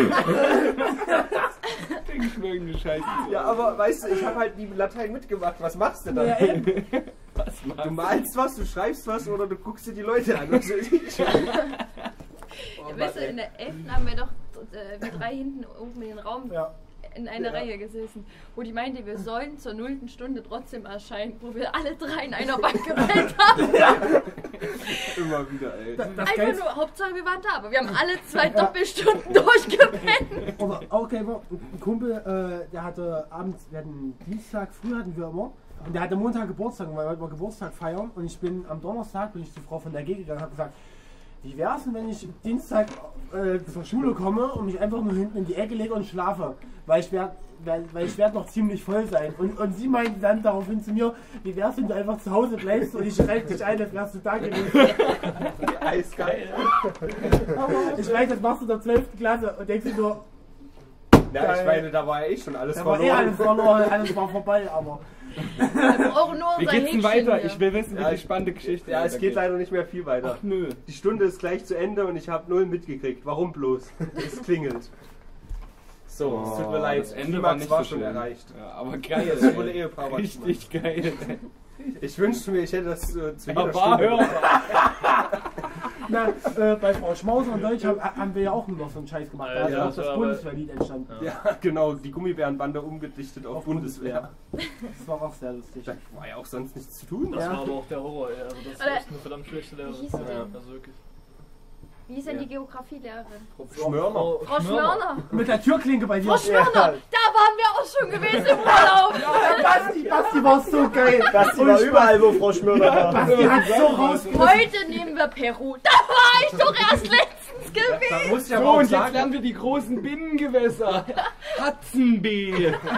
Speaker 2: Stinkschwögende Scheiße.
Speaker 1: Ja, aber weißt du, ich habe halt die Latein mitgemacht. Was machst du dann?
Speaker 6: Ja, eben.
Speaker 2: Was machst
Speaker 1: Du malst was, du schreibst was oder du guckst dir die Leute an. Was weiß ich.
Speaker 5: Ja, weißt du, in der elften haben wir doch äh, wir drei hinten oben in den Raum
Speaker 6: Ja.
Speaker 5: in einer Reihe gesessen, wo die meinte, wir sollen zur nullten Stunde trotzdem erscheinen, wo wir alle drei in einer Bank gepennt haben.
Speaker 1: Immer wieder, ey.
Speaker 6: Das, das
Speaker 5: Einfach
Speaker 6: Geilste,
Speaker 5: nur, Hauptsache wir waren da, aber wir haben alle zwei Doppelstunden durchgepennt.
Speaker 6: aber auch geil war, ein Kumpel, äh, der hatte abends, wir hatten Dienstag früh hatten wir immer, und der hatte Montag Geburtstag, weil wir wollten mal Geburtstag feiern, und ich bin am Donnerstag, bin ich zur Frau von der G gegangen und habe gesagt, wie wär's denn, wenn ich Dienstag äh, zur Schule komme und mich einfach nur hinten in die Ecke lege und schlafe? Weil ich werde weil ich werd noch ziemlich voll sein. Und, und sie meinte dann daraufhin zu mir, wie wär's, wenn du einfach zu Hause bleibst und ich schreibe dich ein, das wärst du da gewesen.
Speaker 1: Eisgeil.
Speaker 6: Ich weiß, das machst du in der zwölften Klasse und denkst dir so,
Speaker 1: Ja, ich meine, da war ja eh schon alles
Speaker 6: da war eh
Speaker 1: verloren.
Speaker 6: alles verloren, alles war vorbei, aber...
Speaker 5: Wir brauchen nur
Speaker 2: Wie
Speaker 5: unser
Speaker 2: geht's denn
Speaker 5: Häkchen
Speaker 2: weiter?
Speaker 5: hier.
Speaker 2: Ich will wissen, wie
Speaker 1: Ja,
Speaker 2: die
Speaker 1: ich-
Speaker 2: spannende Geschichte
Speaker 1: Ja, es geht
Speaker 2: weitergeht.
Speaker 1: leider nicht mehr viel weiter.
Speaker 2: Ach nö.
Speaker 1: Die Stunde ist gleich zu Ende und ich habe null mitgekriegt. Warum bloß? Es klingelt. So, es tut mir leid.
Speaker 2: Das Ende
Speaker 1: Klimax
Speaker 2: war nicht
Speaker 1: war
Speaker 2: so
Speaker 1: schon
Speaker 2: schlimm.
Speaker 1: erreicht.
Speaker 2: Ja, aber geil.
Speaker 1: Das wurde Ehepaar war
Speaker 2: Richtig geil.
Speaker 1: Ich wünschte mir, ich hätte das äh, zu jeder
Speaker 2: Aber war
Speaker 1: Stunde.
Speaker 2: hörbar.
Speaker 6: Na, äh, bei Frau Schmauser in Deutsch haben, haben wir ja auch nur noch so einen Scheiß gemacht. Da
Speaker 3: Ja,
Speaker 6: ist
Speaker 3: ja,
Speaker 6: auch
Speaker 3: das
Speaker 6: das
Speaker 3: war
Speaker 6: Bundeswehrlied entstanden.
Speaker 1: Ja, genau, die Gummibärenbande umgedichtet auf,
Speaker 6: Auf
Speaker 1: Bundeswehr.
Speaker 6: Das war auch sehr lustig.
Speaker 1: Da war ja auch sonst nichts zu tun.
Speaker 3: Das
Speaker 6: Ja.
Speaker 3: war aber auch der Horror, ey. Also das ist
Speaker 5: Oder-
Speaker 3: echt eine verdammt schlechte Lehrerin.
Speaker 5: Wie hieß sie
Speaker 3: Ja,
Speaker 5: denn?
Speaker 3: also wirklich.
Speaker 5: Wie hieß denn die Geografielehrerin?
Speaker 1: Schmörner.
Speaker 5: Frau Schmörner.
Speaker 6: Mit der Türklinke bei dir.
Speaker 5: Frau Schmörner, da waren wir auch schon gewesen im Urlaub.
Speaker 6: Basti, Basti war so geil.
Speaker 4: Basti war überall, wo Frau Schmörner war.
Speaker 6: Basti hat so raus.
Speaker 5: Heute nehmen wir Peru. Da war ich doch erst letztens gewesen.
Speaker 1: Da muss ich
Speaker 2: So,
Speaker 1: aber auch
Speaker 2: und jetzt
Speaker 1: sagen,
Speaker 2: lernen wir die großen Binnengewässer. Hudson Bay. Ja,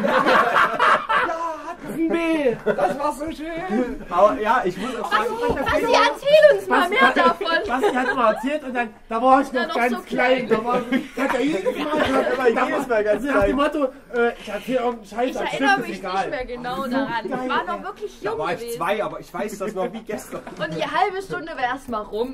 Speaker 2: Hudson Bay. Das war so schön.
Speaker 1: aber ja, ich muss auch sagen,
Speaker 5: Basti, erzähl uns mal mehr davon.
Speaker 6: Basti hat immer erzählt und dann, da war ich
Speaker 5: Ja,
Speaker 6: noch
Speaker 5: noch
Speaker 6: ganz
Speaker 5: so
Speaker 6: klein.
Speaker 5: klein.
Speaker 6: Da war, hat er jedes Mal,
Speaker 4: Er war jedes Mal ganz
Speaker 6: also nach dem
Speaker 4: klein.
Speaker 6: Motto, äh, ich erzähle irgendeinen Scheiß,
Speaker 5: Ich
Speaker 6: dann
Speaker 5: erinnere
Speaker 6: stimmt,
Speaker 5: mich
Speaker 6: ist egal.
Speaker 5: nicht mehr genau daran. Ich war noch wirklich
Speaker 1: da
Speaker 5: jung
Speaker 1: war ich
Speaker 5: gewesen.
Speaker 1: zwei, aber ich weiß das noch wie gestern.
Speaker 5: Und die halbe Stunde war erstmal rum.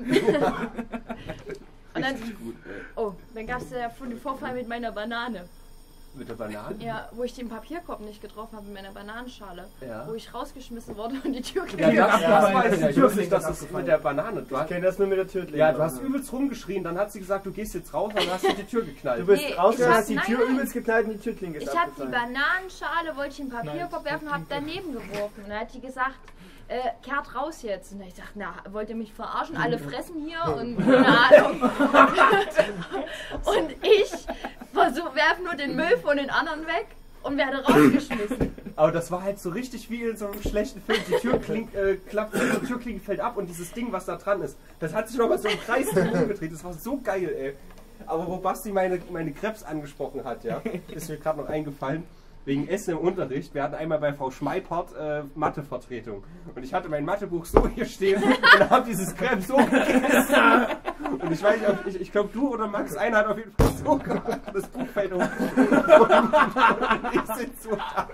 Speaker 5: Und dann, oh, dann gab es ja den Vorfall mit meiner Banane.
Speaker 1: Mit der Banane?
Speaker 5: Ja, wo ich den Papierkorb nicht getroffen habe in meiner Bananenschale.
Speaker 1: Ja.
Speaker 5: Wo ich rausgeschmissen wurde und die Tür
Speaker 1: Ja,
Speaker 5: klingelt.
Speaker 1: das,
Speaker 6: Ja,
Speaker 1: das
Speaker 6: ja,
Speaker 1: weiß ich
Speaker 6: ja,
Speaker 1: nicht. Ich wusste
Speaker 6: ja,
Speaker 1: nicht, dass
Speaker 6: ja,
Speaker 1: das
Speaker 6: ja,
Speaker 1: mit der Banane. Du
Speaker 4: Ich
Speaker 1: hast,
Speaker 4: kenne das nur mit der Türklinke.
Speaker 1: ja, du hast übelst rumgeschrien, dann hat sie gesagt, du gehst jetzt raus und dann hast du die Tür geknallt.
Speaker 4: Du bist
Speaker 5: Nee, ich
Speaker 4: rausgegangen,
Speaker 5: hab-
Speaker 4: hast die
Speaker 5: nein,
Speaker 4: Tür
Speaker 5: nein.
Speaker 4: übelst geknallt und die Türklinke ist
Speaker 5: Ich habe die
Speaker 4: abgefallen.
Speaker 5: Bananenschale, wollte ich in den Papierkorb werfen, habe daneben geworfen. Und dann hat die gesagt, äh, kehrt raus jetzt. Und ich dachte, na, wollt ihr mich verarschen? Alle fressen hier und keine Ahnung. Und ich versuch, werf nur den Müll von den anderen weg und werde rausgeschmissen.
Speaker 1: Aber das war halt so richtig wie in so einem schlechten Film. Die Tür klingt, äh, klappt, die Türklinke fällt ab und dieses Ding, was da dran ist, das hat sich nochmal so im Kreis umgedreht. Das war so geil, ey. Aber wo Basti meine, meine Krebs angesprochen hat, ja, ist mir gerade noch eingefallen. Wegen Essen im Unterricht. Wir hatten einmal bei Frau Schmeipert äh, Mathevertretung. Und ich hatte mein Mathebuch so hier stehen und habe dieses Krebs so gegessen. Und ich weiß nicht, ob ich, ich glaube du oder Max, einer hat auf jeden Fall so gemacht. Das Buch fällt um. Und ich sitze so da.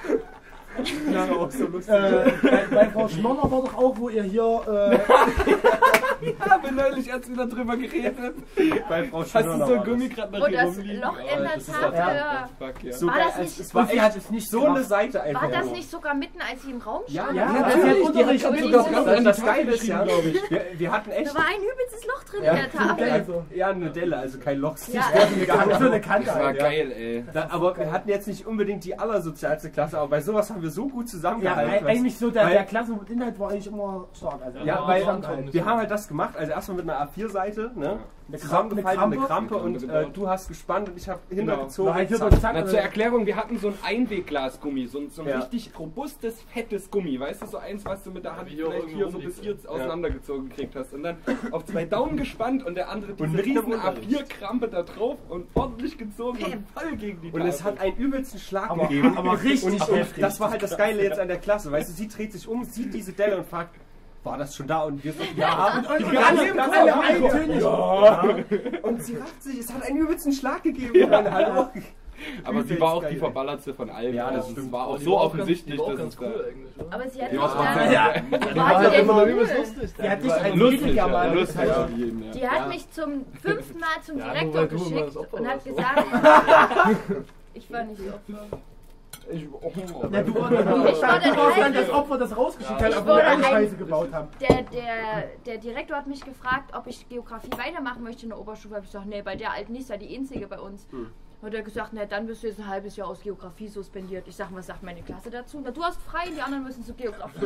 Speaker 1: Das war auch so lustig.
Speaker 6: Äh, bei, bei Frau Schmörner war doch auch, wo ihr hier... Äh,
Speaker 2: Ja, haben wir neulich erst wieder drüber geredet.
Speaker 1: Bei Frau
Speaker 2: Hast du
Speaker 1: Schmörner
Speaker 2: so ein
Speaker 1: war
Speaker 2: Gummi
Speaker 1: das.
Speaker 2: gerade nach
Speaker 5: Wo
Speaker 2: hier
Speaker 5: das
Speaker 2: rumliegen?
Speaker 5: Loch in der
Speaker 1: das ist
Speaker 5: Tafel.
Speaker 6: ja-
Speaker 2: Fuck, ja.
Speaker 1: So
Speaker 5: War
Speaker 1: geil.
Speaker 5: das
Speaker 1: Es,
Speaker 5: nicht-
Speaker 1: es war
Speaker 6: Und sie
Speaker 1: echt
Speaker 6: hat es nicht
Speaker 1: so
Speaker 6: gemacht.
Speaker 1: eine Seite einfach.
Speaker 5: War das
Speaker 1: nur.
Speaker 5: nicht sogar mitten, als sie im Raum
Speaker 1: Ja,
Speaker 5: stand?
Speaker 1: ja,
Speaker 6: natürlich.
Speaker 2: Unterricht
Speaker 5: und
Speaker 2: und
Speaker 5: sogar
Speaker 2: sogar
Speaker 5: ganz
Speaker 2: ganz an
Speaker 1: Das
Speaker 2: die
Speaker 1: Geile
Speaker 2: Tafel
Speaker 1: ist ja,
Speaker 2: geschrieben, glaube ich.
Speaker 1: wir, wir hatten echt
Speaker 5: Da war ein übelstes Loch drin
Speaker 1: Ja,
Speaker 5: in der Tafel.
Speaker 6: also,
Speaker 1: ja, eine Delle, also kein Loch.
Speaker 5: Ja,
Speaker 6: so eine Kante.
Speaker 2: Das war
Speaker 6: halt, ja.
Speaker 2: geil, ey.
Speaker 1: Da, aber wir hatten jetzt nicht unbedingt die allersozialste Klasse, aber bei sowas haben wir so gut
Speaker 6: Ja,
Speaker 1: zusammengehalten.
Speaker 6: e-
Speaker 1: weißt
Speaker 6: eigentlich so, der,
Speaker 1: weil-
Speaker 6: der Klasse mit Inhalt war eigentlich immer stark. Also,
Speaker 1: Ja,
Speaker 3: Ja,
Speaker 1: weil
Speaker 3: zusammenhalten.
Speaker 1: wir haben halt das gemacht, also erstmal mit einer A vier Seite, ne?
Speaker 6: Eine
Speaker 1: Zusammengefaltet, eine
Speaker 6: Krampe.
Speaker 1: Krampe
Speaker 2: Eine
Speaker 1: und
Speaker 2: Krampe
Speaker 1: äh,
Speaker 2: gebaut.
Speaker 1: du hast gespannt und ich habe
Speaker 2: Genau.
Speaker 1: hintergezogen.
Speaker 6: War halt hier
Speaker 1: zack.
Speaker 6: so zack,
Speaker 2: Na,
Speaker 6: und
Speaker 2: zur
Speaker 6: dann-
Speaker 2: Erklärung, wir hatten so ein Einwegglasgummi, so ein, so ein
Speaker 1: Ja.
Speaker 2: richtig robustes, fettes Gummi, weißt du, so eins, was du mit der Hand
Speaker 3: Wie hier
Speaker 2: vielleicht
Speaker 3: irgendwo
Speaker 2: hier so
Speaker 3: rumliegt,
Speaker 2: bis hier auseinandergezogen gekriegt hast und dann auf zwei Daumen gespannt und der andere diese
Speaker 1: mitten im
Speaker 2: riesen A
Speaker 1: Unterricht.
Speaker 2: vier Krampe da drauf und ordentlich gezogen und voll gegen die
Speaker 1: Und es
Speaker 2: Tafel.
Speaker 1: hat einen übelsten Schlag
Speaker 6: Aber-
Speaker 1: gegeben.
Speaker 6: aber richtig
Speaker 1: und,
Speaker 6: heftig.
Speaker 1: und das war halt das Geile jetzt an der Klasse, weißt du, sie dreht sich um, sieht diese Delle und fragt, war das schon da? Und wir so, ja.
Speaker 6: Und, und alle, alle eintönig.
Speaker 1: Und sie rafft sich, es hat einen übelsten Schlag gegeben. Und dann, hallo.
Speaker 2: Aber sie war auch die verballerte von allen.
Speaker 1: Ja, das
Speaker 2: Also
Speaker 1: stimmt.
Speaker 2: es war auch
Speaker 3: Aber die
Speaker 2: so
Speaker 3: war auch
Speaker 2: offensichtlich,
Speaker 3: ganz, die war auch
Speaker 2: dass
Speaker 3: ganz
Speaker 2: es
Speaker 3: cool
Speaker 2: da...
Speaker 3: eigentlich, oder?
Speaker 5: Aber sie hat
Speaker 2: Die
Speaker 5: dich
Speaker 2: war
Speaker 5: dann...
Speaker 2: trotzdem-
Speaker 6: Ja.
Speaker 5: Wie
Speaker 6: Die
Speaker 5: war
Speaker 6: war
Speaker 5: die
Speaker 6: halt
Speaker 5: denn
Speaker 6: immer
Speaker 5: cool?
Speaker 6: übelst lustig. Die hat dich als
Speaker 2: Lustig,
Speaker 6: Niedligermann
Speaker 2: ja, lustig
Speaker 6: bezeichnet.
Speaker 2: auf jeden, ja.
Speaker 5: Die hat mich zum fünften Mal zum
Speaker 3: Ja, nur
Speaker 5: Direktor
Speaker 3: weil du immer
Speaker 5: geschickt
Speaker 3: das Opfer
Speaker 5: und hat
Speaker 3: warst,
Speaker 5: gesagt... Ich war nicht Opfer.
Speaker 2: Ich, oh,
Speaker 6: Ja, du, du, du,
Speaker 5: Ich
Speaker 6: du
Speaker 5: wurde
Speaker 6: warst dann
Speaker 5: halt-
Speaker 6: das Opfer, das rausgeschickt
Speaker 3: Ja,
Speaker 6: hat,
Speaker 3: ich
Speaker 6: obwohl wir
Speaker 5: wurde
Speaker 6: alle
Speaker 5: halt-
Speaker 6: Scheiße gebaut haben.
Speaker 5: Der, der, der Direktor hat mich gefragt, ob ich Geografie weitermachen möchte in der Oberstufe. Habe ich gesagt, nee, bei der alten nicht, sei die einzige bei uns.
Speaker 1: Hm.
Speaker 5: Hat er gesagt, na dann bist du jetzt ein halbes Jahr aus Geografie suspendiert. Ich sag, was sagt meine Klasse dazu? Na, du hast frei, die anderen müssen zu Geografie.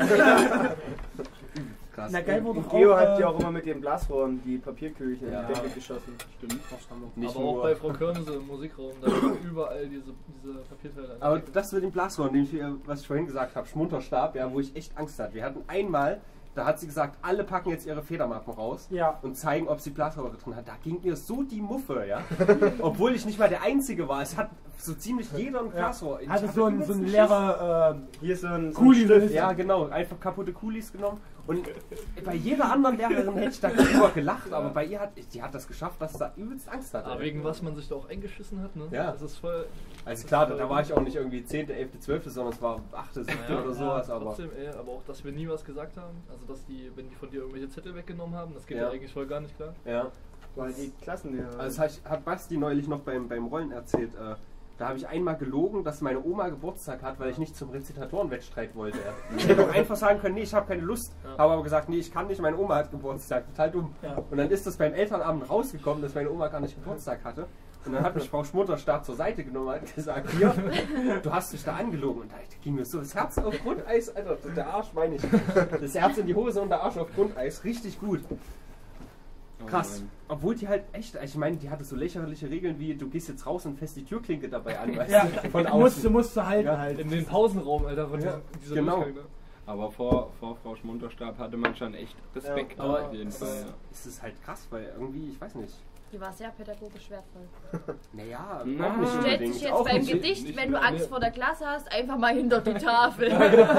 Speaker 1: Krass.
Speaker 6: Na geil wurde
Speaker 4: Und
Speaker 6: auch,
Speaker 4: Geo hat
Speaker 6: äh,
Speaker 4: ja auch immer mit den Blasrohren die Papierkügelchen
Speaker 1: Ja.
Speaker 4: in die Decke geschossen.
Speaker 2: stimmt.
Speaker 1: Nicht
Speaker 3: Aber auch
Speaker 1: nur.
Speaker 3: bei Frau Körnse im Musikraum, da waren überall diese, diese Papierteile.
Speaker 1: Aber das mit dem Blasrohr, den ich, äh, was ich vorhin gesagt habe, Schmunterstab, ja, wo ich echt Angst hatte. Wir hatten einmal, Da hat sie gesagt, alle packen jetzt ihre Federmappen raus
Speaker 6: Ja.
Speaker 1: und zeigen, ob sie Blasrohre drin hat. Da ging mir so die Muffe, ja. Obwohl ich nicht mal der Einzige war. Es hat so ziemlich jeder ein Blasrohr. Ich
Speaker 6: Hatte
Speaker 1: hatte
Speaker 6: so ein, so ein leerer äh,
Speaker 4: Hier ist so ein, so ein
Speaker 6: Kuli.
Speaker 4: Stift.
Speaker 1: Ja, genau. Einfach kaputte Kulis genommen. Und bei jeder anderen Lehrerin hätte ich darüber gelacht, aber bei ihr hat, die hat das geschafft, dass sie da übelst Angst hatte.
Speaker 3: Aber wegen was man sich da auch eingeschissen hat, ne?
Speaker 1: Ja.
Speaker 3: Das ist voll.
Speaker 1: Also klar, da, da war ich auch nicht irgendwie zehnte, elfte, zwölfte, sondern es war achte, siebte
Speaker 3: Ja,
Speaker 1: oder sowas. Aber
Speaker 3: Trotzdem, ey, aber auch, dass wir nie was gesagt haben. Also, dass die, wenn die von dir irgendwelche Zettel weggenommen haben, das geht ja,
Speaker 1: Ja.
Speaker 3: eigentlich voll gar nicht klar.
Speaker 1: ja.
Speaker 4: Weil die Klassenlehrer.
Speaker 1: Also das hat Basti neulich noch beim, beim Rollen erzählt. Äh, da habe ich einmal gelogen, dass meine Oma Geburtstag hat, weil ich nicht zum Rezitatorenwettstreit wollte. Ich hätte auch einfach sagen können, nee, ich habe keine Lust.
Speaker 3: Ja.
Speaker 1: Habe aber gesagt, nee, ich kann nicht, meine Oma hat Geburtstag. Total dumm.
Speaker 6: Ja.
Speaker 1: Und dann ist das beim Elternabend rausgekommen, dass meine Oma gar nicht Geburtstag hatte. Und dann hat mich Frau Schmutterstab zur Seite genommen und hat gesagt, hier, du hast dich da angelogen. Und da ging mir so das Herz auf Grundeis, Alter, der Arsch meine ich. Das Herz in die Hose und der Arsch auf Grundeis, richtig gut. Krass. Obwohl die halt echt, ich meine, die hatte so lächerliche Regeln wie, du gehst jetzt raus und fässt die Türklinke dabei an, weißt
Speaker 6: Ja,
Speaker 1: du, von
Speaker 6: du musst, du
Speaker 1: außen.
Speaker 6: musst du halten
Speaker 1: Ja.
Speaker 6: halt.
Speaker 3: In den Pausenraum, Alter, von
Speaker 1: Ja,
Speaker 3: diesem, dieser
Speaker 1: genau.
Speaker 3: Durchgang, ne?
Speaker 2: Aber vor, vor Frau Schmunterstab hatte man schon echt Respekt
Speaker 1: Ja,
Speaker 2: auf
Speaker 1: aber
Speaker 2: jeden
Speaker 1: es
Speaker 2: Fall.
Speaker 1: ist,
Speaker 2: Ja.
Speaker 1: es ist halt krass, weil irgendwie, ich weiß nicht.
Speaker 5: Die war sehr pädagogisch wertvoll.
Speaker 1: Naja,
Speaker 2: Na,
Speaker 1: auch nicht
Speaker 5: Du stellst
Speaker 1: unbedingt.
Speaker 5: dich jetzt
Speaker 1: auch
Speaker 5: beim
Speaker 1: nicht.
Speaker 5: Gedicht,
Speaker 2: nicht
Speaker 5: wenn du
Speaker 2: mehr.
Speaker 5: Angst vor der Klasse hast, einfach mal hinter die Tafel.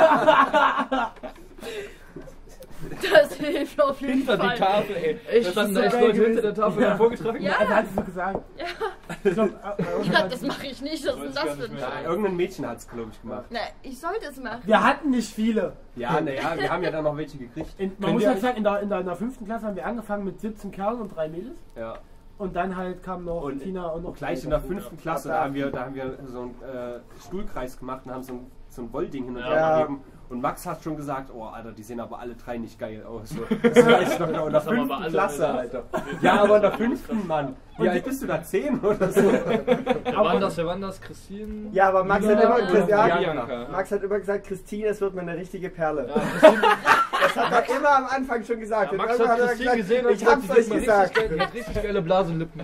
Speaker 5: Das hilft auf jeden
Speaker 2: Hinter
Speaker 5: Fall.
Speaker 2: die Tafel, ey.
Speaker 3: Echt,
Speaker 2: Das
Speaker 3: standen
Speaker 2: ist
Speaker 3: da
Speaker 2: so
Speaker 3: echt
Speaker 2: geil
Speaker 3: Leute
Speaker 2: gewesen.
Speaker 3: hinter der Tafel
Speaker 6: Ja.
Speaker 3: vorgetragen?
Speaker 5: Ja.
Speaker 6: Also hat sie so gesagt.
Speaker 5: Ja.
Speaker 6: Ich glaub, äh,
Speaker 5: Ja, das mache ich nicht. Was ist denn das für ein
Speaker 1: Ja,
Speaker 5: Scheiß?
Speaker 1: irgendein Mädchen hat es, glaube ich, gemacht.
Speaker 5: Na, ich sollte es machen.
Speaker 6: wir hatten nicht viele.
Speaker 1: Ja, naja, wir haben ja dann noch welche gekriegt.
Speaker 6: In, man
Speaker 1: Könnt
Speaker 6: muss
Speaker 1: ihr
Speaker 6: halt
Speaker 1: euch-
Speaker 6: sagen, in der, in, der, in der fünften Klasse haben wir angefangen mit siebzehn Kerlen und drei Mädels.
Speaker 1: Ja.
Speaker 6: Und dann halt kam noch
Speaker 1: Und
Speaker 6: Tina und noch
Speaker 1: Gleich in der fünften Klasse, da haben wir, da haben wir so einen äh, Stuhlkreis gemacht und haben so ein, so ein Wollding hin und her
Speaker 4: Ja.
Speaker 1: gegeben. Und Max hat schon gesagt, oh Alter, die sehen aber alle drei nicht geil aus. So, das weiß ich noch in der
Speaker 3: Das haben aber
Speaker 1: fünften
Speaker 3: alle,
Speaker 1: Klasse,
Speaker 3: Alter.
Speaker 1: Alter. Ja, aber in der fünften, Mann. Wie alt bist du da? Zehn oder so?
Speaker 3: Wer waren das? Wer waren das? Christine?
Speaker 4: Ja, aber Max hat
Speaker 5: Ja.
Speaker 4: immer gesagt, ja,
Speaker 2: Bianca.
Speaker 4: Max hat immer gesagt, Christine, es wird mir eine richtige Perle.
Speaker 3: Ja, Christine,
Speaker 4: Das hat er immer am Anfang schon gesagt.
Speaker 3: ja,
Speaker 4: Und
Speaker 3: Max
Speaker 4: irgendwann
Speaker 3: hat
Speaker 4: er
Speaker 3: Christine
Speaker 4: gesagt,
Speaker 3: gesehen und
Speaker 4: ich hab's
Speaker 3: die
Speaker 4: euch
Speaker 3: sieht mal
Speaker 4: gesagt.
Speaker 3: Richtig, geil- die hat richtig geile Blasenlippen.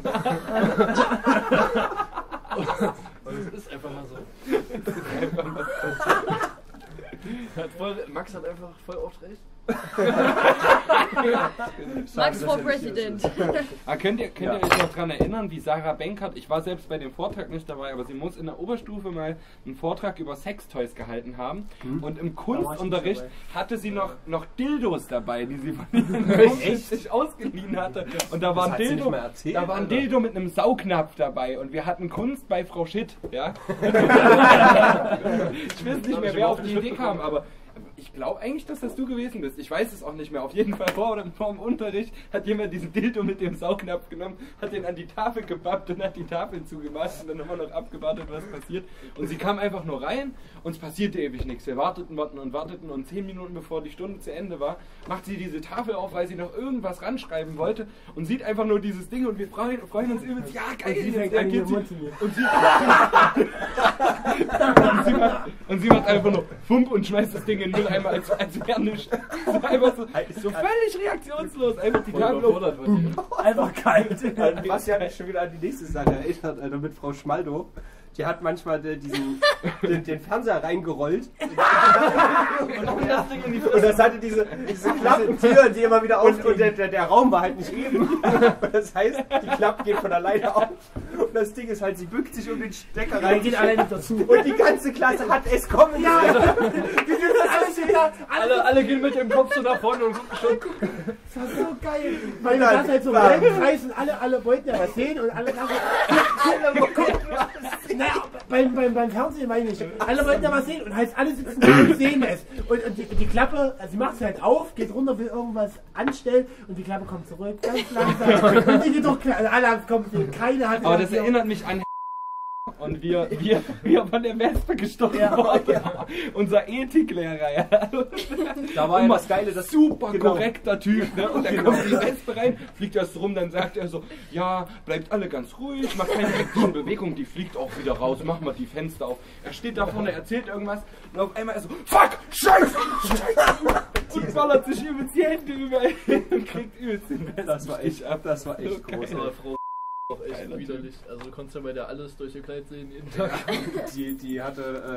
Speaker 3: Und es ist einfach mal so. Hat voll, Max hat einfach voll oft recht.
Speaker 5: Max for President.
Speaker 2: Ah, könnt ihr, könnt ihr
Speaker 1: Ja.
Speaker 2: euch noch daran erinnern, wie Sarah Benkert, ich war selbst bei dem Vortrag nicht dabei, aber sie muss in der Oberstufe mal einen Vortrag über Sextoys gehalten haben.
Speaker 1: Hm.
Speaker 2: Und im
Speaker 6: Da war ich
Speaker 2: Kunstunterricht
Speaker 6: nicht
Speaker 2: hatte sie noch, noch Dildos dabei, die sie von ihren Kumpels sich ausgeliehen hatte. Und da war
Speaker 1: Das
Speaker 2: ein
Speaker 1: hat sie
Speaker 2: Dildo,
Speaker 1: nicht mal erzählt,
Speaker 2: da war ein
Speaker 1: Alter.
Speaker 2: Dildo mit einem Saugnapf dabei. Und wir hatten Kunst bei Frau Schitt. Ja? Ich weiß nicht mehr, wer auf die Idee kam, aber ich glaube eigentlich, dass das du gewesen bist. Ich weiß es auch nicht mehr. Auf jeden Fall vor, oder vor dem Unterricht hat jemand diesen Dildo mit dem Saugnapf genommen, hat den an die Tafel gebappt und hat die Tafel zugemacht und dann haben wir noch abgewartet, was passiert. Und sie kam einfach nur rein und es passierte ewig nichts. Wir warteten, warteten und warteten und zehn Minuten bevor die Stunde zu Ende war, macht sie diese Tafel auf, weil sie noch irgendwas ranschreiben wollte und sieht einfach nur dieses Ding und wir freuen, freuen uns übelst. Ja, geil!
Speaker 6: Und sie
Speaker 2: jetzt
Speaker 6: fängt an,
Speaker 2: reagiert
Speaker 6: ihren Mund zu nehmen.
Speaker 2: und sie, und, sie macht, und sie macht einfach nur Fump und schmeißt das Ding in den Mülleimer, als, als wäre nichts. So einfach so, so völlig reaktionslos. Einfach die Tafel auf.
Speaker 3: Überfordert war die.
Speaker 6: Einfach kalt.
Speaker 1: Was ja mich schon wieder an die nächste Sache erinnert, Alter, mit Frau Schmaldo. Die hat manchmal de, diesen, den, den Fernseher reingerollt
Speaker 2: Und das Ding in die
Speaker 4: Und das hatte diese, diese Klappentür, die immer wieder
Speaker 1: und,
Speaker 4: aufging.
Speaker 1: und der, der, der Raum war halt nicht eben. Das heißt, die Klappe geht von alleine auf. Und das Ding ist halt, sie bückt sich um den Stecker
Speaker 6: Dann
Speaker 1: rein.
Speaker 6: geht alle nicht dazu.
Speaker 1: Und die ganze Klasse hat es kommen. Ja,
Speaker 6: Alles wieder,
Speaker 3: Alle, alle gehen mit dem Kopf so nach vorne und gucken schon.
Speaker 6: das war so geil. Weil du das halt so reinkreist und alle, alle wollten ja was sehen und alle dachten, naja, beim, beim, beim Fernsehen meine ich, alle wollten ja was sehen und heißt, alle sitzen da und sehen es. Und, und die, die Klappe, also sie macht es halt auf, geht runter, will irgendwas anstellen und die Klappe kommt zurück, ganz langsam. Und die geht doch klar, also alle haben kommt, keiner hat
Speaker 2: Aber das erinnert mich an und wir, wir, wir von der Wespe gestochen
Speaker 6: Ja,
Speaker 2: worden. Unser Ethiklehrer, ja.
Speaker 1: Da war ja
Speaker 2: Immer
Speaker 1: das Geile, das
Speaker 2: super
Speaker 1: genau.
Speaker 2: korrekter Typ, ne? Und dann kommt die Wespe rein, fliegt erst rum, dann sagt er so, ja, bleibt alle ganz ruhig, macht keine hektischen Bewegungen, die fliegt auch wieder raus, mach mal die Fenster auf. Er steht da vorne, erzählt irgendwas und auf einmal er so, fuck, scheiße, scheiße. Und ballert sich übelst die Hände überall hin und kriegt übelst den Wespen.
Speaker 1: Das war echt, das war echt
Speaker 2: So geil.
Speaker 1: groß.
Speaker 3: Aber Frau auch echt
Speaker 2: Geiler
Speaker 3: widerlich. Also du konntest ja bei der alles durch ihr Kleid sehen jeden Tag.
Speaker 1: Die, die hatte, äh,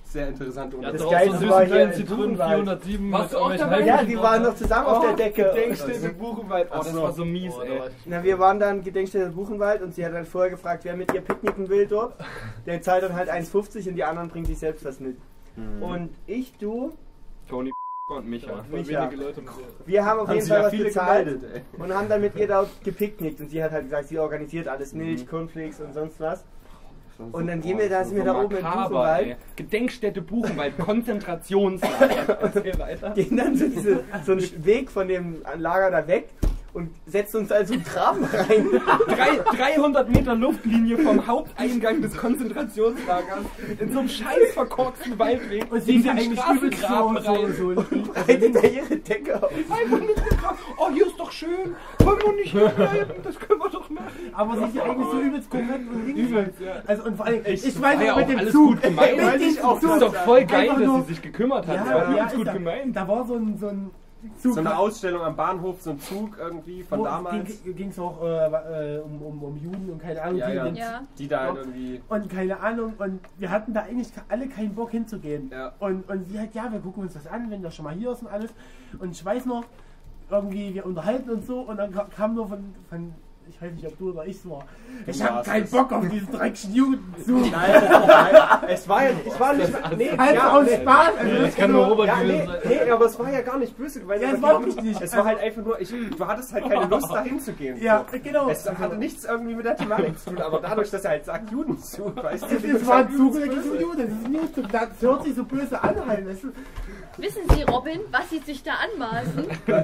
Speaker 1: sehr interessante
Speaker 3: Ja,
Speaker 4: Das
Speaker 3: das
Speaker 4: Geilste
Speaker 3: so einen
Speaker 4: war
Speaker 3: süßen
Speaker 4: hier
Speaker 3: kleinen
Speaker 4: im
Speaker 3: Zitronen
Speaker 4: Buchenwald.
Speaker 3: vierhundertsieben.
Speaker 2: Warst du
Speaker 3: mit
Speaker 2: auch
Speaker 3: irgendwelchen
Speaker 2: dabei?
Speaker 4: Ja,
Speaker 3: Heilmitteln
Speaker 4: die waren
Speaker 3: drauf.
Speaker 4: noch zusammen auf der Decke.
Speaker 2: Gedenkstätte Buchenwald. Oh, das war so mies,
Speaker 3: Oh, da war
Speaker 2: ey.
Speaker 3: ich-
Speaker 4: Na, wir waren dann Gedenkstätte Buchenwald und sie hat dann vorher gefragt, wer mit ihr picknicken will dort. Der zahlt dann halt eins fünfzig und die anderen bringen sich selbst was mit. Und ich, du,
Speaker 2: Toni und
Speaker 3: Da
Speaker 2: Micha.
Speaker 3: waren voll
Speaker 4: Micha.
Speaker 3: wenige Leute mit dir.
Speaker 4: wir haben auf
Speaker 1: Haben
Speaker 4: jeden
Speaker 1: sich
Speaker 4: Fall
Speaker 1: ja
Speaker 4: was
Speaker 1: viele
Speaker 4: bezahlt
Speaker 1: gemeldet, ey.
Speaker 4: und haben dann mit ihr dort gepicknickt. Und sie hat halt gesagt, sie organisiert alles, Milch, Cornflakes und sonst was. Und dann gehen wir da, sind wir da oben im Buchenwald.
Speaker 2: ey. Gedenkstätte Buchenwald, Konzentrationslager. Erzähl weiter.
Speaker 4: Gehen dann so, diese, so einen Weg von dem Lager da weg und setzen uns also einen Graben rein.
Speaker 2: Drei, dreihundert Meter Luftlinie vom Haupteingang des Konzentrationslagers in so einem scheiß verkorksten Waldweg.
Speaker 6: Und sie
Speaker 2: in
Speaker 6: ist ja
Speaker 2: den
Speaker 6: eigentlich
Speaker 2: Straßengraben
Speaker 6: übelst so,
Speaker 2: rein.
Speaker 6: so, so.
Speaker 4: Breitet da ihre Decke auf.
Speaker 2: Einfach mitgebracht. Oh, hier ist doch schön. Wollen wir nicht hier bleiben? Das können wir doch machen.
Speaker 6: Aber sie ist ja eigentlich so übelst korrekt und links.
Speaker 2: Übelst, ja.
Speaker 6: Also und vor allem, ich,
Speaker 2: Das
Speaker 6: weiß
Speaker 2: war ja
Speaker 6: noch mit
Speaker 2: auch
Speaker 6: dem
Speaker 2: alles
Speaker 6: Zug.
Speaker 2: gut gemeint.
Speaker 6: Mit
Speaker 4: Weiß ich
Speaker 6: dem
Speaker 4: auch
Speaker 6: Zug.
Speaker 2: Das ist doch voll geil,
Speaker 6: Einfach
Speaker 2: dass
Speaker 6: nur-
Speaker 2: sie sich gekümmert hat.
Speaker 6: Ja,
Speaker 2: Ja,
Speaker 6: ja,
Speaker 2: übelst gut
Speaker 6: da,
Speaker 2: gemeint.
Speaker 6: da war so ein, so ein Zug.
Speaker 1: So eine Ausstellung am Bahnhof, so ein Zug irgendwie von
Speaker 6: wo
Speaker 1: damals.
Speaker 6: ging es auch äh, äh, um, um, um Juden und keine Ahnung.
Speaker 1: Ja,
Speaker 6: die-
Speaker 1: ja.
Speaker 6: den-
Speaker 5: Ja.
Speaker 1: Die da halt irgendwie.
Speaker 6: Und keine Ahnung, und wir hatten da eigentlich alle keinen Bock hinzugehen.
Speaker 1: Ja.
Speaker 6: Und, und sie hat, ja, wir gucken uns das an, wenn das schon mal hier ist und alles. Und ich weiß noch, irgendwie, wir unterhalten uns so und dann ka- kam nur von, von ich weiß nicht, ob du oder ich es war. Ich habe
Speaker 1: warst
Speaker 6: keinen
Speaker 1: es.
Speaker 6: Bock auf diesen dreckigen Jugendenzug.
Speaker 1: Nein, nein, es war ja, ich war nicht, nee,
Speaker 6: Halt
Speaker 1: ja,
Speaker 6: aus
Speaker 1: nee.
Speaker 6: Spaß. Also
Speaker 3: Das kann nur Robert
Speaker 1: Ja, nee,
Speaker 3: gewesen sein.
Speaker 1: nee, aber es war ja gar nicht böse gemeint.
Speaker 6: Ja, es
Speaker 1: aber
Speaker 6: war
Speaker 1: die-
Speaker 6: wirklich nicht.
Speaker 1: Es war halt einfach nur, ich, du hattest halt keine Lust dahin zu gehen.
Speaker 6: Ja,
Speaker 1: so.
Speaker 6: genau.
Speaker 1: Es hatte nichts irgendwie mit der Thematik zu tun, aber dadurch, dass er halt sagt Judenzug, weißt du,
Speaker 6: Das war ein Zug, der ging um Juden. Das ist ein Judentzug. Das hört sich so böse an, halt. Weißt du?
Speaker 5: Wissen Sie, Robin, was Sie sich da anmaßen?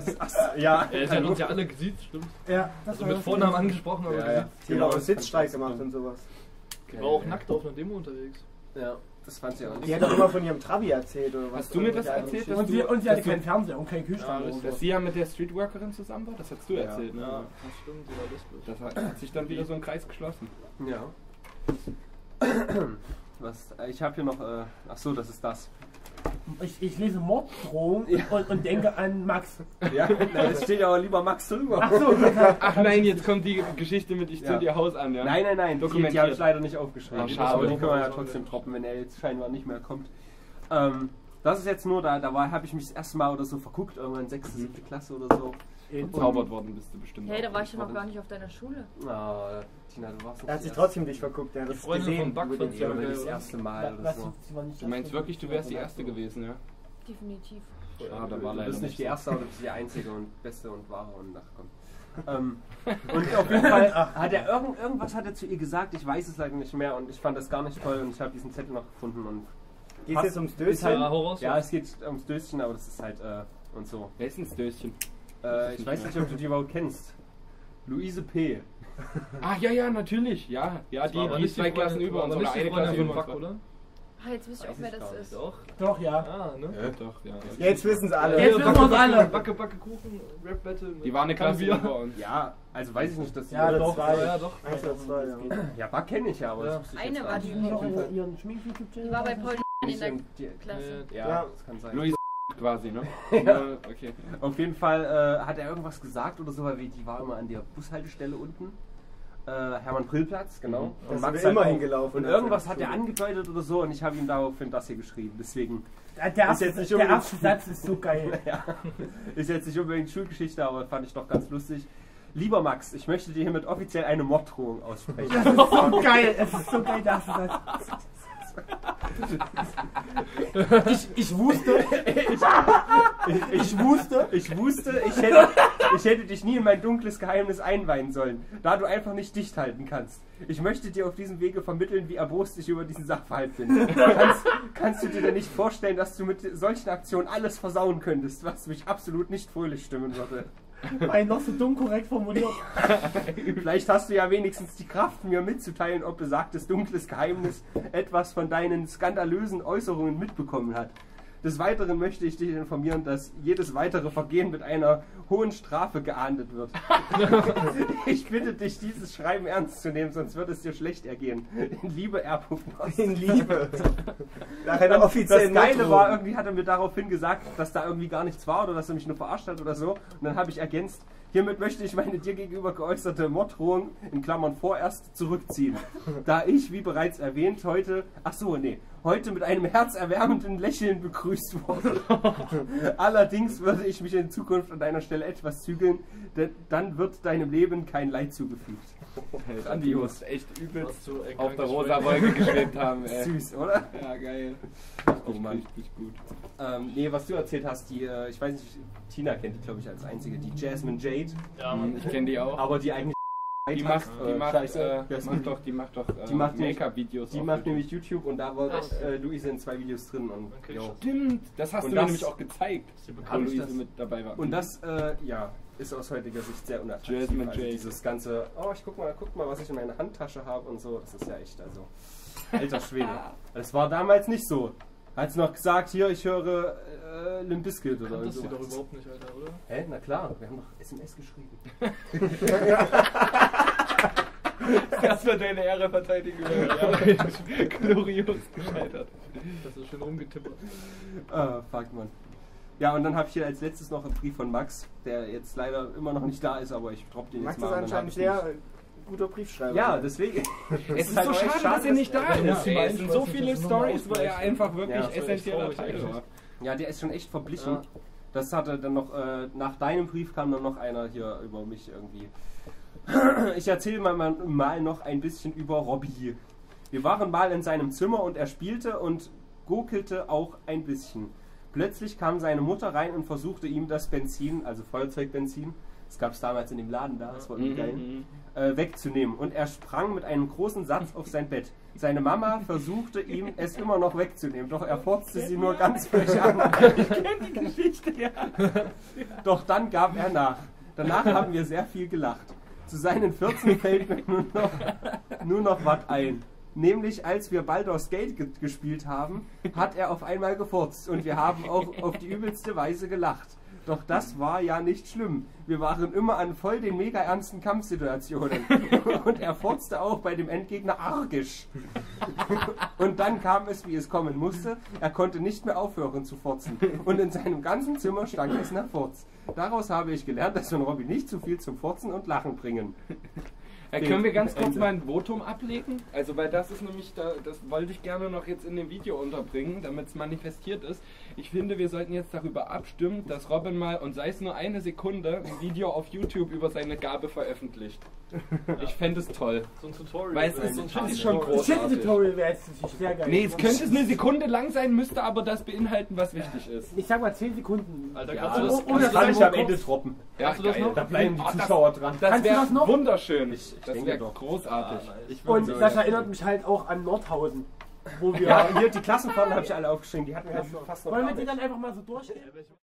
Speaker 1: Ja,
Speaker 3: Er hat uns ja alle gesiezt, stimmt.
Speaker 6: Ja, das
Speaker 3: Also
Speaker 6: war
Speaker 3: mit
Speaker 6: das.
Speaker 3: Vornamen angesprochen, aber
Speaker 1: ja, ja.
Speaker 3: gesiezt.
Speaker 4: Die haben auch Sitzstreik gemacht und sowas.
Speaker 3: Die war auch nackt auf einer Demo unterwegs.
Speaker 1: Ja, das fand sie auch
Speaker 4: Die
Speaker 1: nicht.
Speaker 4: hat doch immer von ihrem Trabi erzählt, oder was?
Speaker 2: Hast du mir das erzählt? dass
Speaker 6: Und
Speaker 2: du-
Speaker 6: sie, und sie hatte
Speaker 2: dass du-
Speaker 6: keinen Fernseher und keinen
Speaker 2: Ja,
Speaker 6: Kühlschrank.
Speaker 2: richtig.
Speaker 6: oder
Speaker 2: Dass
Speaker 6: so.
Speaker 2: sie ja mit der Streetworkerin zusammen war, das hast du
Speaker 1: Ja.
Speaker 2: erzählt, ne?
Speaker 3: Ja, das stimmt, die war lustig.
Speaker 2: Das hat, hat sich dann wieder so ein Kreis geschlossen.
Speaker 1: Ja. Was, ich habe hier noch, äh, ach so, das ist das.
Speaker 6: Ich, ich lese Morddrohung
Speaker 1: Ja.
Speaker 6: und, und denke an Max.
Speaker 1: Ja, nein, es steht ja aber lieber Max drüber.
Speaker 6: Ach so, das
Speaker 2: Ach nein, jetzt kommt die Geschichte mit ich
Speaker 1: Ja.
Speaker 2: zünd ihr Haus an, ja?
Speaker 1: Nein, nein, nein, die, die
Speaker 2: Dokumentiert.
Speaker 1: habe ich leider nicht aufgeschrieben.
Speaker 2: Ah, schade.
Speaker 1: Aber die können wir ja trotzdem droppen, wenn er jetzt scheinbar nicht mehr kommt. Ähm, das ist jetzt nur, da, da habe ich mich das erste Mal oder so verguckt, irgendwann sechste, siebte Klasse oder so.
Speaker 2: Verzaubert worden bist du bestimmt.
Speaker 5: Hey, da
Speaker 2: auch.
Speaker 5: war ich ja noch gar nicht auf deiner Schule.
Speaker 1: Ah, Tina, du warst nicht
Speaker 4: Er hat sich
Speaker 1: die
Speaker 4: trotzdem nicht verguckt, er hat
Speaker 3: Die
Speaker 4: das
Speaker 3: Freundin
Speaker 4: gesehen.
Speaker 3: vom Buck
Speaker 4: über den
Speaker 3: fand's
Speaker 1: erste,
Speaker 3: ja
Speaker 1: oder
Speaker 3: geil,
Speaker 1: das
Speaker 3: oder?
Speaker 1: erste Mal oder
Speaker 6: Was,
Speaker 1: so.
Speaker 6: sie war nicht
Speaker 2: Du meinst wirklich, du wärst die Erste gewesen, ja?
Speaker 5: Definitiv.
Speaker 2: Ah, da war
Speaker 1: Du
Speaker 2: leider
Speaker 1: bist nicht die
Speaker 2: so.
Speaker 1: erste, aber du bist die einzige und beste und wahre und ach komm. Ähm, und auf jeden Fall hat er irgend, irgendwas hat er zu ihr gesagt, ich weiß es leider nicht mehr und ich fand das gar nicht toll und ich habe diesen Zettel noch gefunden und
Speaker 4: Geht es jetzt ums
Speaker 1: ist
Speaker 4: Döschen?
Speaker 1: halt,
Speaker 3: Ja, hau raus.
Speaker 1: ja, es geht ums Döschen, aber das ist halt äh, und so.
Speaker 2: Wer ist denn das Döschen?
Speaker 1: Äh, ich weiß nicht, ob du die überhaupt kennst. Luise P.
Speaker 2: Ah, ja, ja, natürlich. Ja, ja, die,
Speaker 3: Aber
Speaker 2: die
Speaker 3: nicht
Speaker 2: zwei Klassen
Speaker 3: Freundin-
Speaker 2: über uns
Speaker 3: aber
Speaker 2: oder
Speaker 3: nicht die
Speaker 2: eine
Speaker 3: Freundin
Speaker 2: Klasse
Speaker 3: von
Speaker 2: über
Speaker 3: Buck,
Speaker 2: uns.
Speaker 3: oder?
Speaker 5: Ah, jetzt wisst ihr auch,
Speaker 1: Weiß
Speaker 5: wer
Speaker 1: ich
Speaker 5: das
Speaker 1: gar
Speaker 5: ist.
Speaker 3: Doch.
Speaker 6: Doch, ja.
Speaker 3: Ah, ne?
Speaker 2: Ja, doch, ja.
Speaker 4: Jetzt wissen es alle.
Speaker 6: Jetzt wissen wir's alle.
Speaker 3: Backe, Backe, Kuchen, Rap Battle. mit
Speaker 2: Die war eine Klasse
Speaker 3: Bier.
Speaker 2: über uns.
Speaker 1: Ja, also weiß ich nicht, dass
Speaker 6: Ja,
Speaker 1: die
Speaker 6: doch.
Speaker 4: zwei.
Speaker 3: Ja, ja, doch.
Speaker 4: Eins oder zwei, ja.
Speaker 1: Ja, Bug kenne ich ja, aber
Speaker 3: Ja.
Speaker 1: das wusste ich
Speaker 5: Eine
Speaker 1: jetzt
Speaker 5: war
Speaker 1: gar
Speaker 5: die
Speaker 1: nicht.
Speaker 6: Noch
Speaker 5: auf jeden Fall.
Speaker 6: in ihren Schmink-YouTube-Channel.
Speaker 5: Die war bei Paul in der
Speaker 1: Und die-
Speaker 5: Klasse.
Speaker 1: Ja,
Speaker 4: Ja.
Speaker 1: das kann sein.
Speaker 2: Luise quasi, ne? Ja. Okay.
Speaker 1: Auf jeden Fall äh, hat er irgendwas gesagt oder so, weil die war immer an der Bushaltestelle unten. Äh, Hermann-Prill-Platz, genau.
Speaker 4: Da
Speaker 1: Und
Speaker 4: sind wir
Speaker 1: halt
Speaker 4: immer
Speaker 1: auch.
Speaker 4: hingelaufen.
Speaker 1: Und irgendwas hat er angedeutet oder so und ich habe ihm daraufhin das hier geschrieben. Deswegen
Speaker 6: Der, der,
Speaker 1: Ist jetzt nicht
Speaker 6: der
Speaker 1: unbedingt-
Speaker 6: erste Satz ist so geil.
Speaker 1: ja, ist jetzt nicht unbedingt Schulgeschichte, aber fand ich doch ganz lustig. Lieber Max, ich möchte dir hiermit offiziell eine Morddrohung aussprechen.
Speaker 6: Das ist so geil. Es ist so geil, der erste Satz. Ich, ich wusste,
Speaker 1: Ich, ich wusste, ich wusste, ich hätte, ich hätte dich nie in mein dunkles Geheimnis einweihen sollen, da du einfach nicht dicht halten kannst. Ich möchte dir auf diesem Wege vermitteln, wie erbost ich über diesen Sachverhalt bin. Kannst, kannst du dir denn nicht vorstellen, dass du mit solchen Aktionen alles versauen könntest, was mich absolut nicht fröhlich stimmen würde?
Speaker 6: ein noch so dumm korrekt formuliert.
Speaker 1: Vielleicht hast du ja wenigstens die Kraft, mir mitzuteilen, ob besagtes dunkles Geheimnis etwas von deinen skandalösen Äußerungen mitbekommen hat. Des Weiteren möchte ich dich informieren, dass jedes weitere Vergehen mit einer hohen Strafe geahndet wird. Ich bitte dich, dieses Schreiben ernst zu nehmen, sonst wird es dir schlecht ergehen. In Liebe, R. Ost.
Speaker 4: In Liebe. Nach einer
Speaker 1: Das
Speaker 4: offiziellen
Speaker 1: Geile
Speaker 4: Morddrohung.
Speaker 1: war, irgendwie hat er mir daraufhin gesagt, dass da irgendwie gar nichts war oder dass er mich nur verarscht hat oder so. Und dann habe ich ergänzt, Hiermit möchte ich meine dir gegenüber geäußerte Morddrohung in Klammern vorerst zurückziehen. Da ich, wie bereits erwähnt, heute, ach so, nee, heute mit einem herzerwärmenden Lächeln begrüßt wurde. Allerdings würde ich mich in Zukunft an deiner Stelle etwas zügeln, denn dann wird deinem Leben kein Leid zugefügt.
Speaker 2: Andi muss echt übelst
Speaker 3: Was du, ey,
Speaker 2: auf der
Speaker 3: krankes
Speaker 2: rosa
Speaker 3: Schwein.
Speaker 2: Wolke geschwebt haben, ey.
Speaker 1: Süß, oder?
Speaker 2: Ja, geil.
Speaker 1: Oh Mann.
Speaker 2: Richtig gut.
Speaker 1: Ähm, nee, was du erzählt hast, die, äh, ich weiß nicht, Tina kennt die, glaube ich, als einzige, die Jasmine Jade,
Speaker 3: Ja, Mann.
Speaker 2: Ich kenne die auch.
Speaker 1: aber die eigentlich
Speaker 2: Die macht, die macht,
Speaker 1: Scheiße.
Speaker 2: äh,
Speaker 1: Ja, ist
Speaker 2: macht doch, die macht doch äh,
Speaker 1: Die macht nämlich-
Speaker 2: Make-up-Videos.
Speaker 1: Die
Speaker 2: auf
Speaker 1: macht
Speaker 2: YouTube.
Speaker 1: nämlich YouTube und da war
Speaker 3: Ach.
Speaker 1: äh, Luise in zwei Videos drin und
Speaker 3: Okay,
Speaker 1: jo.
Speaker 2: Stimmt, das hast
Speaker 1: Und
Speaker 2: du
Speaker 1: das-
Speaker 2: mir nämlich auch gezeigt,
Speaker 3: Ist die
Speaker 2: wo
Speaker 3: bekannt?
Speaker 2: Luise
Speaker 1: das?
Speaker 2: mit dabei war.
Speaker 1: Und das, äh, ja, ist aus heutiger Sicht sehr unattraktiv.
Speaker 2: Jasmine
Speaker 1: Also
Speaker 2: Jade.
Speaker 1: dieses ganze, oh, ich guck mal, guck mal, was ich in meiner Handtasche habe und so, das ist ja echt, also, alter Schwede. Das war damals nicht so. Hat sie noch gesagt, hier, ich höre äh, Limp Bizkit oder
Speaker 3: Das
Speaker 1: so.
Speaker 3: sie doch überhaupt nicht, Alter, oder?
Speaker 1: Hä? Na klar, wir haben doch S M S geschrieben.
Speaker 2: Das wird deine Ehre verteidigen. Ja, glorios gescheitert.
Speaker 3: Das ist schön rumgetippert.
Speaker 1: Ah, fuck, man. Ja, und dann habe ich hier als letztes noch einen Brief von Max, der jetzt leider immer noch nicht da ist, aber ich droppe den
Speaker 4: Max
Speaker 1: jetzt
Speaker 4: ist
Speaker 1: mal. und dann hab
Speaker 4: anscheinend
Speaker 1: ich
Speaker 4: sehr guter Briefschreiber.
Speaker 1: nicht- Ja, deswegen.
Speaker 2: Es ist
Speaker 1: halt
Speaker 2: so
Speaker 1: echt
Speaker 2: schade, dass er nicht da
Speaker 3: Ja,
Speaker 2: ist.
Speaker 3: ja.
Speaker 2: Ey, es sind so viele
Speaker 3: Das ist nur
Speaker 2: Stories, wo er
Speaker 3: Ausgleich.
Speaker 2: einfach wirklich
Speaker 1: Ja, das
Speaker 3: war echt
Speaker 2: essentieller
Speaker 3: traurig
Speaker 2: Teil
Speaker 3: eigentlich.
Speaker 2: war.
Speaker 1: Ja, der ist schon echt verblichen.
Speaker 3: Ja.
Speaker 1: Das hatte dann noch, äh, nach deinem Brief kam dann noch einer hier über mich irgendwie. Ich erzähle mal, mal, mal noch ein bisschen über Robbie. Wir waren mal in seinem Zimmer und er spielte und gurkelte auch ein bisschen. Plötzlich kam seine Mutter rein und versuchte ihm das Benzin, also Feuerzeugbenzin, das gab es damals in dem Laden da, das war irgendwie geil,
Speaker 2: Mhm.
Speaker 1: äh, wegzunehmen. Und er sprang mit einem großen Satz auf sein Bett. Seine Mama versuchte ihm es immer noch wegzunehmen, doch er fotzte sie nur ganz frech an. Ich kenne die Geschichte, ja. Doch dann gab er nach. Danach haben wir sehr viel gelacht. Zu seinen vierzehn fällt mir nur noch, nur noch was ein. Nämlich, als wir Baldur's Gate ge gespielt haben, hat er auf einmal gefurzt und wir haben auch auf die übelste Weise gelacht. Doch das war ja nicht schlimm. Wir waren immer an voll den mega ernsten Kampfsituationen. Und er furzte auch bei dem Endgegner argisch. Und dann kam es, wie es kommen musste. Er konnte nicht mehr aufhören zu furzen. Und in seinem ganzen Zimmer stank es nach Furz. Daraus habe ich gelernt, dass wir Robby nicht zu viel zum Furzen und Lachen bringen.
Speaker 2: Äh, können wir ganz kurz
Speaker 1: Ende.
Speaker 2: mal ein Votum ablegen? Also, weil das ist nämlich, da, das wollte ich gerne noch jetzt in dem Video unterbringen, damit es manifestiert ist. Ich finde, wir sollten jetzt darüber abstimmen, dass Robin mal, und sei es nur eine Sekunde, ein Video auf YouTube über seine Gabe veröffentlicht. Ich fände es toll.
Speaker 3: So ein Tutorial.
Speaker 2: Weil es
Speaker 3: wäre
Speaker 2: ist,
Speaker 3: so ein
Speaker 2: finde ich
Speaker 3: Tutorial.
Speaker 2: schon
Speaker 6: Ein
Speaker 2: großartig.
Speaker 6: Chat-Tutorial wäre jetzt natürlich sehr geil.
Speaker 2: Nee, es könnte es eine Sekunde lang sein, müsste aber das beinhalten, was wichtig ist.
Speaker 6: Ich sag mal zehn Sekunden.
Speaker 3: Alter,
Speaker 1: Ja,
Speaker 3: kannst du das,
Speaker 6: oh,
Speaker 3: kannst
Speaker 6: oh,
Speaker 3: du
Speaker 6: das
Speaker 3: das
Speaker 6: kann ich
Speaker 3: noch
Speaker 6: am
Speaker 3: kurz-
Speaker 6: Ende
Speaker 2: droppen. Ja,
Speaker 3: Kannst du das
Speaker 2: geil.
Speaker 3: noch?
Speaker 1: Da bleiben die
Speaker 2: Oh, das-
Speaker 1: Zuschauer dran.
Speaker 2: Das
Speaker 6: Kannst du
Speaker 2: wäre
Speaker 6: das noch?
Speaker 2: wunderschön.
Speaker 1: Ich- ich
Speaker 2: das
Speaker 1: denke
Speaker 2: wäre
Speaker 1: doch.
Speaker 2: großartig.
Speaker 3: Ah, nice.
Speaker 1: Ich
Speaker 6: Und
Speaker 1: würde
Speaker 6: das
Speaker 1: so,
Speaker 6: erinnert mich halt auch an Nordhausen. Wo wir.
Speaker 1: Ja, hier die Klassenfahrten habe ich alle aufgeschrieben. Die hatten wir halt fast noch
Speaker 6: Wollen
Speaker 1: gar
Speaker 6: wir die
Speaker 1: nicht.
Speaker 6: dann einfach mal so durchgehen?